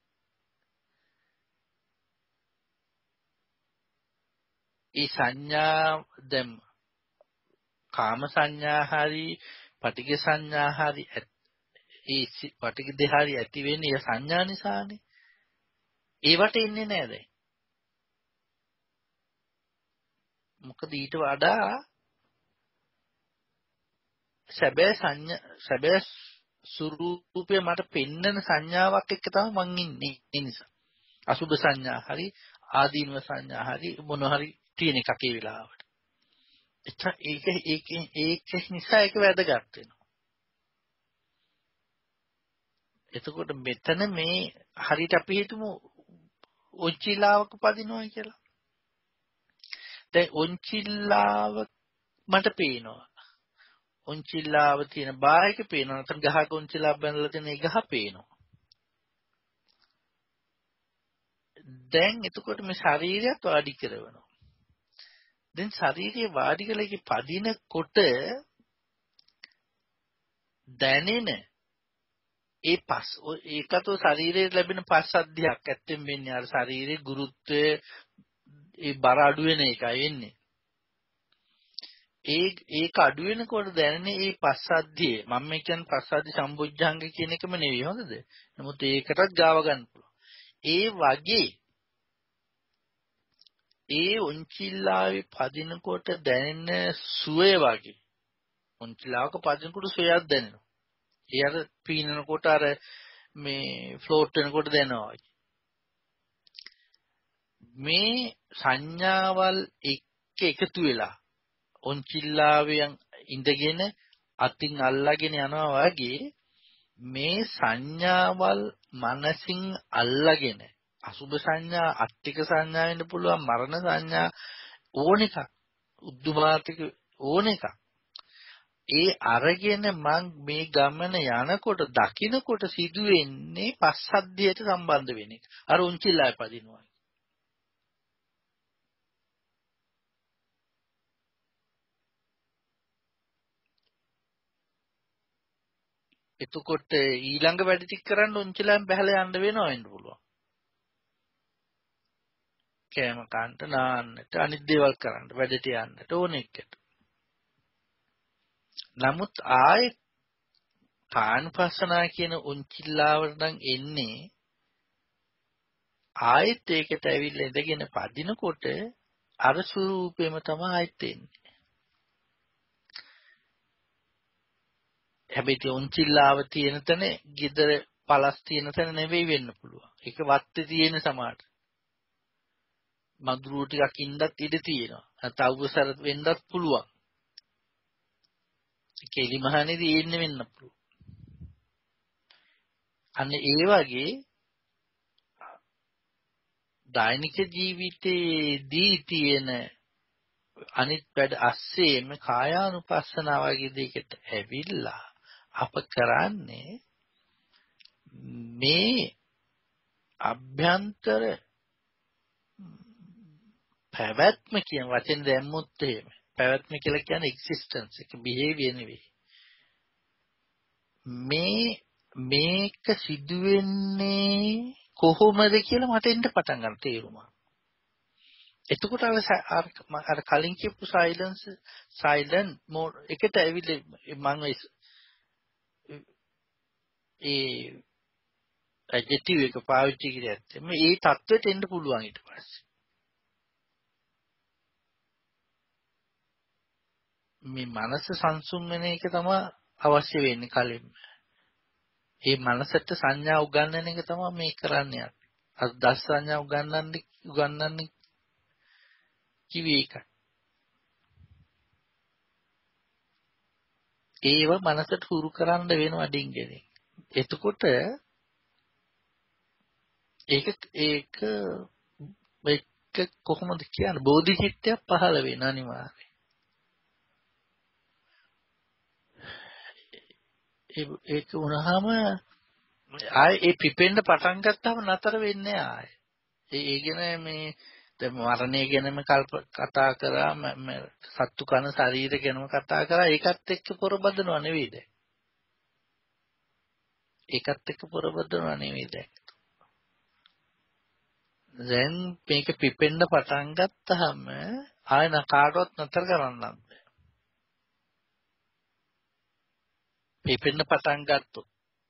ඒ සංඥා දැන් කාම සංඥා හරි පටිඝ සංඥා හරි ඒ පටිඝ දෙහරි ඇති වෙන්නේ ඒ සංඥා නිසානේ. ඒවට ඉන්නේ නැහැ දැන්. මොකද ඊට වඩා සැබෑ ස්වરૂපය මට පෙන්නන සංඥාවක් එක්ක තමයි මං ඉන්නේ. ඒ නිසා අසුභ සංඥා හරි ආදීනව සංඥා හරි මොන හරි තියෙන එකක් ඒ වෙලාවට. ඒක නිසා ඒක වැදගත් වෙනවා. එතකොට මෙතන මේ හරියට අපි හිතමු ඔච්චිලාවක පදිනවා කියලා. දැන් ඔච්චිලාව මට පේනවා. ඔච්චිලාව තියෙන බාහික පේනවා. නැත්නම් ගහක ඔච්චිලාව බැඳලා තියෙන ඒ ගහ පේනවා. දැන් එතකොට මේ ශරීරයත් වාඩි කරනවා. දැන් ශරීරය වාඩි කරලා ඒක පදිනකොට දැනෙන ඒකතෝ ශරීරයේ ලැබෙන පස්සද්ධියක් ඇත්තෙන් වෙන්නේ අර ශරීරයේ ගුරුත්වය ඒ බර අඩු වෙන එකයි වෙන්නේ. ඒක අඩු වෙනකොට දැනෙන මේ පස්සද්ධිය මම මේ කියන්නේ පස්සද්ධි සම්බුද්ධංග කියන එකම නෙවෙයි හොඳද? නමුත් ඒකටත් ගාව ගන්න පුළුවන්. ඒ වගේ ඒ උන්චිල්ලාවේ පදිනකොට දැනෙන සුවය වගේ උන්චිල්ලාවක පදිනකොට සුවයක් දැනෙනවා. ඒ අර පීනනකොට අර මේ ෆ්ලෝට් වෙනකොට දැනෙනවා. මේ සංඥාවල් එක්ක එකතු වෙලා ඔන්චිල්ලාවෙන් ඉඳගෙන අතින් අල්ලාගෙන යනවා වගේ මේ සංඥාවල් මනසින් අල්ලාගෙන අසුභ සංඥා අට්ටික සංඥා වෙන්න පුළුවන් මරණ සංඥා ඕන එකක් උද්දුමාතික ඕන එකක්. ඒ අරගෙන මං මේ ගමන යනකොට දකින්නකොට සිදුවෙන්නේ පස්සද්ධියට සම්බන්ධ වෙන එක. අර උන්චිල්ලාය පදිනවා. එතකොට ඊළඟ වැඩ ටික කරන්න උන්චිලාම් බහලා යන්න වෙනවා වෙන්න පුළුවන්. කෑම කන්න නාන්නට අනිත් දේවල් කරන්න වැඩට යන්නට ඕන එකට. නමුත් ආයේ කායනුපස්සනා කියන උන්චිල්ලාවට නම් එන්නේ ආයෙත් ඒකට ඇවිල්ලා ඉඳගෙන පදිනකොට අර ස්වරූපෙම තමයි ආයෙත් එන්නේ. හැබැයි උන්චිල්ලාව තියෙන තැන ගෙදර පළස් තියෙන තැන නෙවෙයි වෙන්න පුළුවන්. ඒක වත්තේ තියෙන සමාට. මදුරුව ටිකක් ඉන්නත් ඉඩ තියෙනවා. නැත්නම් අවුසර වෙන්නත් පුළුවන්. කෙලි මහණේදී ඉන්නේ වෙන්න පුළුවන්. අන්න ඒ වගේ දෛනික ජීවිතයේදී තියෙන අනිත් වැඩ අස්සේම කායානුපස්සනාව වගේ දෙයකට ඇවිල්ලා අප කරන්නේ මේ අභ්‍යන්තර පැවැත්ම කියන වචෙන් දැම්මොත් එහෙම පැවැත්ම කියලා කියන්නේ එක්සිස්ටන්ස් එක බිහේවියර් නෙවෙයි. මේක සිදුවෙන්නේ කොහොමද කියලා මට එන්න පටන් ගන්න තේරුමක්. එතකොට අර කලින් කියපු සයිලන්ට් මෝඩ් එකට ඇවිල්ලා මම ඒ ඇඩ්ජෙක්ටිව් එක පාවිච්චි කරද්දී මේ தത്വෙට එන්න පුළුවන් ඊට පස්සේ. මේ මනස සංසුන් වෙන එක තමයි අවශ්‍ය වෙන්නේ කලින්ම. මේ මනසට සංඥා උගන්වන එක තමයි මේ කරන්නේ. අර දස් සංඥා උගන්වන්නේ කිවි එකයි. ඒව මනසට හුරු කරන්න වෙනවා ඩිංගනේ. එතකොට ඒක කොහොමද කියන්නේ බෝධිචිත්තයක් පහළ වෙන අනිවාර්යයෙන්. ඒක වුණාම ආයේ ඒ පිපෙන්න පටන් ගත්තාම නතර වෙන්නේ ආයේ. ඒ කියන්නේ මේ දැන් මරණය ගැනම කතා කරා සත්තු කන ශරීර ගැනම කතා කරා ඒකත් එක්ක පොරබදනව නෙවෙයිද? ඒකත් එක්ක පොරබදනව නෙවෙයිද? දැන් මේක පිපෙන්න පටන් ගත්තාම ආයෙ කාටවත් නතර කරන්න බෑ. පිපෙන්න පටන් ගත්තොත්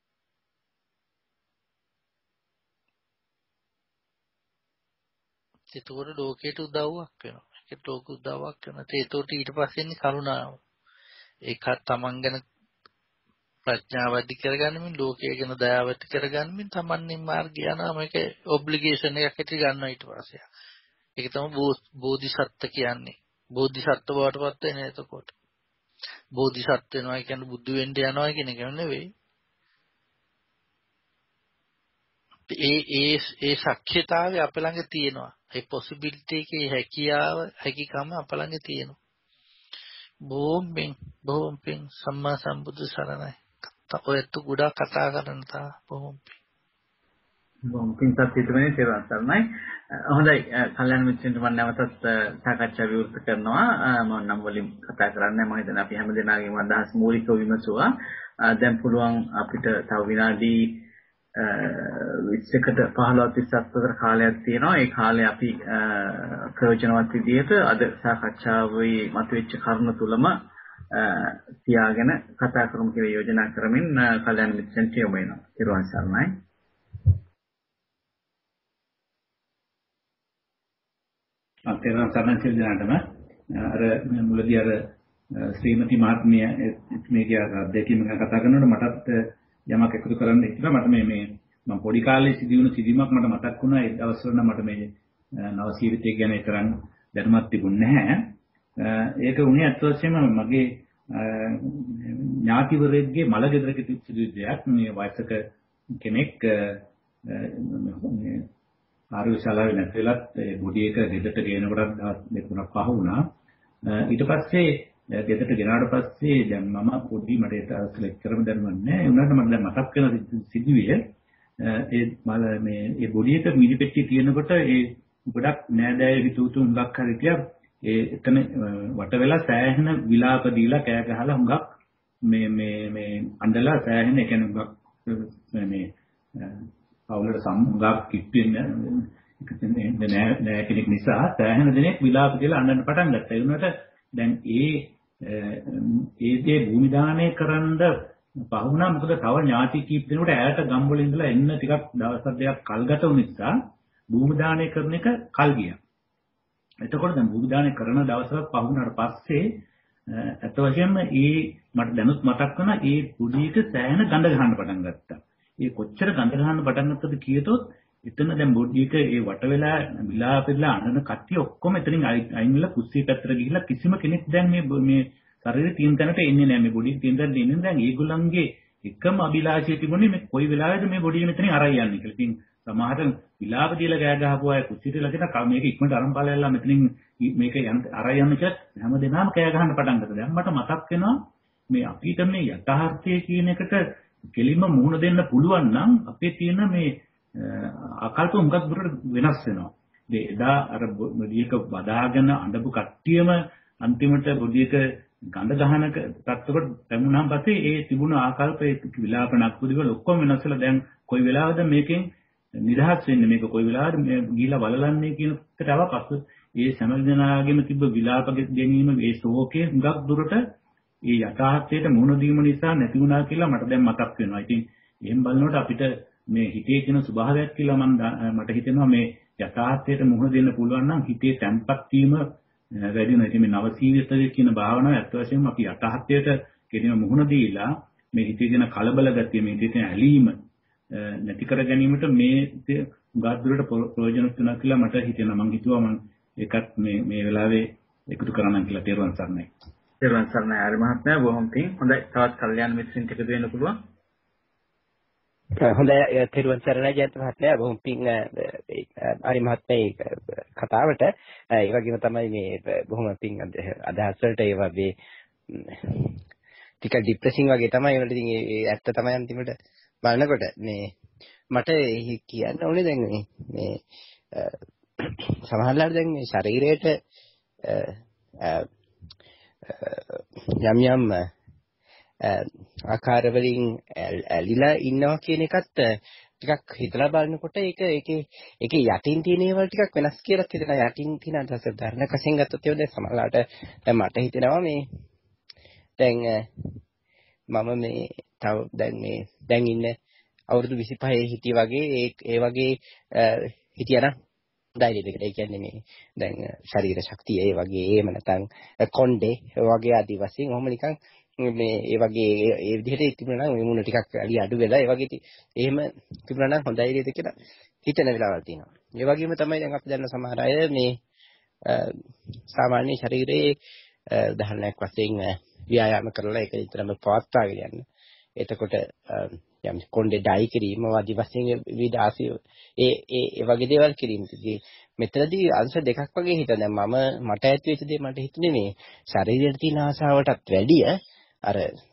ඒතකොට ලෝකයට උදව්වක් වෙනවා. ඒකට ලෝක උදව්වක් වෙනවා. ඒතකොට ඊට පස්සේ ඉන්නේ කරුණාව. ඒක තමන් ගැන ප්‍රඥාව ඇති කරගන්නමින් ලෝකය ගැන දයාව ඇති කරගන්නමින් තමන්ගේ මාර්ගය යනවා. මේක ඔබ්ලිගේෂන් එකක් ඇති ගන්නවා ඊට පස්සේ. ඒක තමයි බෝධිසත්ත්ව කියන්නේ. බෝධිසත්ත්ව බවටපත් වෙන එතකොට. බෝධිසත්ත්ව වෙනවා කියන්නේ බුදු වෙන්න යනවා කියන එක නෙවෙයි. ඒ ශක්්‍යතාවය අප ළඟ තියෙනවා. ඒ පොසිබිලිටි එකේ හැකියාව අප ළඟ තියෙනවා. බොහොම පිං සම්මා සම්බුදු සරණයි. ඔයත් ගොඩාක් කතා කරන තා බොහොම පිං සත්‍යතුමනි තේරුම් ගන්නයි. හොඳයි කල්‍යාණ මිත්‍රයන්ට මම නැවතත් සාකච්ඡා විවෘත කරනවා. මම නම් වලින් කතා කරන්නේ මම හිතන්නේ අපි හැමදෙනාගේම අදහස් මූලිකව විමසුවා. දැන් පුළුවන් අපිට තව විනාඩි 20කට 15 අතර කාලයක් තියෙනවා. ඒ කාලේ අපි ප්‍රයෝජනවත් විදිහට අද සාකච්ඡාවේ මතුවෙච්ච කරුණු තුලම තියාගෙන කතා කරමු කියලා යෝජනා කරමින් කල්‍යාණ මිත්‍රයන්ට යොමු වෙනවා. ඊළඟ සර්ණයි. අතේරන් සර්ණ දෙනාටම අර මුලදී අර ශ්‍රීමති මහත්මිය මේකේ දෙකීම ගැන කතා කරනකොට මටත් යමක් එකතු කරන්න හිතුණා. මට මේ මම පොඩි කාලේ සිදුවුණු සිදුවීමක් මට මතක් වුණා. ඒ දවස්වල නම් මට මේ නව ජීවිතය ගැන තරම් දැනුමක් තිබුණේ නැහැ. ඒක උනේ අත් වශයෙන්ම මගේ ඥාතිවරයෙක්ගේ මල ගෙදරක සිදුවු දෙයක්. මේ වයසක කෙනෙක් ආරෝශාලාවේ නැතිලත් බොඩි එක ගෙදරට ගේනකොට දවස් දෙක තුනක් පහ වුණා. ඊට පස්සේ ගෙදරට ගෙනාවට පස්සේ දැන් මම පොඩි මට ඒක ලෙක්චරම දැනුන්නේ නැහැ. ඒ වුණාට මට දැන් මතක් වෙන සිදුවිය ඒ බොඩි එක මිනිපෙට්ටිය තියෙනකොට ඒ ගොඩක් නෑදෑය හිතුවතු හුඟක් හරි කියා ඒ එතන වට වෙලා සෑහෙන විලාප දීලා කෑ ගහලා හුඟක් මේ අඬලා සෑහෙන ඒ කියන්නේ හුඟක් මේ පවුලට සම්ගාක් කිප්පෙන්නේ නෑ කෙනෙක් නිසා සෑහෙන දෙනෙක් විලාප කියලා අඬන්න පටන් ගත්තා. ඒ වුණාට දැන් ඒ දේ භූමි දානය කරන්න පහුණා. මොකද තව ඥාති කීප දෙනෙකුට ඈත ගම්වල ඉඳලා එන්න ටිකක් දවස් දෙකක් කල් ගත වුන නිසා භූමි දානය කරන එක කල් ගියා. එතකොට දැන් භූමි දානය කරන දවසක් පහුණාට පස්සේ අත වශයෙන්ම මට දැනුත් මතක් වුණා ඒ පුඩියක සෑහෙන ගඳ ගන්න පටන් ගත්තා. ඒ කොච්චර ගඳ ගන්න පටන් ගත්තද කියතොත් එතන දැන් බොඩියක ඒ වට වෙලා විලාපෙලා අඬන කට්ටිය ඔක්කොම එතනින් අයින් වෙලා කුස්සිය පැත්තට ගිහිල්ලා කිසිම කෙනෙක් දැන් මේ ශරීරේ තියෙන තැනට එන්නේ නැහැ. මේ බොඩිය තියෙන තැනට එන්නේ දැන් ඒගොල්ලන්ගේ එකම අභිලාෂය තිබුණේ මේ කොයි වෙලාවෙද මේ බොඩිය මෙතනින් අරන් යන්නේ කියලා. ඉතින් සමහර විලාප දීලා ගෑ ගහපු අය කුස්සියට ලකින මේක ඉක්මනට අරන් ඵලයල්ලා මෙතනින් මේක අරන් යන්න කියලා හැමදේම කෑ ගහන්න පටන් ගත්තා. දැන් මට මතක් වෙනවා මේ අපිට මේ යථාර්ථය කියන එකට කෙලින්ම මුහුණ දෙන්න පුළුවන් නම් අපේ තියෙන මේ ආකල්ප මුගක් දුරට වෙනස් වෙනවා. එදා අර බොඩියක බදාගෙන අඬපු කට්ටියම අන්තිමට බොඩියක ගඳ ගහනක තත්ත්වකට පැමුණාන් පස්සේ ඒ තිබුණ ආකල්ප ඒ විලාප නක්කුදිවල ඔක්කොම වෙනස් වෙලා දැන් කොයි වෙලාවද මේකෙන් නිදහස් වෙන්නේ මේක කොයි වෙලාවද මේ ගිහිලා වලලන්නේ කියන එකට ආව පස්සේ ඒ සමගදනාගෙම තිබ්බ විලාප ගැනීම ඒ ශෝකයේ මුගක් දුරට ඒ යථාර්ථයට මුහුණ දීම නිසා නැති වුණා කියලා මට දැන් මතක් වෙනවා. ඉතින් එහෙන් බලනකොට අපිට මේ හිතේ තියෙන ස්වභාවයක් කියලා මට හිතෙනවා මේ යථාර්ථයට මුහුණ දෙන්න පුළුවන් නම් හිතේ තැම්පත් වීම වැඩි වෙනවා. ඉතින් මේ නවසීවිතය කියන භාවනාව ඇත්ත වශයෙන්ම අපි යථාර්ථයට කෙනෙම මුහුණ දීලා මේ හිතේ තියෙන කලබල ගතිය මේ හිතේ තියෙන ඇලීම නැති කර ගැනීමට මේ ගාද්දුරට ප්‍රයෝජනවත් වෙනවා කියලා මට හිතෙනවා. මම හිතුවා මම ඒකත් මේ වෙලාවේ එකතු කරන්න කියලා තේරුම් ගන්නයි. තේරුම් ගන්නයි ආරි මහත්මයා බොහොම පිං. හොඳයි තවත් කල්යාණ මිත්‍රින්ට එකතු වෙන්න පුළුවන්. හොඳයි තෙරුවන් සරණයි ජයන්ත මහත්මයා බොහොම පිං ආරි මහත්මයා කතාවට ඒ වගේම තමයි මේ බොහොම පිං අදහස් වලට ඒ වගේ ටික ડિප්‍රෙසිං වගේ තමයි ඒවල ඉතින් ඒ ඇත්ත තමයි අන්තිමට බලනකොට මේ මට කියන්න ඕනේ දැන් මේ සමහරවිට දැන් මේ ශරීරයට යම් ආකාර වලින් ඇලිලා ඉන්නවා කියන එකත් ටිකක් හිතලා බලනකොට ඒකේ යටින් තියෙන ඒවා ටිකක් වෙනස් කියලා හිතෙනවා. යටින් තියෙන අදහස ධර්ණ කසෙන් ගත්තොත් ඒ දැන් සමහරවිට දැන් මට හිතෙනවා මේ දැන් මම මේ තව දැන් ඉන්න අවුරුදු 25 හිටිය වගේ ඒ වගේ හිටියනම් ධෛර්යයකට ඒ කියන්නේ මේ දැන් ශරීර ශක්තිය ඒ වගේ එහෙම නැත්නම් කොණ්ඩේ වගේ ආදි වශයෙන් ඔහොම නිකන් මේ ඒ වගේ ඒ විදිහට තිබුණා නම් මේ මුණ ටිකක් අඩු වෙලා ඒ වගේ එහෙම තිබුණා නම් හොඳයි නේද කියලා හිතන වෙලාවල් තියෙනවා. ඒ වගේම තමයි දැන් අපි දන්න සමහර අය මේ සාමාන්‍ය ශරීරයේ උදාහරණයක් වශයෙන් ව්‍යායාම කරලා ඒක විතරම පවත්වාගෙන යන්න. එතකොට යම් කොණ්ඩේ ඩයි කිරීම ආදි වශයෙන් විවිධ ආසිය ඒ වගේ දේවල් කිරීමදී මෙතනදී අංශ දෙකක් වගේ හිතන දැන් මට ඇති වෙච්ච දේ මට හිතුනේ මේ ශරීරයට තියෙන ආසාවටත් වැඩිය අර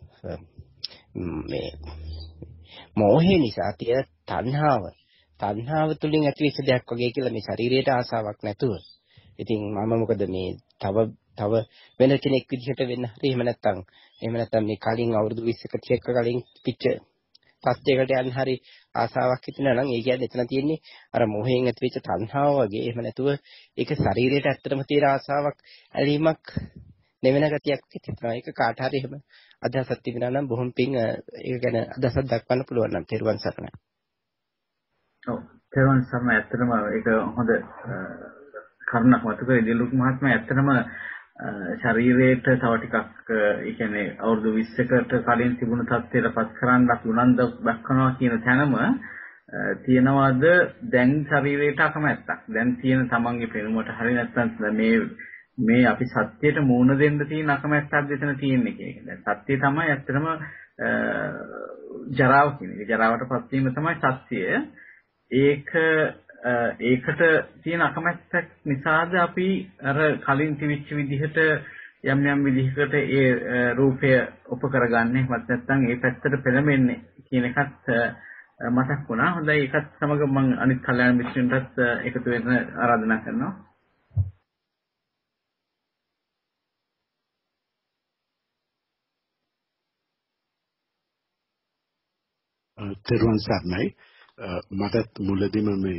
මේ මෝහේ නිසා තියෙන තණ්හාව තුලින් ඇති වෙච්ච දෙයක් වගේ කියලා මේ ශරීරයට ආසාවක් නැතුව. ඉතින් මම මොකද මේ තව වෙන කෙනෙක් විදිහට වෙන්න හරි එහෙම නැත්නම් මේ කලින් අවුරුදු 20ක 30ක කලින් පිච්ච තත්යකට යන්න හරි ආසාවක් හිටිනා නම් ඒ කියන්නේ එතන තියෙන්නේ අර මොහෙන් ඇති වෙච්ච තණ්හාව වගේ. එහෙම නැතුව ඒක ශරීරයට ඇත්තටම තියෙන ආසාවක් ඇලීමක් නෙවෙන ගතියක් හිතෙනවා. ඒක කාට හරි එහෙම අදහසක් තිබුණා නම් බොහොම පිං ඒක ගැන අදහසක් දක්වන්න පුළුවන් නම් තෙරුවන් සරණයි. ඔව් තෙරුවන් සරණයි. ඇත්තටම ඒක හොඳ කරුණක් මතකයි දිලුක් මහත්මයා. ඇත්තටම ශරීරයට තව ටිකක් ඒ කියන්නේ අවුරුදු 20කට කලින් තිබුණු තත්ත්වයටපත් කරන්නත් උනන්දු දක්වනවා කියන තැනම තියනවාද දැන් ශරීරයට අකමැත්තක්. දැන් තියෙන තමන්ගේ පෙනුමට හරි නැත්නම් මේ අපි සත්‍යයට මූණ දෙන්න තියෙන අකමැත්තක් දෙතන තියෙන්නේ කියන එක. දැන් සත්‍ය තමයි ඇත්තටම ජරාව කියන්නේ. ජරාවටපත් වීම තමයි සත්‍යය. ඒකට තියෙන අකමැත්තක් නිසාද අපි අර කලින් තිබිච්ච විදිහට යම් විදිහකට ඒ රූපය උපකරගන්නේ මත් නැත්නම් ඒ පැත්තට පෙළඹෙන්නේ කියන එකත් මතක් වුණා. හොඳයි ඒකත් සමග මම අනිත් කල්යාණ මිත්‍රයන්ටත් එකතු වෙන්න ආරාධනා කරනවා. තෙරුවන් සරණයි. මටත් මුලදීම මේ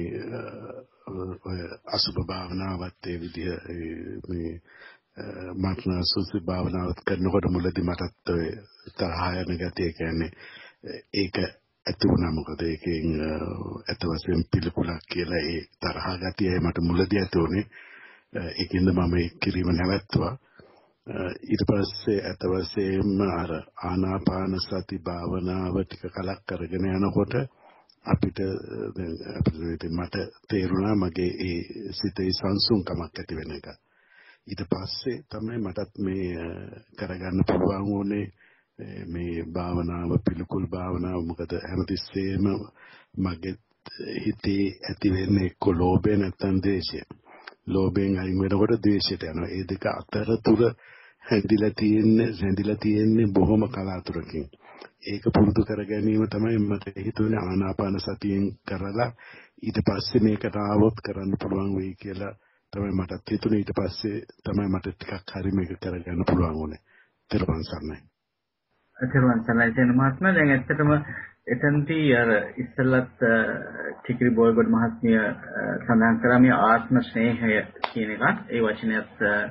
අසුභ භාවනාවත් ඒ විදිහ මේ මට්න සුසි භාවනාවත් කරනකොට මුලදී මටත් තරහ යන ගතිය කියන්නේ ඒක ඇති වුණා. මොකද ඒකෙන් අත වශයෙන් පිළිකුලක් කියලා ඒ තරහ ගතිය මට මුලදී ඇති වුණේ. ඒකින්ද මම ඒ කිරීම නැවැත්තුවා. ඊට පස්සේ අත වශයෙන්ම අර ආනාපාන සති භාවනාව ටික කලක් කරගෙන යනකොට අපිට මට තේරුණා මගේ ඒ සිතේ සංසුන්කමක් ඇති වෙන එක. ඊට පස්සේ තමයි මටත් මේ කරගන්න පුළුවන් වුණේ මේ භාවනාව පිළිකුල් භාවනාව. මොකද හැමතිස්සෙම මගේ හිතේ ඇති වෙන්නේ එක්ක ලෝභය නැත්නම් ද්වේෂය. ලෝභයෙන් අයින් වෙනකොට ද්වේෂයට යනවා. ඒ දෙක අතරතුර හැඳිලා තියෙන්නේ බොහොම කලාතුරකින්. ඒක පුරුදු කර ගැනීම තමයි මට හිතුනේ ආනාපාන සතියෙන් කරලා ඊට පස්සේ මේකට ආවොත් කරන්න පුළුවන් වෙයි කියලා තමයි මටත් හිතුනේ. ඊට පස්සේ තමයි මට ටිකක් හරි මේක කරගන්න පුළුවන් වුණේ. තෙරුවන් සරණයි. තෙරුවන් සරණයි කියන මහත්මයා. දැන් ඇත්තටම එතනදී අර ඉස්සෙල්ලත් ටිකිරි බෝල්ගොඩ මහත්මිය සඳහන් කරා මේ ආත්ම ස්නේහය කියන එකත් ඒ වචනයත්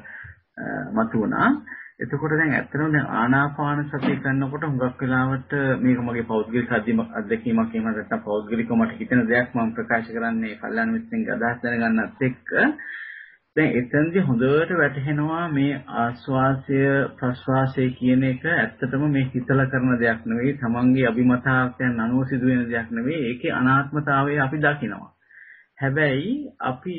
මතු වුණා. එතකොට දැන් ඇත්තටම දැන් ආනාපාන සතිය කරනකොට හුඟක් වෙලාවට මේක මගේ පෞද්ගලික අත්දැකීමක් එහෙම නැත්නම් පෞද්ගලිකව මට හිතෙන දෙයක් මම ප්‍රකාශ කරන්නේ කල්යාණ මිත්‍රෙන්ගේ අදහස් දැනගන්නත් එක්ක දැන් එතනදී හොඳට වැටහෙනවා මේ ආස්වාසය ප්‍රස්වාසය කියන එක ඇත්තටම මේ හිතලා කරන දෙයක් නෙවෙයි, තමන්ගේ අභිමතාර්ථයන් අනුව සිදුවෙන දෙයක් නෙවෙයි. ඒකේ අනාත්මතාවය අපි දකිනවා. හැබැයි අපි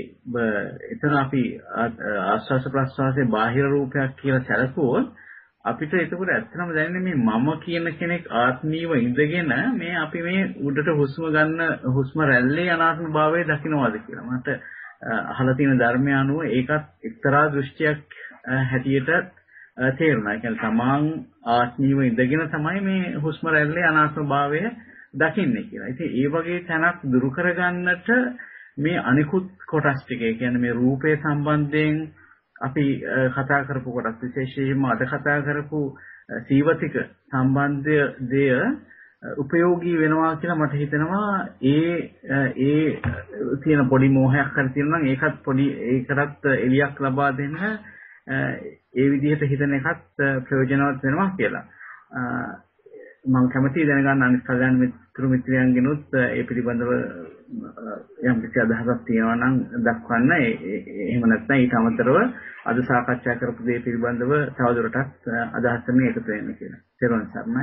එතන අපි ආස්වාස ප්‍රස්වාසයේ බාහිර රූපයක් කියලා සැලකුවොත් අපිට ඒකවල ඇත්තටම දැනෙන්නේ මේ මම කියන කෙනෙක් ආත්මීයව ඉඳගෙන මේ අපි මේ උඩට හුස්ම ගන්න හුස්ම රැල්ලේ අනාත්ම භාවය දකින්නවාද කියලා. මට අහලා තියෙන ධර්මය අනුව ඒකත් එක්තරා දෘෂ්ටියක් හැටියට තේරුණා. ඒ කියන්නේ තමන් ආත්මීයව ඉඳගෙන තමයි මේ හුස්ම රැල්ලේ අනාත්ම භාවය දකින්නේ කියලා. ඉතින් ඒ වගේ තැනක් දුරු කරගන්නට මේ අනිකුත් කොටස් ටික, ඒ කියන්නේ මේ රූපේ සම්බන්ධයෙන් අපි කතා කරපු කොටස්, විශේෂයෙන්ම අද කතා කරපු සීවතික සම්බන්ධය දෙය උපයෝගී වෙනවා කියලා මට හිතෙනවා. ඒ තියෙන පොඩි මෝහයක් හරි තියෙනවා නම් ඒකත් පොඩි ඒකටත් එලියක් ලබා දෙන්න ඒ විදිහට හිතන එකත් ප්‍රයෝජනවත් වෙනවා කියලා. මම කැමතියි දැනගන්න අනිත් කල්‍යාණ මිත්‍රයන්ගෙනුත් ඒ පිළිබඳව යම් කිසි අදහසක් තියෙනවා නම් දක්වන්න. එහෙම නැත්නම් ඊට අමතරව අද සාකච්ඡා කරපු දේ පිළිබඳව තවදුරටත් අදහස් කරන්න එකතු වෙන්න කියලා. තෙරුවන් සරණයි.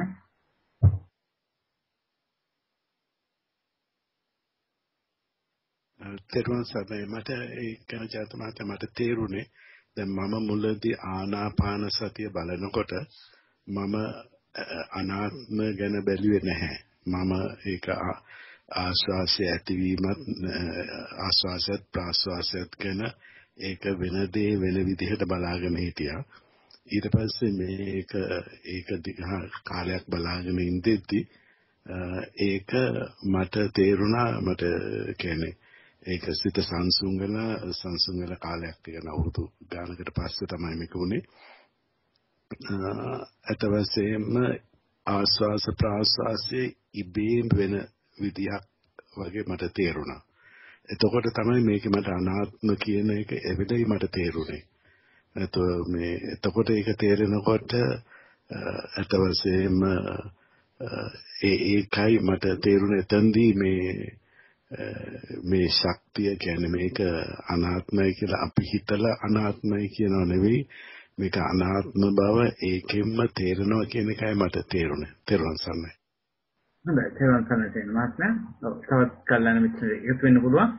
තෙරුවන් සරණයි. මට ඒ ගැන ජාතමාත මට තේරුනේ දැන් මම මුලදී ආනාපාන සතිය බලනකොට මම අනාත්ම ගැන බැලුවේ නැහැ. මම ඒක ආස්වාසය ඇතිවීමත් ආස්වාසයත් ප්‍රාස්වාසයත් ගැන ඒක වෙන දේ වෙන විදිහට බලාගෙන හිටියා. ඊට පස්සේ මේක කාලයක් බලාගෙන ඉඳිද්දි ඒක මට තේරුණා. මට කියන්නේ ඒක සිත සංසුන් වෙන කාලයක් තියෙන අවුරුදු ගානකට පස්සේ තමයි මේක උනේ. අතවසේම ආස්වාස ප්‍රාස්වාසයේ ඉබේම වෙන විදිහක් වගේ මට තේරුණා. එතකොට තමයි මේක මට අනාත්ම කියන එක එවෙලෙයි මට තේරුනේ. එතකොට ඒක තේරෙනකොට අතවසේම ඒකයි මට තේරුනේ එතෙන්දී මේ ශක්තිය කියන්නේ මේක අනාත්මයි කියලා අපි හිතලා අනාත්මයි කියනව නෙවෙයි. මේක අනාත්ම බව ඒකෙන්ම තේරෙනවා කියන එකයි මට තේරුනේ. තෙරුවන් සරණයි. හොඳයි. තෙරුවන් සරණයි කියන මාත්‍යා. තවත් කල්ලාන මිත්‍රයෙක් එකතු වෙන්න පුළුවන්.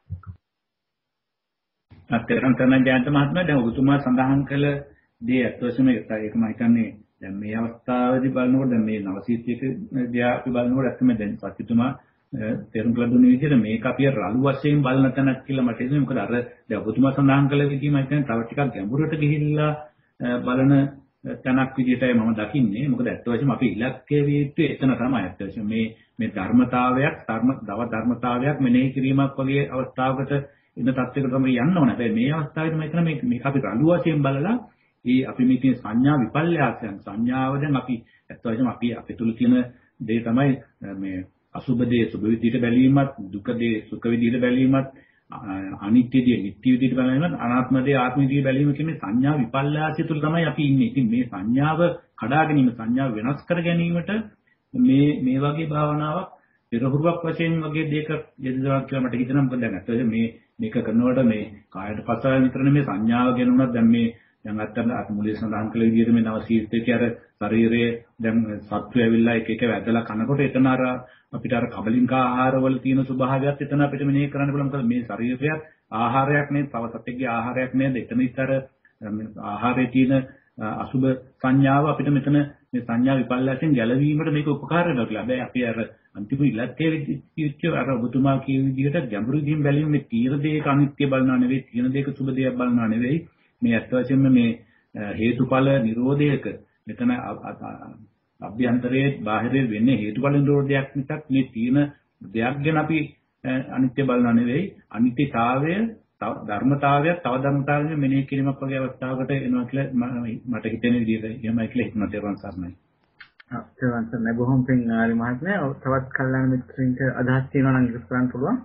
තෙරුවන් සරණයි ජයන්ත මහත්මයා. දැන් ඔබතුමා සඳහන් කළ දේ අත්වශයෙන්ම ඒක මම හිතන්නේ දැන් මේ අවස්ථාවේදී බලනකොට දැන් මේ නවසීතියක දිහා අපි බලනකොට ඇත්තම දැන් සත්‍යතුමා තේරුම් ගන්න දුන්න විදිහට මේක අපි රළු වශයෙන් බලන තැනක් කියලා මට හිතෙනවා. මොකද අර දැන් ඔබතුමා සඳහන් කළ විදිහ මම හිතන්නේ තව ටිකක් ගැඹුරට ගිහිල්ලා බලන තැනක් විදිහටයි මම දකින්නේ. මොකද ඇත්ත වශයෙන්ම අපි ඉලක්කයේ විය යුත්තේ එතන තමයි. ඇත්ත වශයෙන්ම මේ ධර්මතාවයක් මෙනෙහි කිරීමක් වගේ අවස්ථාවකට ඉන්න තත්යකට තමයි යන්න ඕනේ. හැබැයි මේ අවස්ථාවේදී මම හිතනවා මේක අපි රළු වශයෙන් බලලා අපි මේ තියෙන සංඥා විපල්යාසයන් සංඥාව දැන් අපි ඇත්ත වශයෙන්ම අපි තුල තියෙන දේ තමයි මේ අසුබ දේ සුබ විදිහට බැලීමත් දුක දේ සුඛ විදිහට බැලීමත් අනිත්‍ය දේ නිට්ටය විදිහට බැලීමත් අනාත්ම දේ ආත්ම විදිහට බැලීම කියන සංඥා විපල්යාසය තුල තමයි අපි ඉන්නේ. ඉතින් මේ සංඥාව කඩා ගැනීම සංඥාව වෙනස් කර ගැනීමට මේ වගේ භාවනාවක් පෙරහුරුවක් වශයෙන් වගේ දෙයක යෙදෙනවා කියලා මට හිතෙනවා. මොකද දැන් අත්‍යවශ්‍ය මේක කරනකොට මේ කායයට පස්සාව විතරනේ මේ සංඥාව ගැනුණත් දැන් අත්තර මුලින් සඳහන් කළ විදිහට මේ නව සීර්ථකයේ අර ශරීරයේ දැන් සත්තු ඇවිල්ලා එක එක වැදලා කනකොට එතන අර අපිට අර කබලින්ක ආහාරවල තියෙන ස්වභාවයත් එතන අපිට මෙනෙහි කරන්න පුළුවන්. මොකද මේ ශරීරයත් ආහාරයක් නේ, තව සතෙක්ගේ ආහාරයක් නේද? එතන ඉතර ආහාරයේ තියෙන අසුබ සංඥාව අපිට මෙතන මේ සංඥා විපල්ලාසෙන් ගැලවීමට මේක උපකාර වෙනවා කියලා. හැබැයි අපි අර අන්තිම ඉලක්කයේ විදිහට අර ඔබතුමා කියන විදිහට ගැඹුරු දිහින් බැලීම මේ තීර දෙයක අනිත්‍ය බලනවා නෙවෙයි, තීන දෙයක සුබ දෙයක් බලනවා නෙවෙයි. මේ අත් වශයෙන්ම මේ හේතුඵල නිරෝධයක මෙතන අභ්‍යන්තරයේ බාහිරයේ වෙන්නේ හේතුඵල නිරෝධයක් මිසක් මේ තීන දෙයක් ගැන අපි අනිත්‍ය බලනවා නෙවෙයි. අනිත්‍යතාවය ධර්මතාවයක් තව ධර්මතාවයක මෙනෙහි කිරීමක් වගේ අවස්ථාවකට එනවා කියලා මට හිතෙන විදිහට එහෙමයි කියලා හිතනවා. තේරුවන් සරණයි. තේරුවන් සරණයි. බොහොම පිං ආරි මහත්මයා. තවත් කල්ලාන මිත්‍රින්ට අදහස් තියෙනවා නම් ඉස්සර කරන්න පුළුවන්.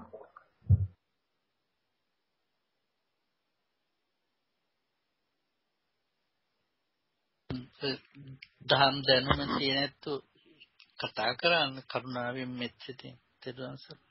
දහම් දැනුම තියෙනතු කතා කරන්න කරුණාවෙන් මෙච්චිතින් තෙරුවන් සරණයි.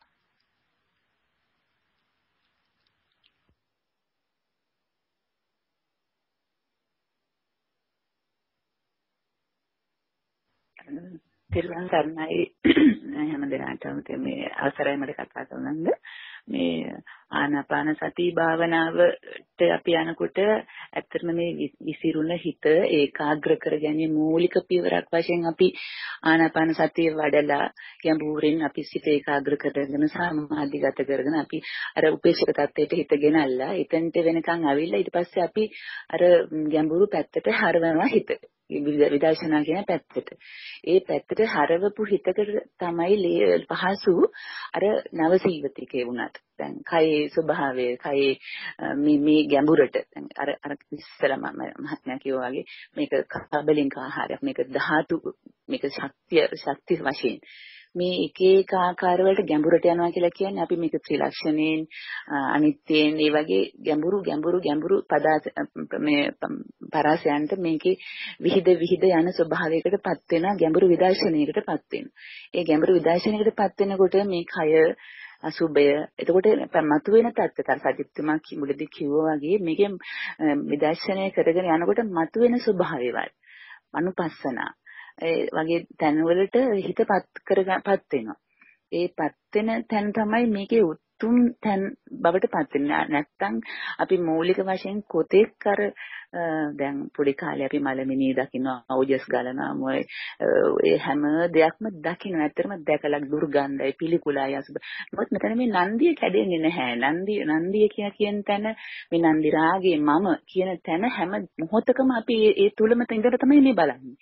තෙරුවන් සරණයි හැම දිනකටම මේ අවසරයි මට කතා කරන්න. මේ ආනාපාන සති භාවනාවට අපි යනකොට ඇත්තටම මේ විසිරුණ හිත ඒකාග්‍ර කර ගැනීම මූලික පියවරක් වශයෙන් අපි ආනාපාන සතිය වඩලා ගැඹුරින් අපි සිත ඒකාග්‍ර කරගෙන සමාධිගත කරගෙන අපි අර උපේක්ෂක තත්ත්වයට හිත ගෙනල්ලා එතනට වෙනකන් අවිල්ලා ඊට පස්සේ අපි අර ගැඹුරු පැත්තට හරවනවා හිත. විදර්ශනා කියන පැත්තට. ඒ පැත්තට හරවපු හිතකට තමයි පහසු අර නවසීවතිකේ වුණත්. දැන් කයේ ස්වභාවය, කයේ මේ ගැඹුරට දැන් අර ඉස්සලම මහත්මයා කිව්වා වගේ මේක කබලින්ක ආහාරයක්, මේක ධාතු, මේක ශක්ති වශයෙන් මේ එක එක ආකාර වලට ගැඹුරට යනවා කියලා කියන්නේ අපි මේක ත්‍රිලක්ෂණයෙන් අනිත්‍යයෙන් ඒ වගේ ගැඹුරු පදාර්ථ මේ පරාසයන්ට මේකේ විහිද යන ස්වභාවයකටපත් වෙන ගැඹුරු විදර්ශනයකටපත් වෙනවා. ඒ ගැඹුරු විදර්ශනයකටපත් වෙනකොට මේ කය අසුබය එතකොට මතුවෙන තත්ත්වතර සජිත්තුමා මුලදී කිව්වා වගේ මේකේ විදර්ශනය කරගෙන යනකොට මතුවෙන ස්වභාවයවල් අනුපස්සනා වගේ තැන්වලට හිතපත් වෙනවා. ඒ පත් වෙන තැන තමයි මේකේ උතුම් තැන් බවට පත් වෙන්නේ. නැත්තම් අපි මූලික වශයෙන් කොතෙක් අර දැන් පොඩි කාලේ අපි මලමිනී දකින්නවා, ඕජස් ගලනවා, ඒ හැම දෙයක්ම දකින්න. ඇත්තටම දැකලා දුර්ගන්ධයි, පිළිකුලයි අසුබ. මොකද මෙතන මේ නන්දිය කැඩෙන්නේ නැහැ. නන්දිය කියන තැන මේ නන්දි රාගේ මම කියන තැන හැම මොහොතකම අපි ඒ තුලම ඉඳලා තමයි මේ බලන්නේ.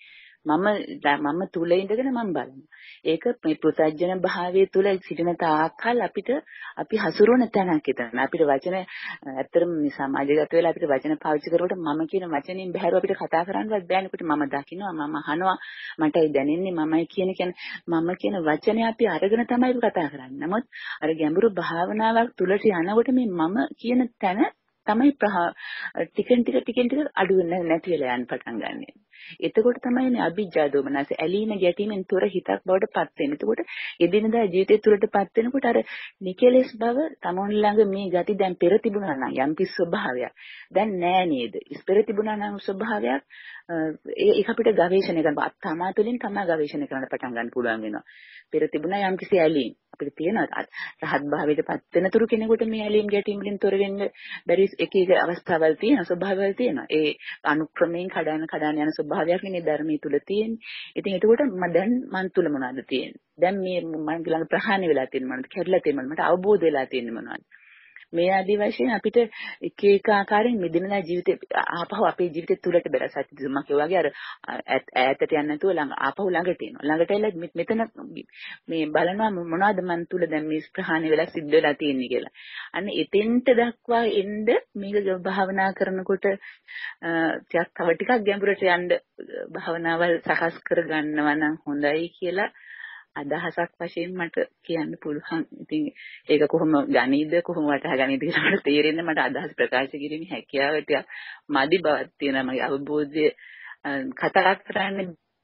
මම තුල ඉඳගෙන මම බලනවා. ඒක මේ පුසජන භාවයේ තුල සිටින තාක්කල් අපි හසුරුවන තැනක් එතන. අපිට වචන ඇත්තටම මේ සමාජගත වෙලා අපිට වචන පාවිච්චි කරනකොට මම කියන වචنين බහැරව අපිට කතා කරන්නවත් බෑනකොට මම දකින්නවා, මම අහනවා, මටයි දැනෙන්නේ, මමයි කියන්නේ මම කියන වචනේ අපි අරගෙන තමයි කතා කරන්නේ. නමුත් අර ගැඹුරු භාවනාවක් තුලට යනකොට මේ මම කියන තැන තමයි ටිකෙන් ටික අඩු වෙන්නේ නැති වෙලා යන පටන් ගන්න. එතකොට තමයි මේ අභිජ්ජා දෝමනස ඇලීම ගැටීමෙන් තොර හිතක් බවට පත් වෙන්නේ. එතකොට එදිනදා ජීවිතය තුළට පත් වෙනකොට අර නිකලස් බව තමන් ළඟ මේ ගති දැන් පෙර තිබුණා නම් යම් කිසි ස්වභාවයක් දැන් නෑ නේද? පෙර තිබුණා නම් ස්වභාවයක් ඒක අපිට ගවේෂණය කරන්න තමා තුළින් තමා ගවේෂණය කරන්න පටන් ගන්න පුළුවන් වෙනවා. පෙර තිබුණා යම් කිසි ඇලීම් අපිට තියෙනවා. රහත් භාවයට පත් වෙන තුරු කෙනෙකුට මේ ඇලීම් ගැටීම් වලින් තොර වෙන්න බැරි එක අවස්ථාවල් තියෙනවා, ස්වභාවවල් තියෙනවා. ඒ අනුක්‍රමයෙන් කඩන යන ස්වභාවයක් නේ ධර්මයේ තුල තියෙන්නේ. ඉතින් එතකොට මන් තුල මොනවද තියෙන්නේ? දැන් මේ මම ළඟ ප්‍රහාණය වෙලා තියෙන්නේ මොනවද? කැඩලා තියෙන්නේ මොනවද? මට අවබෝධ වෙලා තියෙන්නේ මොනවද? මේ ආදී වශයෙන් අපිට එක එක ආකාරයෙන් මෙදිනදා ජීවිතේ ආපහු අපේ ජීවිතය තුලට බර සත්‍යතුමා කියවාගේ අර ඈතට යන්නේ නැතුව ආපහු ළඟට එනවා. ළඟට එලා මෙතන මේ බලනවා මොනවද මන් තුල දැන් මේ ප්‍රහාණය වෙලා සිද්ධ වෙලා තියෙන්නේ කියලා. අන්න එතෙන්ට දක්වා එන්න මේක භාවනා කරනකොට තව ටිකක් ගැඹුරට යන්න භාවනාවල් සකස් කරගන්නවා නම් හොඳයි කියලා අදහසක් වශයෙන් මට කියන්න පුළුවන්. ඉතින් ඒක කොහොම ගණීද කොහොම වටහා ගණීද කියලා මට තේරෙන්නේ මට අදහස් ප්‍රකාශ කිරීමේ හැකියාව ටිකක් මදි බවක් තියෙනවා. මගේ අවබෝධය කතා කරන්නේ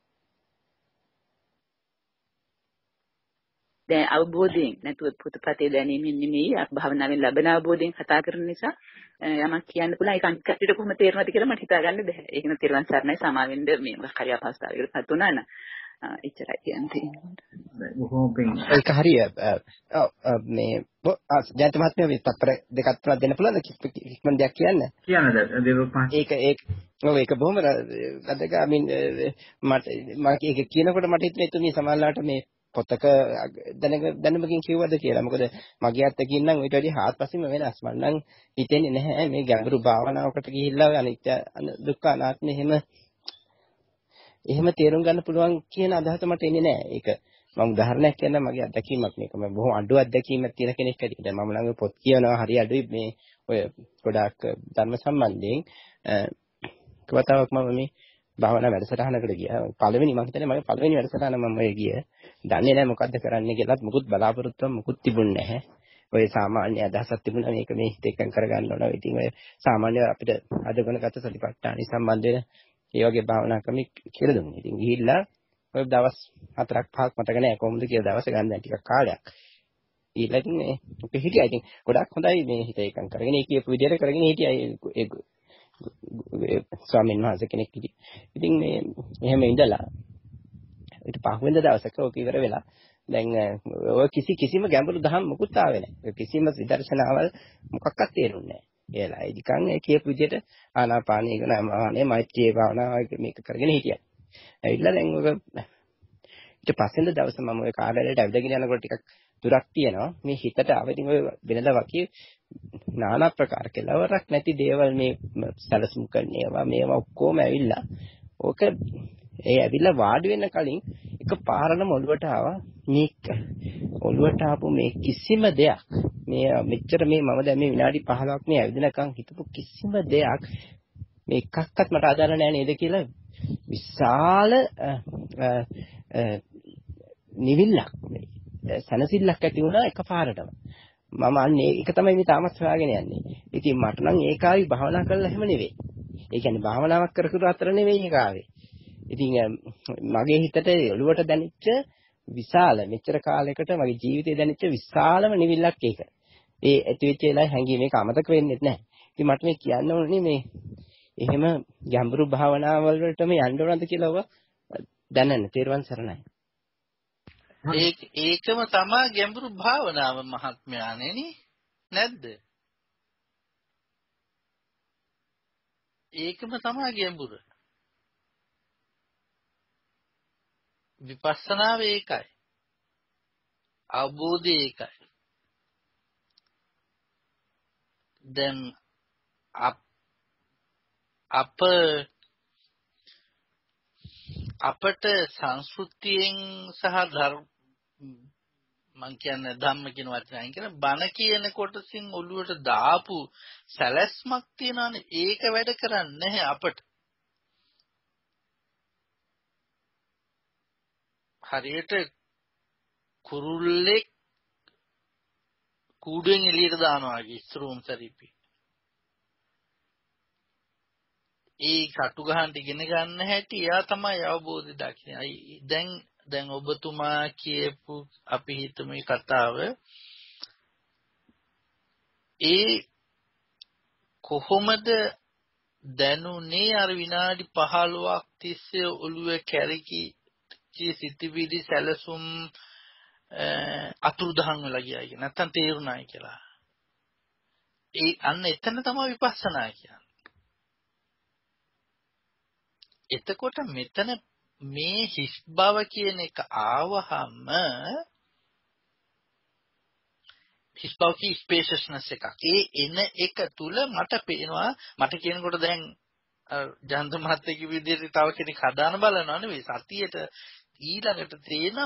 දැන් අවබෝධයෙන් නැතුව පුතපතේ දැනීමෙන් නෙමෙයි භාවනාවෙන් ලැබෙන අවබෝධයෙන් කතා කරන නිසා යමක් කියන්න පුළුවන්. ඒක අනිත් කටට කොහොම තේරෙනවද කියලා මට හිතාගන්න බැහැ. ඒක නේ තේරුවන් සරණයි සමාවෙන්න මේ මොකක් හරි අපහසුතාවයකට පත් වුණා නම් එච්චරයි කියන්නේ. බොහොම පිං. ඒක හරිය. මේ ජයන්ත මහත්මයා මේ තත්පර දෙකක් තුනක් දෙන්න පුළුවන්ද? ඉක්මන දෙයක් කියන්න. කියන්නද? ඒක බොහොම වැදගත්. මට ඒක කියනකොට මට හිතෙන්නේ මේ සමාජලාට මේ පොතක දැනුමකින් කිව්වද කියලා. මොකද මගේ අත්දැකීම් නම් ඊට වැඩි හාත්පසින්ම වෙනස්. මම නම් හිතෙන්නේ නැහැ මේ ගැඹුරු භාවනාවකට ගිහිල්ලා අනිත්‍ය දුක්ඛ අනාත්ම එහෙම තේරුම් ගන්න පුළුවන් කියන අදහස මට එන්නේ නැහැ. ඒක මම උදාහරණයක් කියන්නම් මගේ අත්දැකීමක් මේක. මම බොහොම අඩු අත්දැකීමක් තියෙන කෙනෙක් හැටියට මම ළඟ පොත් කියනවා හරි අඩුයි මේ ඔය ගොඩාක් ධර්ම සම්බන්ධයෙන්. කවතාවක් මම මේ භාවනා වැඩසටහනකට ගියා. පළවෙනි මම හිතන්නේ මගේ පළවෙනි වැඩසටහන මම ඔය ගියේ. දන්නේ නැහැ මොකද්ද කරන්න කියලාත් මුකුත් බලාපොරොත්තුවක් මුකුත් තිබුණේ නැහැ. ඔය සාමාන්‍ය අදහසක් තිබුණා මේක මේ හිත එකඟ කරගන්න ඕන. ඉතින් ඔය සාමාන්‍ය අපිට අදගණගත සතිපට්ඨාන සම්බන්ධ වෙන ඒ වගේ භාවනා ක්‍රම කියලා දුන්නා. ඉතින් ගිහිල්ලා ඔය දවස් 4ක් 5ක් මතක නැහැ කොහොමද කියලා දවස් ගන්න දැන් ටිකක් කාලයක්. ඊළඟ ඉතින් මේ අපි හිටියා. ඉතින් ගොඩක් හොඳයි මේ හිත එකඟ කරගෙන ඒ කියපු විදිහට කරගෙන හිටියා. ඒ ස්වාමීන් වහන්සේ කෙනෙක් හිටියා. ඉතින් මේ එහෙම ඉඳලා ඊට පහුවෙන්ද දවසක ඔක ඉවර වෙලා දැන් ඔය කිසිම ගැඹුරු දහම් මුකුත් ආවේ නැහැ. කිසිම විදර්ශනාවල් මොකක්වත් තේරුන්නේ නැහැ. ඒලා ඉදිකන් ඒ කියපු විදිහට ආනාපානය කරනවා මෛත්‍රී භාවනාව මේක කරගෙන හිටියා. ඇවිල්ලා දැන් ඔක ඊට පස්සෙන්ද දවස මම ඔය කාර්යාලයට ඇවිදගෙන යනකොට ටිකක් දුරක් තියෙනවා. මේ හිතට ආවෙදින් ඔය වෙනදා වගේ নানা ප්‍රකාර කෙලවරක් නැති දේවල් මේ සැලසුම් කරන මේවා ඔක්කොම ඇවිල්ලා ඕක ඒ ඇවිල්ලා වාඩි වෙන්න කලින් එක පාරණම ඔළුවට ආවා මේක ඔළුවට ආපු මේ කිසිම දෙයක් මේ මෙච්චර මේ මම දැන් මේ විනාඩි 15ක් මේ ඇවිදිනකන් හිතපු කිසිම දෙයක් මේ එකක්වත් මට අදාළ නැහැ නේද කියලා විශාල නිවිල්ලක් සනසිල්ලක් ඇති වුණා එකපාරටම. මම අන්නේ ඒක තමයි මේ තාමත් හොයාගෙන යන්නේ. ඉතින් මට නම් ඒකාවි භාවනා කරලා හැම නෙවෙයි. ඒ කියන්නේ භාවනාවක් කර අතර නෙවෙයි ඒකාවේ. ඉතින් මගේ හිතට ඔළුවට දැනෙච්ච විශාල මෙච්චර කාලයකට මගේ ජීවිතේ දැනෙච්ච විශාලම නිවිල්ලක් ඒක. ඒ ඇති වෙච්ච වෙලාවේ හැංගීම මේක අමතක වෙන්නේ නැහැ. ඉතින් මට මේ කියන්න ඕනේ මේ එහෙම ගැඹුරු භාවනාවල් වලටම යන්න ඕනද කියලා ඔබ දැනන්න තේරුවන් සරණයි. ඒකම තමයි ගැඹුරු භාවනාව මහත්මයානේ නැද්ද? ඒකම තමයි ගැඹුර. විපස්සනාව ඒකයි. අවබෝධය ඒකයි. දැන් අපට සංස්කෘතියෙන් සහ මං කියන්නේ ධම්ම කියන වචනයෙන් කියන බණ කියන කොටසින් ඔළුවට දාපු සැලැස්මක් තියනවානේ. ඒක වැඩ කරන්නේ නැහැ අපට. හරියට කුරුල්ලෙක් කූඩුවෙන් එළියට දානවා වගේ ඉස්රූම් සරීපි. ඒ කටු ගහන්න ඉගෙන ගන්න හැටි එයා තමයි අවබෝධය දකින්නේ. දැන් ඔබතුමා කියපු අපි හිතමු මේ කතාව ඒ කොහොමද දැනුනේ අර විනාඩි 15ක් තිස්සේ ඔළුවේ කැරකි සිතිවිලි සැලසුම් අතුරුදහන් වෙලා ගියා කියන නැත්තම් තේරුණායි කියලා. ඒ අන්න එතන තමයි විපස්සනා කියන්නේ. එතකොට මෙතන මේ හිස් බව කියන එක ආවහම හිස් බව කී ස්පේෂස්නස් එකක්. ඒ එන එක තුල මට පේනවා මට කියනකොට දැන් ජහන්ත මහත්තයා කිව්ව විදිහට තව කෙනෙක් හදාන බලනවා නෙවෙයි සතියට ඊළඟට තේන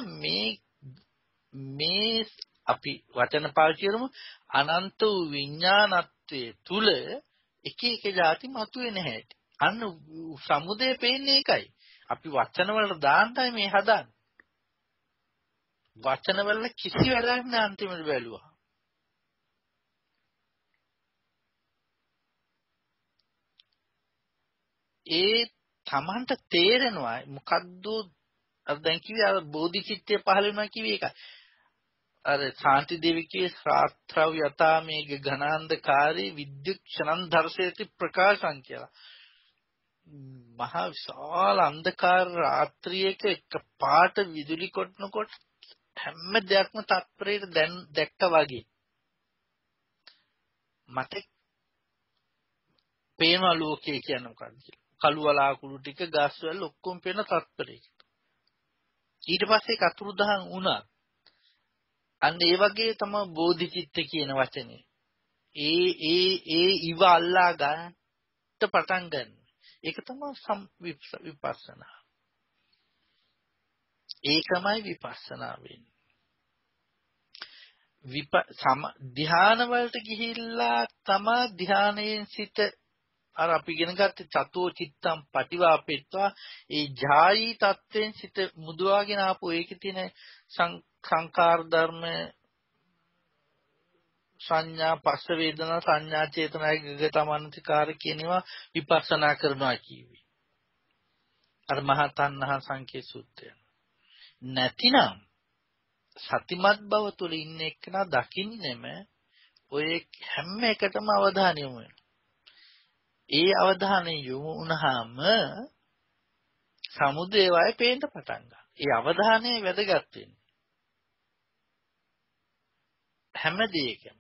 මේ අපි වචන පාවිච්චි කරමු අනන්ත වූ විඥානත්වයේ තුල එක එක જાති මතුවේ නැහැ. අන්න සමුදය පේන්නේ ඒකයි. අපි වචන වලට දාන්නයි මේ හදාන්නේ. වචන වල කිසි වැඩක් නැහැ අන්තිමට බැලුවා. ඒ තමන්ට තේරෙනවා මොකද්ද අර දැන් කිව්වේ අර බෝධිචිත්තය පහළ වෙනවා කිව්වේ ඒකයි. අර ශාන්ති දේවිකේ ශ්‍රාත්‍රව යතා මේ ඝනාන්ධකාරී විද්‍යුත් ක්ෂණං දර්ශයති ප්‍රකාශං කියලා. මහා විශාල අන්ධකාර රාත්‍රියක එකපාරට විදුලි කොටනකොට හැම දෙයක්ම තත්පරයට දැන් දැක්කා වගේ. මට පේනවා ලෝකේ කියන්නේ මොකක්ද කියලා. කළු වලාකුළු ටික ගස් වල ඔක්කොම පේන තත්පරයකට. ඊට පස්සේ ඒක අතුරුදහන් වුණා. අන්න ඒ වගේ තමයි බෝධිචිත්ත කියන වචනේ. ඒ ඉව අල්ලා ගන්නට පටන් ගන්න. ඒක තමයි විපස්සනා. ඒකමයි විපස්සනා වෙන්නේ. ධ්‍යාන වලට ගිහිල්ලා තමයි ධ්‍යානයෙන් සිට අර අපි ඉගෙන ගත්ත චතෝ චිත්තම් පටිවාපෙත්වා ඒ ජායි තත්ත්වෙන් සිට මුදවාගෙන ආපු ඒකේ තියෙන සංකාර ධර්ම සංඥා පස්ස වේදනා සංඥා චේතනා ගගතමනතිකාර කියනවා විපස්සනා කරනවා කියවි. අර මහා තණ්හා සංකේ සූත්‍රය. නැතිනම් සතිමත් බව තුළ ඉන්න එක්කනා දකින්නෙම ඔය හැම එකටම අවධානය යොමු වෙනවා. ඒ අවධානය යොමු වුණාම සමුදේ වය පේන්න පටන් ගන්නවා. ඒ අවධානය වැදගත් වෙන්නේ. හැම දෙයකම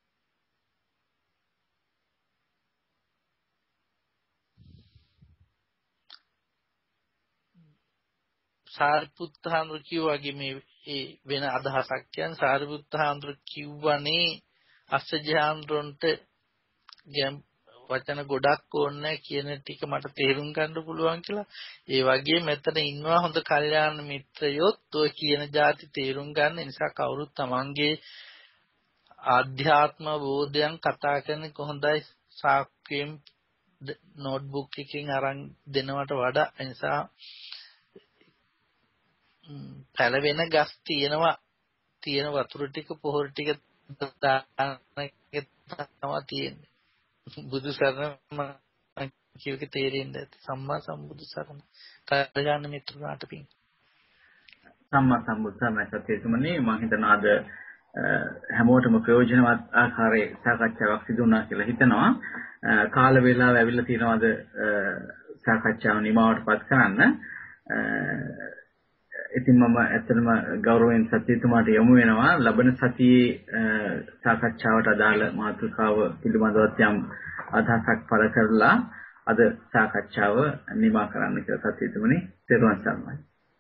සාරිපුත්ත හාමුදුරුවෝ කිව්වාගේ මේ ඒ වෙන අදහසක් කියන්නේ සාරිපුත්ත හාමුදුරුවෝ කිව්වනේ අස්සජි හාමුදුරන්ට වචන ගොඩක් ඕනේ කියන ටික මට තේරුම් ගන්න පුළුවන් කියලා. ඒ වගේ මෙතන ඉන්නවා හොඳ කල්යාණ මිත්‍රයොත් ඔය කියන જાති තේරුම් ගන්න නිසා කවුරුත් තමන්ගේ ආධ්‍යාත්ම බෝධයන් කතා කරන කොහොඳයි සාක්ෂියෙන් නෝට්බුක් එකකින් අරන් දෙනවට වඩා නිසා පැලවෙන ගස් තියෙන වතුර ටික පොහොර ටික දාන්න තමයි තියෙන්නේ. බුදු සරණ කියවක තේරෙන්නේ සම්මා සම්බුදු සරණ කල්යාණ මිත්‍රාට පිං සම්මා සම්බුදු සරණ සත්‍යතුමනි මම හිතනවා අද හැමෝටම ප්‍රයෝජනවත් ආකාරයේ සාකච්ඡාවක් සිදු වුණා කියලා හිතනවා. කාල වේලාව ඇවිල්ලා තියෙනවා අද සාකච්ඡාව නිමවටපත් කරන්න. ඉතින් මම ඇත්තටම ගෞරවයෙන් සත්‍යතුමාට යොමු වෙනවා ලබන සතියේ සාකච්ඡාවට අදාළ මාතෘකාව පිළිබඳව යම් අදහසක් පළ කරලා අද සාකච්ඡාව නිමා කරන්න කියලා සත්‍යතුමනි තෙරුවන් සරණයි.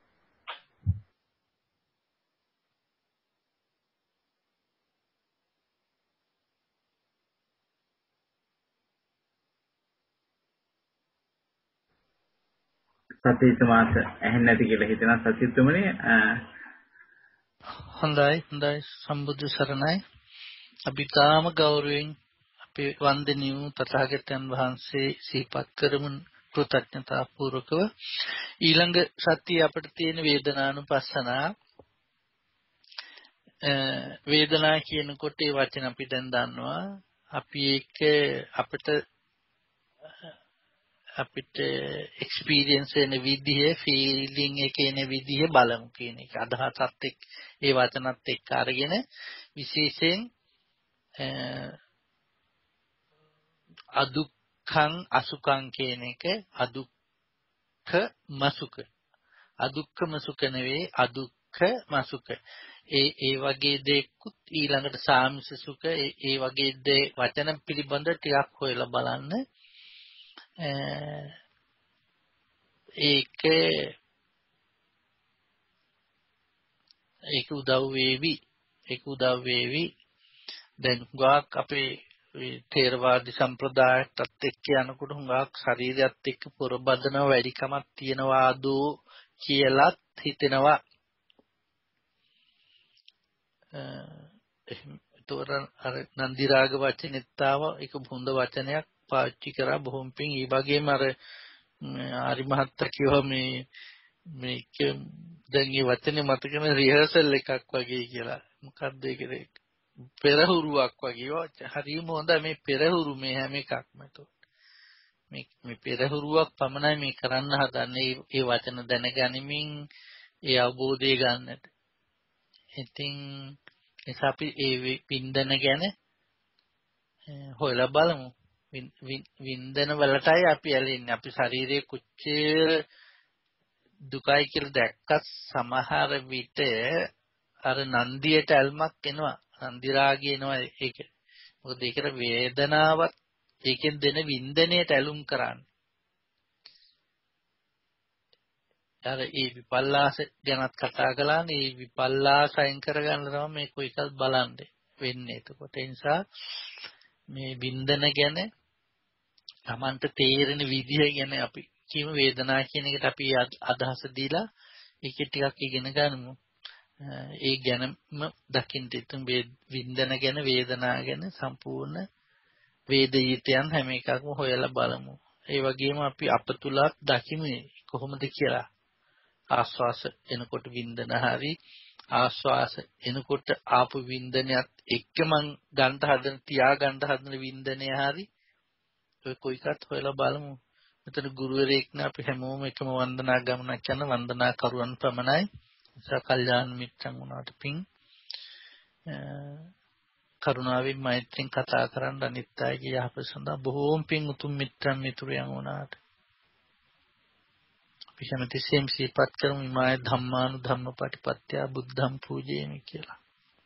සත්‍යතුමාට ඇහෙන්නේ නැති කියලා හිතනවා සත්‍යතුමනි. හොඳයි සම්බුදු සරණයි. අපි තාම ගෞරවයෙන් අපේ වන්දනීය තථාගතයන් වහන්සේ සිහිපත් කරමු කෘතඥතා පූර්වකව. ඊළඟ සතිය අපිට තියෙන වේදනානුපස්සනා. වේදනා කියනකොට ඒ වචන අපි දැන් දන්නවා. අපි ඒක අපිට එක්ස්පීරියන්ස් වෙන විදිහ, ෆීලිං එකේ එන විදිහ බලමු කියන එක. අදහසත් එක්ක ඒ වචනත් එක්ක අරගෙන විශේෂයෙන් අදුක්ඛං අසුඛං කියන එක අදුක්ඛ මසුඛ. අදුක්ඛ මසුඛ නෙවෙයි අදුක්ඛ මසුඛ. ඒ වගේ දෙයක්ත් ඊළඟට සාමිස සුඛ ඒ වගේ දේ වචන පිළිබඳ ටිකක් හොයලා බලන්න. ඒක උදව් වේවි දැන් හුඟක් අපේ තේරවාදී සම්ප්‍රදායයටත් එක්ක යනකොට හුඟක් ශරීරයත් එක්ක පොරබදන වැඩිකමක් තියනවා දෝ කියලාත් හිතෙනවා. ඒතොර අර නන්දි රාග වචනෙත් ආව ඒක හොඳ වචනයක් පාවිච්චි කරා බොහොම පිං. ඒ වගේම අර ආරි මහත්තයා කිව්වා මේක දැන් මේ වචනේ මතකන රිහර්සල් එකක් වගේ කියලා. මොකක්ද ඒක? පෙරහුරුවක් වගේ. හරියම හොඳ මේ පෙරහුරු මේ හැම එකක්ම. මේ පෙරහුරුවක් පමණයි මේ කරන්න හදන්නේ. ඒ වචන දැනගනිමින් ඒ අවබෝධය ගන්නට. ඉතින් අපි ඒ වින්දන ගැන හොයලා බලමු. වින්දන වලටයි අපි ඇලෙන්නේ. අපි ශරීරයේ කුච්චේ දුකයි කියලා දැක්කත් සමහර විට අර නන්දියට ඇල්මක් එනවා. නන්දි රාගය එනවා ඒක. මොකද ඒකට වේදනාවක් ඒකෙන් දෙන වින්දනයට ඇලුම් කරන්නේ. අර ඒ විපල්ලාස ගැනත් කතා කළානේ. ඒ විපල්ලාස අයින් කරගන්න තමයි මේ කොයිකල් බලන්නේ වෙන්නේ. එතකොට ඒ නිසා මේ වින්දන ගැන Tamanට තේරෙන විදිය ගැන අපි කියමු වේදනාව කියන එකට අපි අදහස දීලා ඒක ටිකක් ඉගෙන ගන්නමු. ඒ ගැනම දකින්න ඉතින් වින්දන ගැන වේදනාව ගැන සම්පූර්ණ වේදිතයන් හැම එකක්ම හොයලා බලමු. ඒ වගේම අපි අප තුලත් දකිමු කොහොමද කියලා. ආස්වාස එනකොට වින්දන හරි ආස්වාස එනකොට ආපු වින්දනයත් එක්කම ගන්න හදන තියා ගන්න හදන වින්දනය හරි ඔය කොයිකත් හොයලා බලමු. මෙතන ගුරුවරයෙක් නේ අපි හැමෝම එකම වන්දනා ගමනක් යන වන්දනා කරුවන් පමණයි. නිසා කල්යාණ මිත්‍රන් වුණාට පිං කරුණාවෙන් මෛත්‍රියෙන් කතා කරන් අනිත් අයගේ යහපත සඳහා බොහෝම පිං උතුම් මිත්‍රන් මිතුරියන් වුණාට අපි හැමතිස්සෙම සිහිපත් කරමු මාය ධම්මානු ධම්මපටිපත්‍ය බුද්ධං පූජේමි කියලා.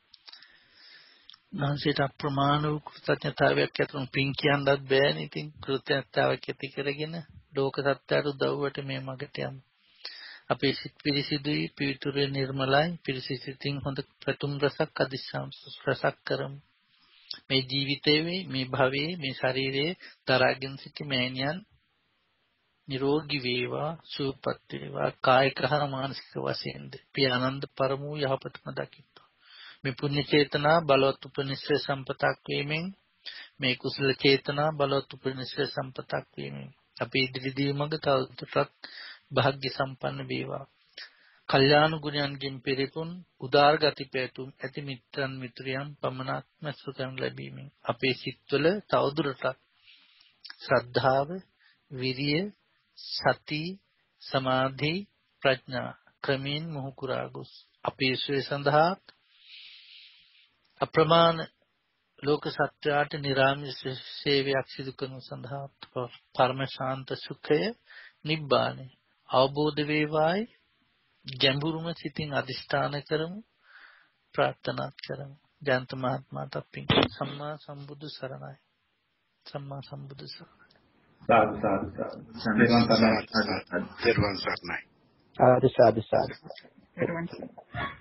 නැන්සිට අප්‍රමාණ වූ කෘතඥතාවයක් ඇතුණු පිං කියන්නත් බෑනේ. ඉතින් කෘතඥතාවයක් ඇති කරගෙන ලෝක සත්‍යයට උදව්වට මේ මගට යමු. අපේ සිත් පිරිසිදුයි, පිවිතුරේ නිර්මලයි, පිරිසිතින් හොඳ ප්‍රතුම් රසක් අධිශාම් රසක් කරමු. මේ ජීවිතයේ මේ භවයේ මේ ශරීරයේ දරාගෙන සිටි මෑණියන් නිරෝගී වේවා, සුවපත් වේවා, කායික හා මානසික වශයෙන්ද පියානන්ද පරමෝ යහපතම දකිත්වා. මේ පුණ්‍ය චේතනා බලවත් උපනිශ්‍රේ සම්පතක් වීමෙන් මේ කුසල චේතනා බලවත් උපනිශ්‍රේ සම්පතක් වීමෙන් අපේ ඉදිරි දියුමඟ තවදුරටත් භාග්‍ය සම්පන්න වේවා. කල්යාණ ගුණයන්ගෙන් පෙරපුන් උදාර ගති පැතුම් ඇති මිත්‍රන් මිත්‍රියන් පමණක්ම සුඛම් ලැබීමෙන් අපේ සිත්වල තවදුරටත් ශ්‍රද්ධාව, විරිය, සති, සමාධි, ප්‍රඥා ක්‍රමයෙන් මොහු කුරා ගොස් අපේ ශ්‍රේ සඳහා අප්‍රමාණ ලෝක සත්‍යයට නිරාමිස සේවයක් සිදු කරනු සඳහා පරම ශාන්ත සුඛය නිබ්බානය අවබෝධ වේවායි ගැඹුරුම සිතින් අදිෂ්ඨාන කරමු, ප්‍රාර්ථනා කරමු. ජයන්ත මහත්මයාට පිං. සම්මා සම්බුදු සරණයි. සම්මා සම්බුදු සරණයි. සාදු සාදු සාදු. තෙරුවන් සරණයි. සාදු සාදු සාදු. තෙරුවන් සරණයි.